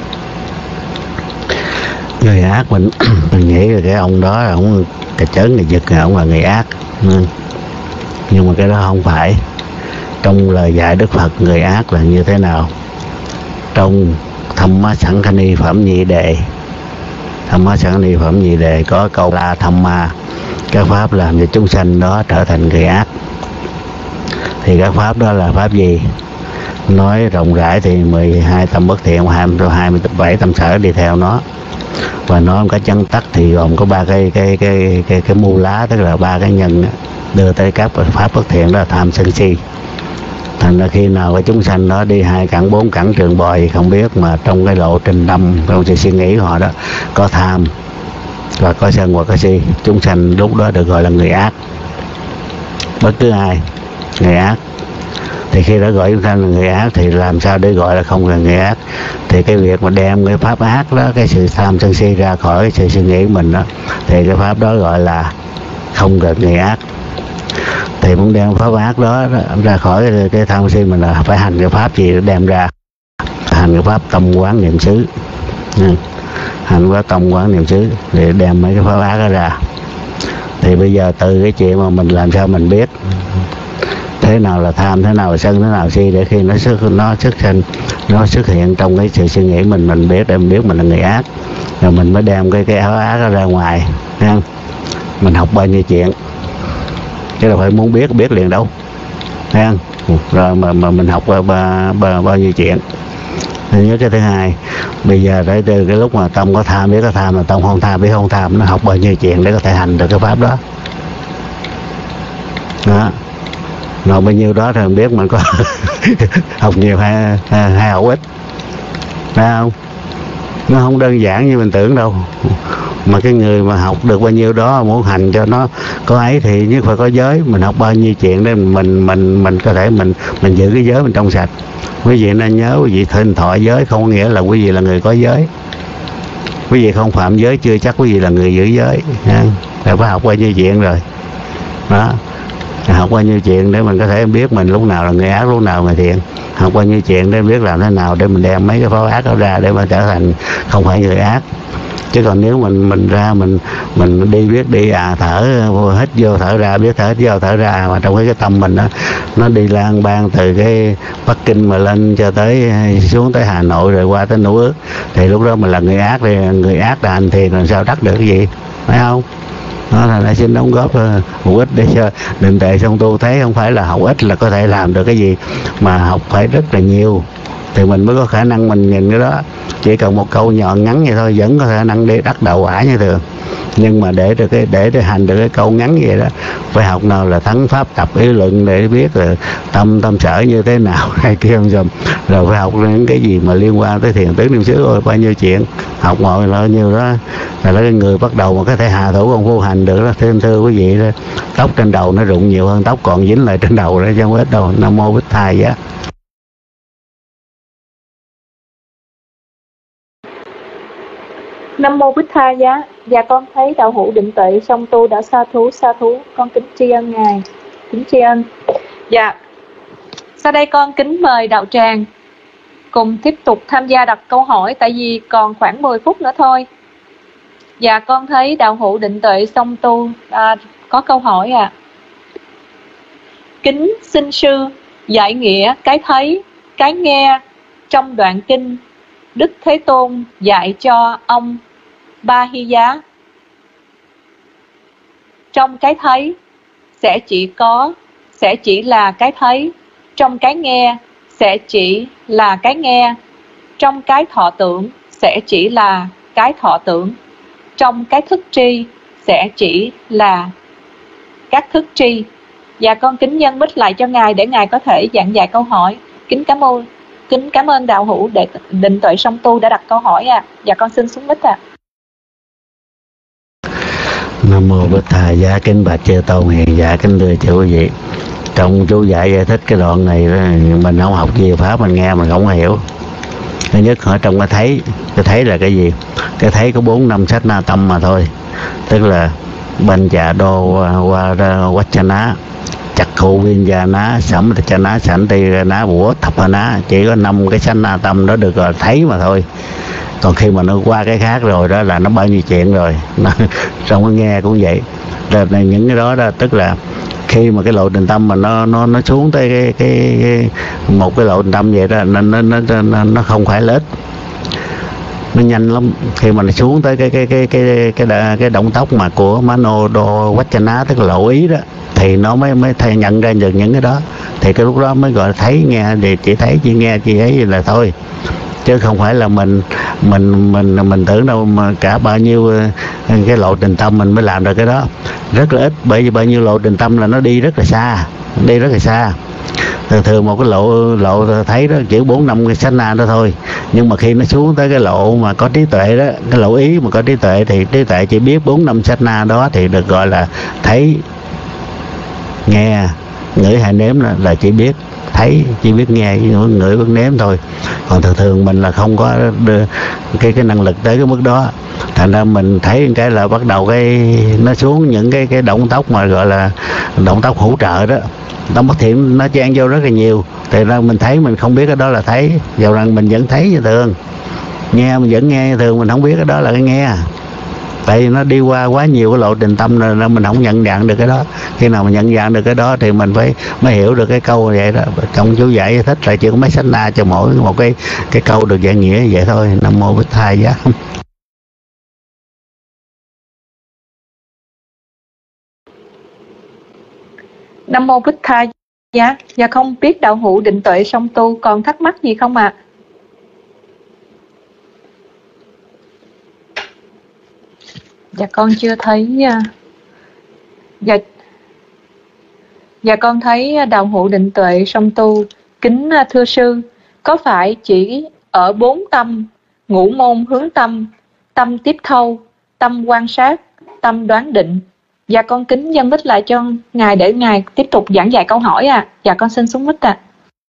Người ác mình mình nghĩ là cái ông đó là ông cái chớn người giật là ông là người ác, nhưng mà cái đó không phải. Trong lời dạy Đức Phật người ác là như thế nào? Trong Thamma Saṅghani phẩm nhị đề, Thamma Saṅghani phẩm nhị đề có câu la Thamma, các pháp làm cho chúng sanh đó trở thành người ác. Thì các pháp đó là pháp gì? Nói rộng rãi thì mười hai tâm bất thiện, hai mươi bảy tâm sở đi theo nó. Và nói một cái chân tắc thì gồm có ba cái cái cái cái cái mưu lá, tức là ba cái nhân đưa tới các pháp bất thiện, đó là tham sân si. Thành ra khi nào cái chúng sanh đó đi hai cẳng bốn cẳng trường bò thì không biết, mà trong cái lộ trình tâm trong sự suy nghĩ họ đó có tham và có sân hoặc có si, chúng sanh lúc đó được gọi là người ác. Bất cứ ai người ác. Thì khi đã gọi chúng sanh là người ác thì làm sao để gọi là không là người ác? Thì cái việc mà đem cái pháp ác đó, cái sự tham sân si ra khỏi cái sự suy nghĩ của mình đó, thì cái pháp đó gọi là không gần người ác. Thì muốn đem pháp ác đó ra khỏi cái, cái tham si mình là phải hành cái pháp gì để đem ra? Hành cái pháp tâm quán niệm xứ, hành cái tâm quán niệm xứ để đem mấy cái pháp ác đó ra. Thì bây giờ từ cái chuyện mà mình làm sao mình biết thế nào là tham, thế nào là sân, thế nào là si, để khi nó xuất nó xuất sinh nó xuất hiện trong cái sự suy nghĩ mình mình biết, để mình biết mình là người ác, rồi mình mới đem cái cái áo ác đó ra ngoài nha. Mình học bao nhiêu chuyện chứ là phải muốn biết biết liền đâu nha. Rồi mà mà mình học bao, bao, bao nhiêu chuyện. Nhớ cái thứ hai, bây giờ tới từ cái lúc mà tâm có tham biết có tham, mà tâm không tham biết không tham, nó học bao nhiêu chuyện để có thể hành được cái pháp đó. Đó. Rồi bao nhiêu đó thì mình biết mình có học nhiều hay, hay học ít, phải không? Nó không đơn giản như mình tưởng đâu. Mà cái người mà học được bao nhiêu đó muốn hành cho nó có ấy thì nhất phải có giới. Mình học bao nhiêu chuyện để mình mình mình có thể mình mình giữ cái giới mình trong sạch. Quý vị nên nhớ, quý vị thỉnh thọ giới không có nghĩa là quý vị là người có giới. Quý vị không phạm giới chưa chắc quý vị là người giữ giới nha. Phải phải học bao nhiêu chuyện rồi đó. Học bao nhiêu chuyện để mình có thể biết mình lúc nào là người ác, lúc nào người thiện. Học bao nhiêu chuyện để biết làm thế nào để mình đem mấy cái pháp ác đó ra để mà trở thành không phải người ác. Chứ còn nếu mình mình ra mình mình đi biết đi à thở hít vô thở ra, biết thở hít vô thở ra, mà trong cái, cái tâm mình đó nó đi lang bang từ cái Bắc Kinh mà lên cho tới xuống tới Hà Nội rồi qua tới Nữ Ước, thì lúc đó mình là người ác, thì người ác là hành thiền làm sao đắc được cái gì, phải không? Đó là đã xin đóng góp một ít để cho định tệ song tu thấy không phải là học ít là có thể làm được cái gì, mà học phải rất là nhiều thì mình mới có khả năng mình nhìn cái đó. Chỉ cần một câu nhọn ngắn vậy thôi vẫn có khả năng để đắc đạo quả như thường. Nhưng mà để được cái để để hành được cái câu ngắn như vậy đó, phải học nào là thắng pháp tập ý luận để biết là tâm tâm sở như thế nào hay kia không dùm. Rồi phải học những cái gì mà liên quan tới thiền tứ niệm xứ, rồi bao nhiêu chuyện học mọi bao nhiêu đó là cái người bắt đầu mà có thể hạ thủ công phu hành được đó. Thưa thưa quý vị đó, tóc trên đầu nó rụng nhiều hơn tóc còn dính lại trên đầu đó chứ không ít đâu. Nam mô Bích Thầy Giá.
Nam mô Bích Tha Giá. Dạ con thấy đạo hữu Định Tuệ song tu đã sa thú sa thú, con kính tri ân ngài, kính tri ân. Dạ. Sau đây con kính mời đạo tràng cùng tiếp tục tham gia đặt câu hỏi, tại vì còn khoảng mười phút nữa thôi. Dạ con thấy đạo hữu Định Tuệ song tu à, có câu hỏi ạ. À. Kính xin sư giải nghĩa cái thấy, cái nghe trong đoạn kinh Đức Thế Tôn dạy cho ông Ba Hy Giá. Trong cái thấy sẽ chỉ có sẽ chỉ là cái thấy, trong cái nghe sẽ chỉ là cái nghe, trong cái thọ tưởng sẽ chỉ là cái thọ tưởng, trong cái thức tri sẽ chỉ là các thức tri. Và con kính nhân bích lại cho ngài để ngài có thể giảng dạy câu hỏi. Kính cảm ơn kính cảm ơn đạo hữu để Định Tuệ song tu đã đặt câu hỏi à. Và con xin xuống bích ạ. À.
Nam mô Bích Thầy Giá. Kính bạch chư tôn hiền giả, kính thưa chư quý vị. Trong chú giải giải thích cái đoạn này đó, mình không học gì pháp, mình nghe mình không hiểu. Thứ nhất ở trong cái thấy, cái thấy là cái gì? Cái thấy có bốn năm sách na tâm mà thôi. Tức là Banh Chà Đô Qua Vachana, Chặt Khụ Viên Gia Ná, Sẩm Cha Ná, Sảnh Ti Ná, Bủa Thập Ná. Chỉ có năm cái sách na tâm đó được gọi thấy mà thôi. Còn khi mà nó qua cái khác rồi đó là nó bao nhiêu chuyện rồi. Nó, trong cái nghe cũng vậy. Là những cái đó đó tức là khi mà cái lộ trình tâm mà nó nó nó xuống tới cái cái, cái một cái lộ trình tâm vậy đó, nó nó nó nó, nó không phải là ít, nó nhanh lắm. Khi mà nó xuống tới cái cái cái cái cái cái, cái động tốc mà của Mano Đô Vachana, tức là lộ ý đó, thì nó mới mới thay nhận ra được những cái đó, thì cái lúc đó mới gọi là thấy nghe. Thì chỉ thấy chỉ nghe chỉ ấy là thôi, chứ không phải là mình mình mình mình tưởng đâu mà cả bao nhiêu cái lộ trình tâm mình mới làm được cái đó. Rất là ít, bởi vì bao nhiêu lộ trình tâm là nó đi rất là xa, đi rất là xa. Thường thường một cái lộ lộ thấy đó chỉ bốn năm cái sát na đó thôi, nhưng mà khi nó xuống tới cái lộ mà có trí tuệ đó, cái lộ ý mà có trí tuệ thì trí tuệ chỉ biết bốn năm sát na đó thì được gọi là thấy, nghe, ngửi hay nếm là, là chỉ biết thấy, chỉ biết nghe, ngửi biết nếm thôi. Còn thường thường mình là không có đưa cái cái năng lực tới cái mức đó, thành ra mình thấy cái là bắt đầu cái nó xuống những cái cái động tốc mà gọi là động tốc hỗ trợ đó, nó bất thiện nó chen vô rất là nhiều. Thì ra mình thấy mình không biết cái đó là thấy, dầu rằng mình vẫn thấy như thường, nghe mình vẫn nghe như thường, mình không biết cái đó là cái nghe. Tại vì nó đi qua quá nhiều cái lộ trình tâm rồi nên mình không nhận dạng được cái đó. Khi nào mình nhận dạng được cái đó thì mình phải mới hiểu được cái câu vậy đó. Trong chú giải thích là chỉ có mấy sách na cho mỗi một cái cái câu được dạng nghĩa vậy thôi. Nam mô Bích Thầy Giá.
Nam mô Bích Tha Giá. Dạ không biết đạo hữu Định Tuệ song tu còn thắc mắc gì không ạ? À? Dạ con chưa thấy. Dạ, dạ con thấy đạo hữu Định Tuệ song tu. Kính thưa sư, có phải chỉ ở bốn tâm: ngũ môn hướng tâm, tâm tiếp thâu, tâm quan sát, tâm đoán định? Dạ con kính dân bích lại cho ngài để ngài tiếp tục giảng dạy câu hỏi à. Dạ con xin xuống bích ạ. À.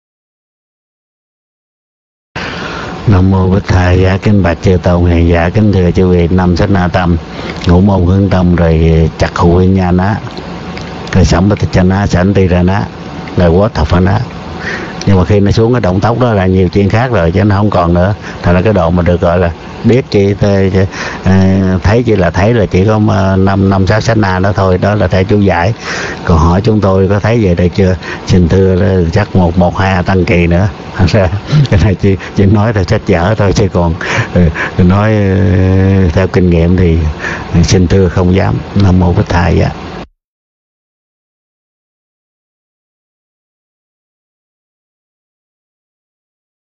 Nam mô Bích Thầy Giá. Kính bạch chư tôn hiền giả, kính thưa chư vị, năm sách na tâm, ngũ môn hướng tâm, rồi Chặt Khụ Viên Nha Ná, rồi Sẩm Cha Ná, Sảnh Ti Ra Ná, rồi Quá Thập Ná. Nhưng mà khi nó xuống cái động tốc đó là nhiều chuyện khác rồi, chứ nó không còn nữa. Thành ra cái độ mà được gọi là biết chỉ thấy chỉ là thấy là chỉ có năm năm sáu sách na đó thôi. Đó là theo chú giải. Còn hỏi chúng tôi có thấy vậy được chưa? Xin thưa chắc một một hai tăng kỳ nữa. Thành ra cái này chỉ, chỉ nói theo sách vở thôi, chứ còn nói theo kinh nghiệm thì xin thưa không dám. Nam mô Bích Thầy Giá.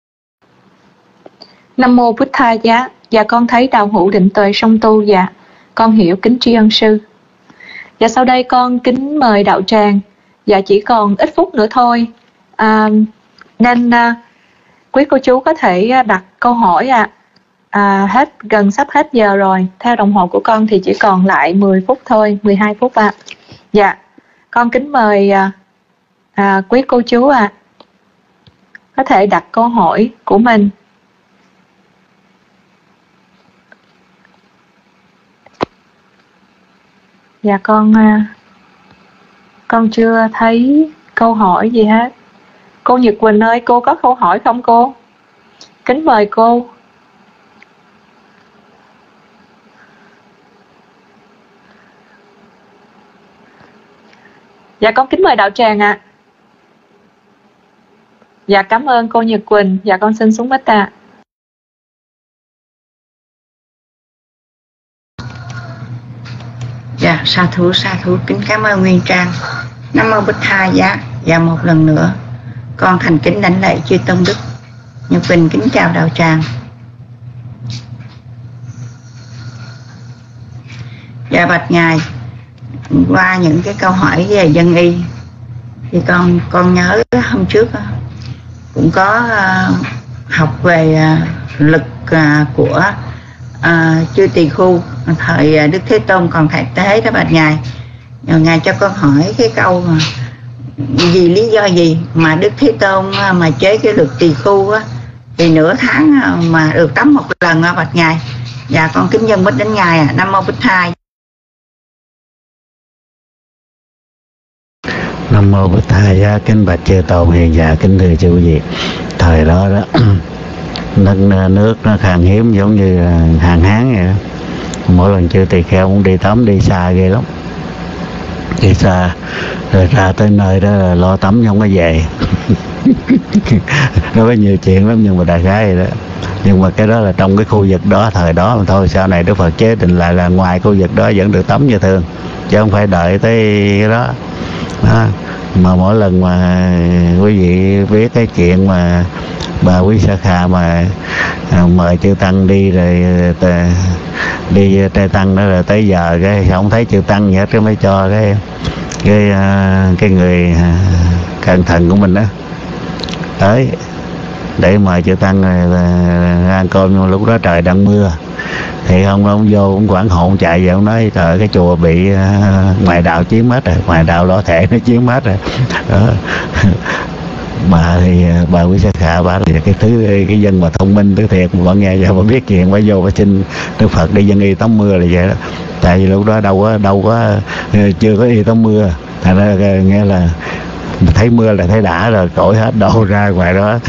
Nam mô Bích Tha Giá. Dạ con thấy đạo hữu Định Tuệ song tu. Dạ con hiểu, kính tri ân sư. Và sau đây con kính mời đạo tràng. Dạ chỉ còn ít phút nữa thôi, à, nên à, quý cô chú có thể đặt câu hỏi ạ. À. À, hết gần sắp hết giờ rồi. Theo đồng hồ của con thì chỉ còn lại mười phút thôi, mười hai phút ạ. À. Dạ, con kính mời à, à, quý cô chú ạ. À. Có thể đặt câu hỏi của mình. Dạ con con chưa thấy câu hỏi gì hết. Cô Nhật Quỳnh ơi, cô có câu hỏi không cô? Kính mời cô. Dạ con kính mời đạo tràng ạ. À. Dạ cảm ơn cô Nhật Quỳnh. Dạ con xin xuống bích ạ. À.
Dạ, sa thú, sa thú, kính cảm ơn Nguyên Trang. Nam mô Bích Tha Giá. Và một lần nữa, con thành kính đảnh lễ chư Tôn Đức. Nhật Quỳnh kính chào đạo tràng. Dạ bạch Ngài, qua những cái câu hỏi về dân y, thì con con nhớ hôm trước cũng có uh, học về uh, lực uh, của uh, chư Tỳ Khu thời Đức Thế Tôn còn tại tế đó bạch Ngài. Rồi Ngài cho con hỏi cái câu mà vì lý do gì mà Đức Thế Tôn mà chế cái luật Tỳ Khu á, thì nửa tháng mà được tắm một lần á bạch Ngài. Dạ con kính dân bích đến Ngài à. Nam mô Bích Tha.
Nam mô Bích Tha Giá. Kính bạch chư Tôn hiền dạ, kính thưa chư quý vị. Thời đó đó nước, nước nó khan hiếm giống như hạn hán vậy đó. Mỗi lần chư tỳ kheo cũng đi tắm đi xa ghê lắm, đi xa rồi ra tới nơi đó là lo tắm không có về. Nó có nhiều chuyện lắm, nhưng mà đại khái vậy đó. Nhưng mà cái đó là trong cái khu vực đó thời đó mà thôi. Sau này Đức Phật chế định lại là ngoài khu vực đó vẫn được tắm như thường, chứ không phải đợi tới cái đó. Đó. Mà mỗi lần mà quý vị biết cái chuyện mà bà Quý Sa Kha mà à, mời chư tăng đi rồi tà, đi trai tăng đó, rồi tới giờ cái không thấy chư tăng gì hết, cái mới cho cái cái cái người cẩn thận của mình đó tới để mời chư tăng rồi ăn cơm. Nhưng lúc đó trời đang mưa thì ông ông vô cũng quảng hồn chạy về, ông nói trời cái chùa bị uh, ngoài đạo chiếm hết rồi, ngoài đạo lỗ thể nó chiếm hết rồi đó. Bà thì bà Quý Sa Kha bà thì cái thứ cái dân mà thông minh thứ thiệt, mà bà nghe giờ bà biết chuyện bà vô bà xin Đức Phật đi dân y tắm mưa là vậy đó. Tại vì lúc đó đâu có đâu có chưa có y tắm mưa, thành ra nghe là thấy mưa là thấy đã rồi, cổi hết đâu ra ngoài đó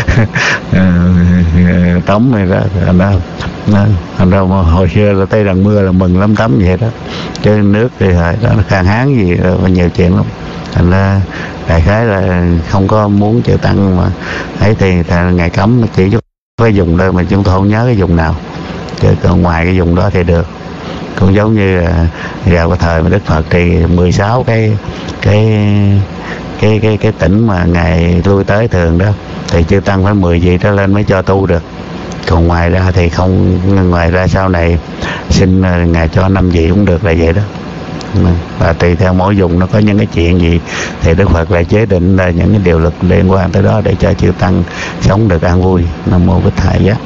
tắm này đó. Thành ra, thành ra hồi xưa là tới đằng mưa là mừng lắm, tắm vậy đó. Chứ nước thì hồi đó nó khan hán gì rồi, nhiều chuyện lắm. Thành ra đại khái là không có muốn chịu tăng mà ấy thì ngày cấm chỉ cho cái vùng đó, mà chúng tôi không nhớ cái vùng nào, chứ còn ngoài cái vùng đó thì được. Cũng giống như là vào cái thời mà Đức Phật thì mười sáu cái cái cái cái cái tỉnh mà ngài lui tới thường đó, thì chư tăng phải mười vị trở lên mới cho tu được. Còn ngoài ra thì không, ngoài ra sau này xin ngài cho năm vị cũng được, là vậy đó. Và tùy theo mỗi vùng nó có những cái chuyện gì thì Đức Phật lại chế định là những cái điều luật liên quan tới đó để cho chư tăng sống được an vui. Nam mô Bích Tha Giá.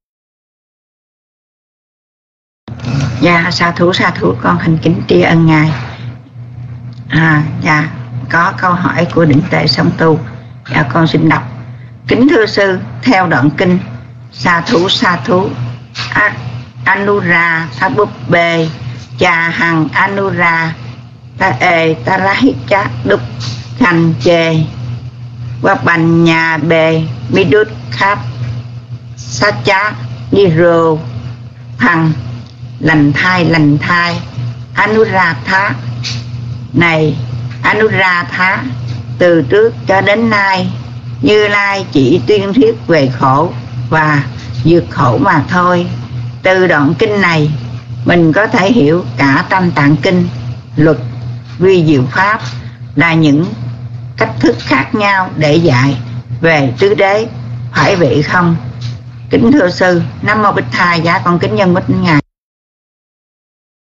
Dạ sa thú sa thú, con thành kính tri ân ngài. À dạ có câu hỏi của Định Tệ Song Tu, dạ con xin đọc. Kính thưa sư, theo đoạn kinh sa thú sa thú Anura sa búp bê cha hằng Anura ta ê ta ra hít chát đúc thành chê và bành nhà bề mi đút khắp sa chát đi rô thằng lành thai lành thai Anuratha này. Anuratha từ trước cho đến nay Như Lai chỉ tuyên thuyết về khổ và vượt khổ mà thôi. Từ đoạn kinh này mình có thể hiểu cả Tam Tạng Kinh, luật, vi diệu pháp là những cách thức khác nhau để dạy về tứ đế, phải vậy không? Kính thưa sư, Nam mô Bích Tha Giá, con kính nhân bích ngài.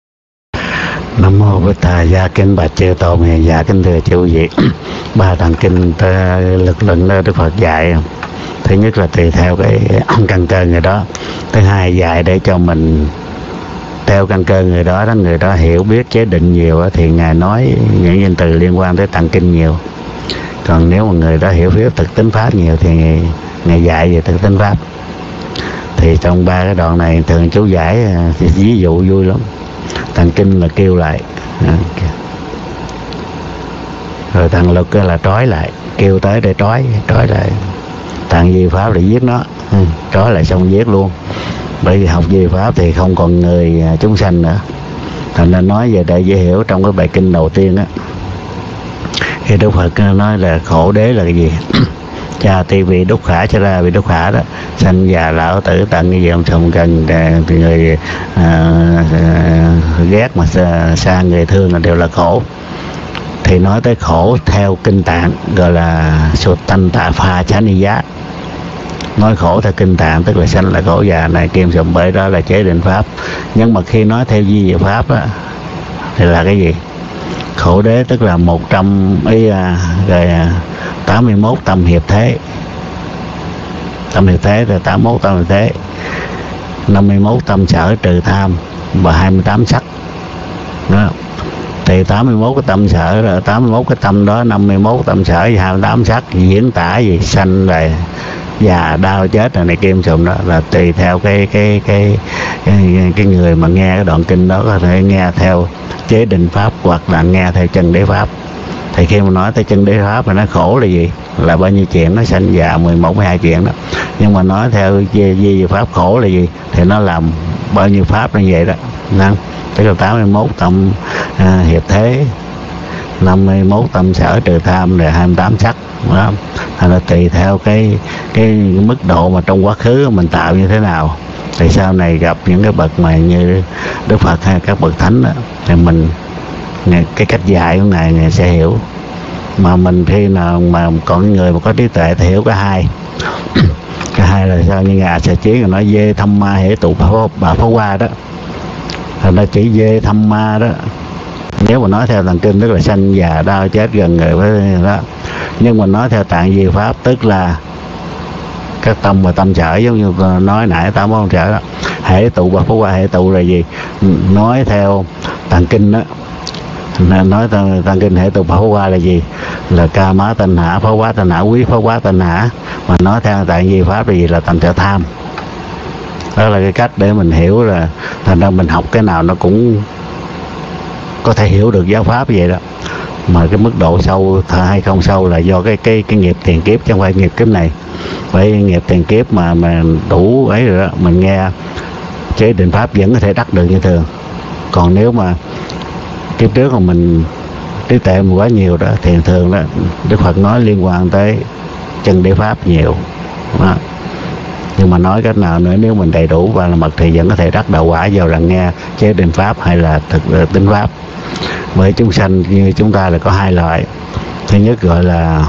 Nam mô Bổn Thầy Gia kính bạch chư tôn hiền giả kính thưa chư vị. Ba tầng kinh lực luận đó Đức Phật dạy, thứ nhất là tùy theo cái căn cơ người đó, thứ hai dạy để cho mình theo căn cơ người đó đó người đó hiểu biết chế định nhiều đó, thì ngài nói những danh từ liên quan tới tạng kinh nhiều. Còn nếu mà người đó hiểu biết thực tính pháp nhiều thì ngài, ngài dạy về thực tính pháp. Thì trong ba cái đoạn này thường chú giải thì ví dụ vui lắm. Tạng kinh là kêu lại, rồi tạng lực là trói lại, kêu tới để trói trói lại. Tạng di pháp để giết nó, trói lại xong giết luôn. Bởi vì học di pháp thì không còn người chúng sanh nữa. Thành nên nói về để dễ hiểu, trong cái bài kinh đầu tiên á, thì Đức Phật nói là khổ đế là cái gì? Cha ti vì đúc khả, cha ra vì đúc khả đó, sanh già lão tử tận cái gì ông không cần thì người à, à, ghét mà xa, xa người thương là đều là khổ. Thì nói tới khổ theo kinh tạng gọi là sụt tanh tạ pha chá ni giá. Nói khổ theo kinh tạng tức là sanh là khổ, già này kim sụm, bởi đó là chế định pháp. Nhưng mà khi nói theo di diệu pháp á, thì là cái gì? Khổ đế tức là một trăm ý rồi tám mươi mốt tâm hiệp thế. Tâm hiệp thế là tám mươi mốt tâm hiệp thế, năm mươi mốt tâm sở trừ tham và hai mươi tám sắc đó. Thì tám mươi mốt cái tâm sở rồi, tám mươi mốt cái tâm đó, năm mươi mốt tâm sở và hai mươi tám sắc diễn tả gì sanh rồi già đau chết rồi này kim sùm đó, là tùy theo cái cái cái cái, cái người mà nghe cái đoạn kinh đó có thể nghe theo chế định pháp hoặc là nghe theo chân đế pháp. Thì khi mà nói tới chân đế pháp thì nó khổ là gì? Là bao nhiêu chuyện, nó sanh già mười một mười hai chuyện đó. Nhưng mà nói theo di di pháp khổ là gì? Thì nó làm bao nhiêu pháp như vậy đó. Nên tức là tám mươi mốt tâm à, hiệp thế, năm mươi mốt tâm sở trừ tham, rồi hai mươi tám sắc đó. Thành là tùy theo cái cái mức độ mà trong quá khứ mình tạo như thế nào, thì sau này gặp những cái bậc mà như Đức Phật hay các bậc thánh đó, thì mình cái cách dạy của ngài ngài sẽ hiểu. Mà mình khi nào mà còn người mà có trí tuệ thì hiểu cả hai. Cả hai là sao? Như ngài sẽ chí nói dê thăm ma hệ tụ bà phá qua đó, thành ra chỉ dê thăm ma đó. Nếu mà nói theo tạng kinh tức là sanh già đau chết gần người với đó. Nhưng mà nói theo tạng di pháp tức là các tâm và tâm sở, giống như nói nãy tám món sở đó. Hệ tụ và phá qua, hệ tụ là gì? Nói theo tạng kinh đó, nói tạng, tạng kinh hệ tụ phá qua là gì? Là ca má tân hạ, phá quá tân hạ, quý phá quá tân hạ. Mà nói theo tạng di pháp là gì? Là tâm sở tham. Đó là cái cách để mình hiểu, là thành ra mình học cái nào nó cũng có thể hiểu được giáo pháp vậy đó. Mà cái mức độ sâu hay không sâu là do cái cái cái nghiệp tiền kiếp, chứ không phải nghiệp kiếp này. Bởi nghiệp tiền kiếp mà mà đủ ấy rồi đó, mình nghe chế định pháp vẫn có thể đắc được như thường. Còn nếu mà kiếp trước mà mình trí tuệ quá nhiều đó thì thường đó Đức Phật nói liên quan tới chân đế pháp nhiều đó. Nhưng mà nói cách nào nữa, nếu mình đầy đủ và là mật thì vẫn có thể đắc đạo quả vào là nghe chế định pháp hay là thực tính pháp. Bởi chúng sanh như chúng ta là có hai loại. Thứ nhất gọi là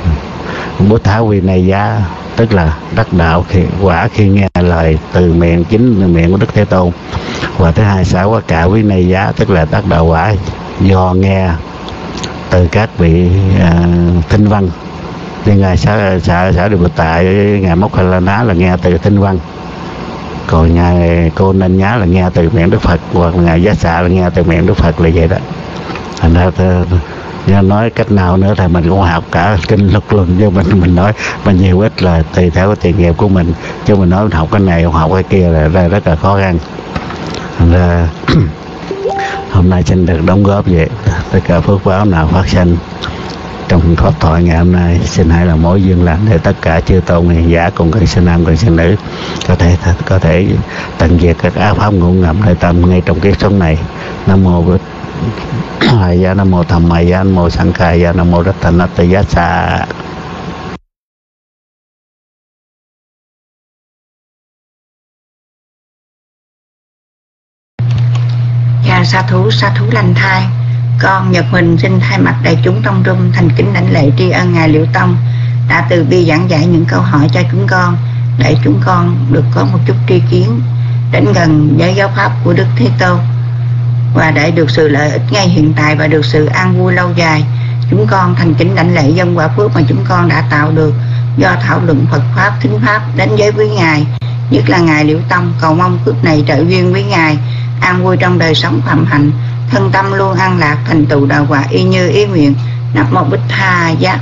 Bố Thá Vi Này Giá, tức là đắc đạo khi, quả khi nghe lời từ miệng chính miệng của Đức Thế Tôn. Và thứ hai xả quá cả Vi Này Giá, tức là đắc đạo quả do nghe từ các vị uh, tinh văn. Thì ngài xả xả xả được Bồ Tát, ngài Móc Hà La Ná là nghe từ tinh văn. Còn ngài Cô Nên Nhá là nghe từ miệng Đức Phật, hoặc là ngài Giá Xạ là nghe từ miệng Đức Phật, là vậy đó. Thành ra như nói cách nào nữa thì mình cũng học cả kinh luật luận, chứ mình mình nói mà nhiều ít là tùy theo cái tiền nghiệp của mình, chứ mình nói mình học cái này học cái kia là ra rất là khó khăn. Thành ra hôm nay xin được đóng góp vậy, tất cả phước báo nào phát sinh trong pháp thoại ngày hôm nay xin hãy là mối duyên lành để tất cả chư tôn hiền giả cùng các sinh nam cùng sinh nữ có thể có thể tận diệt các ác pháp ngủ ngầm nơi tâm ngay trong kiếp sống này. Nam mô Bụt Thầy Gia, Nam mô Tham Maya, Nam mô Sanh Khai Gia, Nam mô Rattanata Giá Sa.
Dạ sa thú sa thú lành thai. Con Nhật Huỳnh xin thay mặt đại chúng trong room thành kính đảnh lễ tri ân ngài Liễu Tông đã từ bi giảng dạy những câu hỏi cho chúng con, để chúng con được có một chút tri kiến đến gần với giáo pháp của Đức Thế Tôn. và để được sự lợi ích ngay hiện tại và được sự an vui lâu dài. Chúng con thành kính đảnh lễ dân quả phước mà chúng con đã tạo được do thảo luận Phật Pháp, Thính Pháp đến với quý Ngài, nhất là Ngài Liễu Tông. Cầu mong phước này trợ duyên với Ngài, an vui trong đời sống phạm hạnh, thân tâm luôn an lạc, thành tựu đạo quả y như ý nguyện. Nam mô Bích Tha Giá.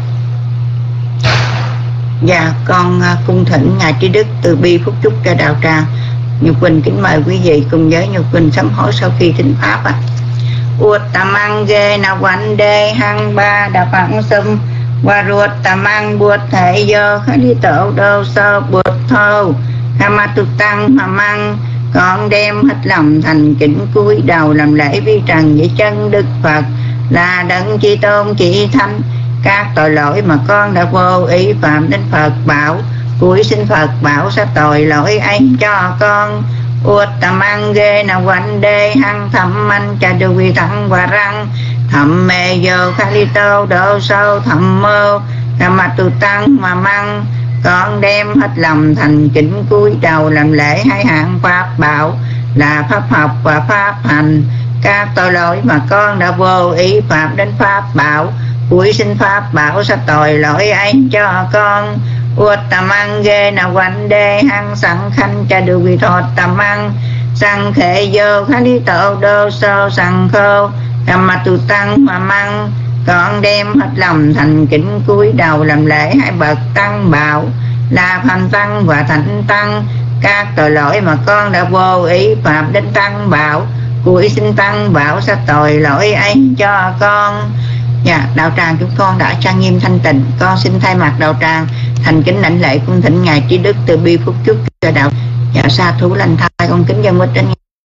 Dạ, con cung thỉnh Ngài Trí Đức từ bi phúc chúc cho đạo tràng. Nhục Quỳnh kính mời quý vị cùng với Nhục Quỳnh sám hối sau khi thính Pháp ạ. Uất tamang ghê na quan đê hăng ba đà phẳng sum và ruột tamang buột thể do khá đi tổ đâu sơ buột thâu kama tu tăng mà mang con đem hết lòng thành kính cúi đầu làm lễ vi trần với chân Đức Phật là đấng chi tôn chỉ thánh. Các tội lỗi mà con đã vô ý phạm đến Phật bảo, cúi xin Phật bảo sa tội lỗi ấy cho con. Uất tamang ghê na quan đê hăng thầm anh cha đưa quy thẳng và răng thầm mê vô khá li tô độ sâu thầm mơ kama tu tăng mà mang con đem hết lòng thành kính cúi đầu làm lễ hai hạng pháp bảo là pháp học và pháp hành. Các tội lỗi mà con đã vô ý phạm đến pháp bảo, cúi xin pháp bảo sa tội lỗi ấy cho con. Uất tamang ghê na quan đê hăng sẵn khanh cha đưa quy thọt tamang sang khệ vô khá lý tổ đô sâu sẵn khô kama tu tăng mà mang con đem hết lòng thành kính cúi đầu làm lễ hai bậc tăng bảo là thành tăng và thánh tăng. Các tội lỗi mà con đã vô ý phạm đến tăng bảo, cúi xin tăng bảo sa tội lỗi ấy cho con. Dạ, đạo tràng chúng con đã trang nghiêm thanh tịnh, con xin thay mặt đạo tràng thành kính lãnh lễ cung thỉnh Ngài Trí Đức từ bi phúc chúc cho đạo. Dạ, sa thú lành thai con kính dân mít đến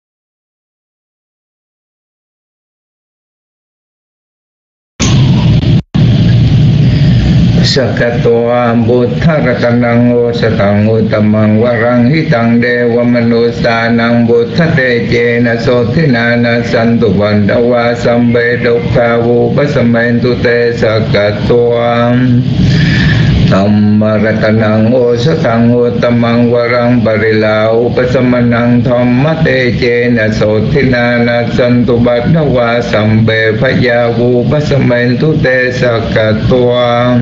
Sakatoa Buddha Ratanang O Satang Uttamang Warang Hitang Dewa Manusanang Buddha Te Chena Sothina Santu Vandawa Sambe Dukha Vupasaменtu Te Sakatoa Thamma Ratanang O Satang Uttamang Warang Parila Upasamanang Thamma Te Chena Sothina Santu Vandawa Sambe Phaya Vupasaменtu Te Sakatoa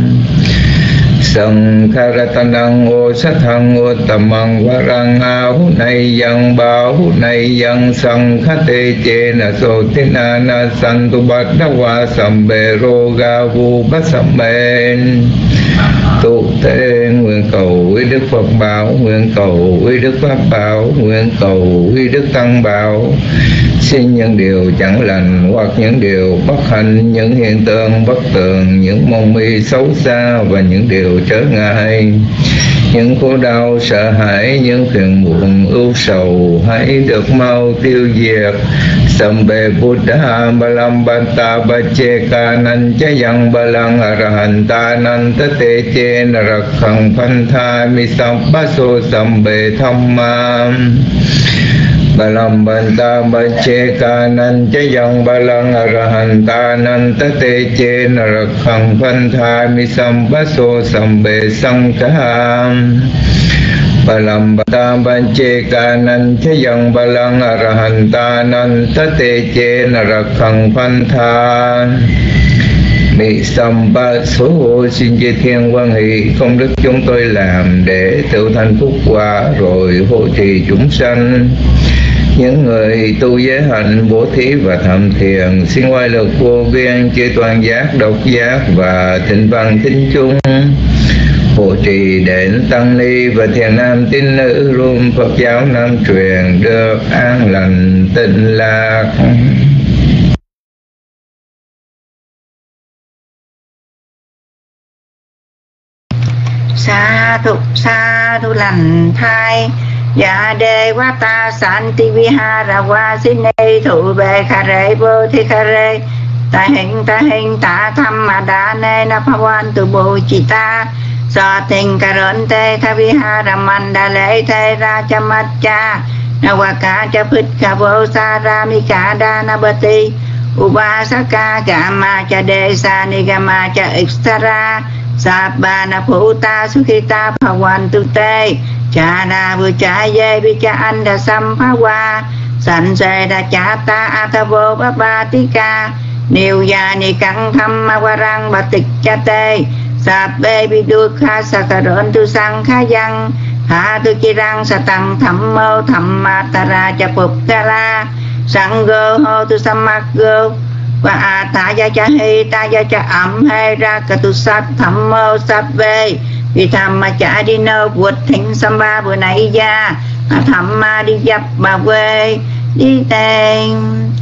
Sankaratanang O Sathang Uttamang Warang Ahu Nay Yang Bahu Nay Yang Sankhate Chena Sothina Santu Bhaddava Sambe Roga Vupasamen. Tụ tế nguyện cầu quý Đức Phật bảo, nguyện cầu quý Đức Pháp bảo, nguyện cầu quý Đức Tăng bảo. Xin những điều chẳng lành hoặc những điều bất hạnh, những hiện tượng bất tường, những mong mị xấu xa và những điều trở ngại, những khổ đau sợ hãi, những phiền muộn ưu sầu hãy được mau tiêu diệt. Sambe Buddha Balam Banta Bacheka Nancha Yang Balang Arahanta Nanta Te Che Narakhang Phantha Misambaso Sambe Thamma Balam Banta Bacheka Nancha Yang Balang Arahanta Nanta Te Che Narakhang Phantha Misambaso Sambe Sankha Balam Bata Bancheka Nancha Yang Balang Arahanta Nanta Te Che Narakhang Phantha Mị Samba số hộ xin chư thiên quan hỷ công đức chúng tôi làm để tự thành phúc quả rồi hộ trì chúng sanh. Những người tu giới hạnh bố thí và tham thiền xin oai lực vô biên chư toàn giác độc giác và thịnh văn thính chúng hộ trì đến tăng ni và thiền nam tín nữ luôn Phật giáo Nam truyền được an lành tịnh lạc.
Sa thụ sa thụ lành thai dạ đề quá ta san ti vi ha ra qua xin đây thụ về kha rê vô thi kha rê ta hình ta hình ta tham mà đa nê na pha quan tu bồ chỉ ta sa tình ca rơn tê tha vi ha ra man đa lễ thê ra cha mát cha na wa ca cha phít ca vô sa ra mi ca đa na bơ ti ubasaka ca ma cha đề sa ni ga ma cha extra Sabana Phuta Sukhita Bhawan Tu Te Cha Na Vu Cha Ye Vi Cha Anda Samphawa Sanh se đa cha ta atavo ba ba ti ca niêu gia ni căng thăm ma qua răng ba tịch cha tê sạp bê bi đu kha sa cà rộn tu sang kha văn hạ tu chi răng sa tăng thẩm mô thẩm ma ta ra cha phục ta la sang gơ hô tu sam ma gơ và a ta gia cha hi ta gia cha ẩm hay ra cả tu sát thẩm mô sạp bê vì tham ma cha đi nô vượt thính sam ba bữa nay gia thẩm ma đi dập bà quê đi tên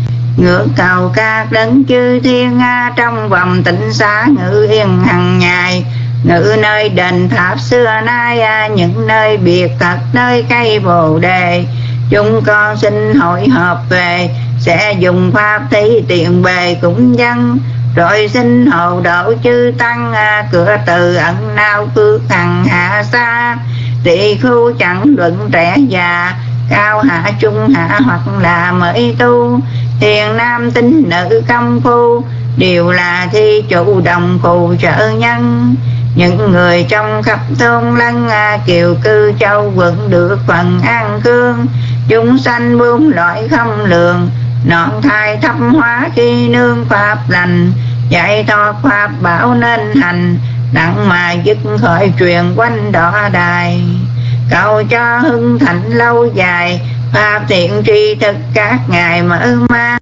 ngựa cầu ca đấng chư thiên nga trong vòng tịnh xá ngự yên hằng ngày ngự nơi đền tháp xưa nay à, những nơi biệt thật nơi cây bồ đề chúng con xin hội họp về sẽ dùng pháp thí tiện bề cũng dân rồi xin hộ độ chư tăng à, cửa từ ẩn nao phước hằng hạ xa tỳ khu chẳng luận trẻ già cao hạ trung hạ hoặc là mới tu thiền nam tín nữ công phu đều là thi chủ đồng phù trợ nhân những người trong khắp thôn lân à, kiều cư châu quận được phần an cương chúng sanh buông loại không lường nọn thai thấp hóa khi nương pháp lành dạy thoát pháp bảo nên hành đặng mà dứt khỏi truyền quanh đỏ đài cầu cho hưng thịnh lâu dài pháp thiện tri thực các ngài mở mang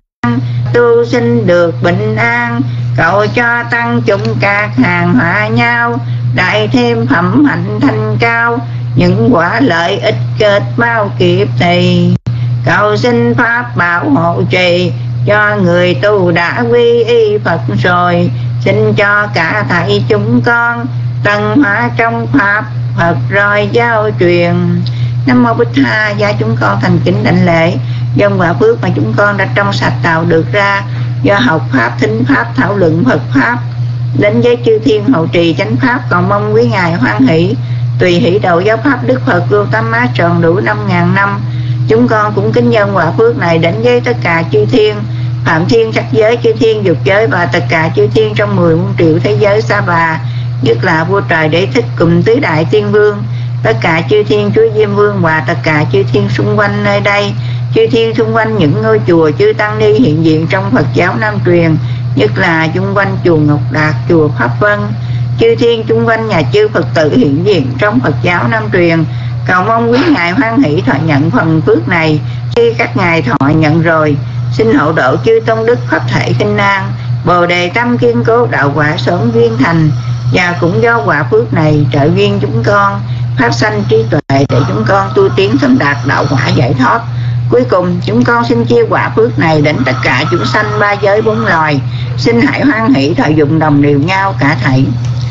tu sinh được bình an cầu cho tăng chúng các hàng hòa nhau đại thêm phẩm hạnh thanh cao những quả lợi ích kết bao kiếp thì cầu xin pháp bảo hộ trì cho người tu đã quy y Phật rồi xin cho cả thảy chúng con tân hóa trong pháp Phật rồi giao truyền. Nam mô Bích Tha. Gia chúng con thành kính đảnh lễ dâng quả phước mà chúng con đã trong sạch tạo được ra do học pháp, thính pháp, thảo luận Phật pháp đến với chư thiên hậu trì chánh pháp. Còn mong quý ngài hoan hỷ tùy hỷ độ giáo pháp Đức Phật Gautama tròn đủ năm ngàn năm. Chúng con cũng kính dâng quả phước này đến với tất cả chư thiên phạm thiên sắc giới, chư thiên dục giới và tất cả chư thiên trong mười muôn triệu thế giới xa bà, nhất là vua trời Đế Thích cùng tứ đại tiên vương, tất cả chư thiên chúa Diêm Vương và tất cả chư thiên xung quanh nơi đây, chư thiên xung quanh những ngôi chùa chư tăng ni hiện diện trong Phật giáo Nam truyền, nhất là xung quanh chùa Ngọc Đạt, chùa Pháp Vân, chư thiên xung quanh nhà chư Phật tử hiện diện trong Phật giáo Nam truyền. Cầu mong quý ngài hoan hỷ thọ nhận phần phước này. Khi các ngài thọ nhận rồi, xin hộ độ chư tôn đức pháp thể kinh an, bồ đề tâm kiên cố, đạo quả sớm viên thành. Và cũng do quả phước này trợ duyên chúng con phát sanh trí tuệ để chúng con tu tiến sớm đạt đạo quả giải thoát. Cuối cùng chúng con xin chia quả phước này đến tất cả chúng sanh ba giới bốn loài. Xin hãy hoan hỷ thọ dụng đồng đều nhau cả thảy.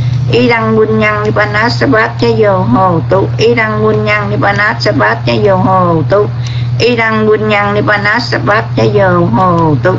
Y đăng buôn nhân nibbana sabat chayo hồ tu. Y đăng buôn nhân nibbana sabat chayo hồ tu. Y đăng buôn nhân nibbana sabat chayo hồ tu.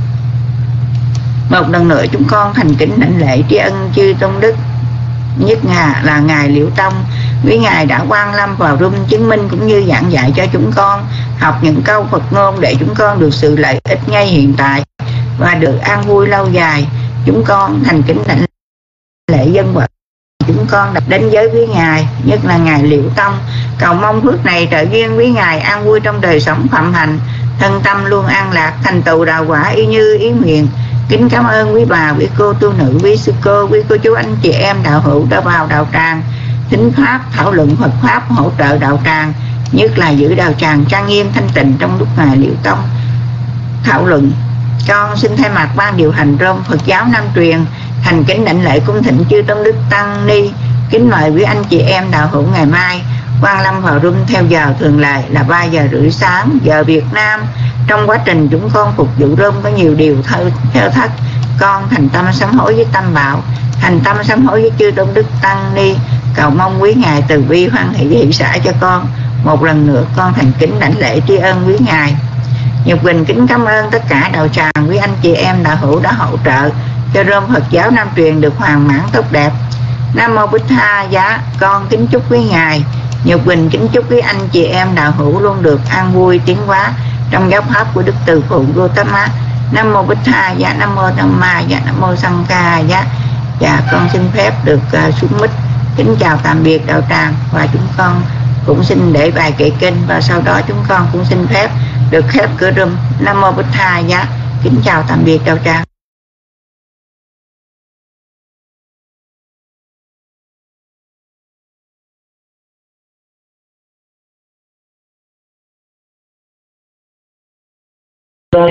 Một lần nữa chúng con thành kính đảnh lễ tri ân chư tôn đức, nhất ngà là ngài Liễu Tông. Quý ngài đã quan lâm vào room chứng minh cũng như giảng dạy cho chúng con học những câu Phật ngôn để chúng con được sự lợi ích ngay hiện tại và được an vui lâu dài. Chúng con thành kính đảnh lễ dân vật chúng con đặt đến với quý ngài, nhất là ngài Liễu Tông. Cầu mong phước này trợ duyên quý ngài an vui trong đời sống phạm hạnh, thân tâm luôn an lạc, thành tựu đạo quả y như ý nguyện. Kính cảm ơn quý bà, quý cô tu nữ, quý sư cô, quý cô chú anh chị em đạo hữu đã vào đạo tràng thính pháp, thảo luận Phật pháp, hỗ trợ đạo tràng, nhất là giữ đạo tràng trang nghiêm thanh tịnh trong lúc ngài Liễu Tông thảo luận. Con xin thay mặt ban điều hành rôm Phật giáo Nam truyền thành kính đảnh lễ cung thịnh chư tôn đức tăng ni. Kính mời quý anh chị em đạo hữu ngày mai quan lâm vào room theo giờ thường lệ là ba giờ rưỡi sáng giờ Việt Nam. Trong quá trình chúng con phục vụ room có nhiều điều thơ thất, con thành tâm sám hối với Tâm Bảo, thành tâm sám hối với chư tôn đức tăng ni. Cầu mong quý ngài từ bi hoan hỷ hỷ xả cho con. Một lần nữa con thành kính đảnh lễ tri ân quý ngài. Nhật Quỳnh kính cảm ơn tất cả đạo tràng quý anh chị em đạo hữu đã hỗ trợ cho rôm Phật giáo Nam truyền được hoàn mãn tốt đẹp. Nam mô Bích Tha. Giá con kính chúc quý ngài. Nhật Quỳnh kính chúc quý anh chị em đạo hữu luôn được an vui tiến hóa trong giáo pháp của Đức Từ Phụ Gautama. Nam mô Bích Tha. Giá Nam mô Tham Ma. Giá Nam mô Sang Ca. Giá. Và con xin phép được uh, xuống mic kính chào tạm biệt đạo tràng và chúng con cũng xin để bài kệ kinh và sau đó chúng con cũng xin phép được khép cửa room. Nam mô Bụt Thầy giá. Kính chào tạm biệt đạo tràng.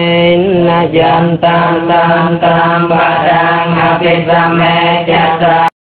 Jam tam tam tam padang apisame jasa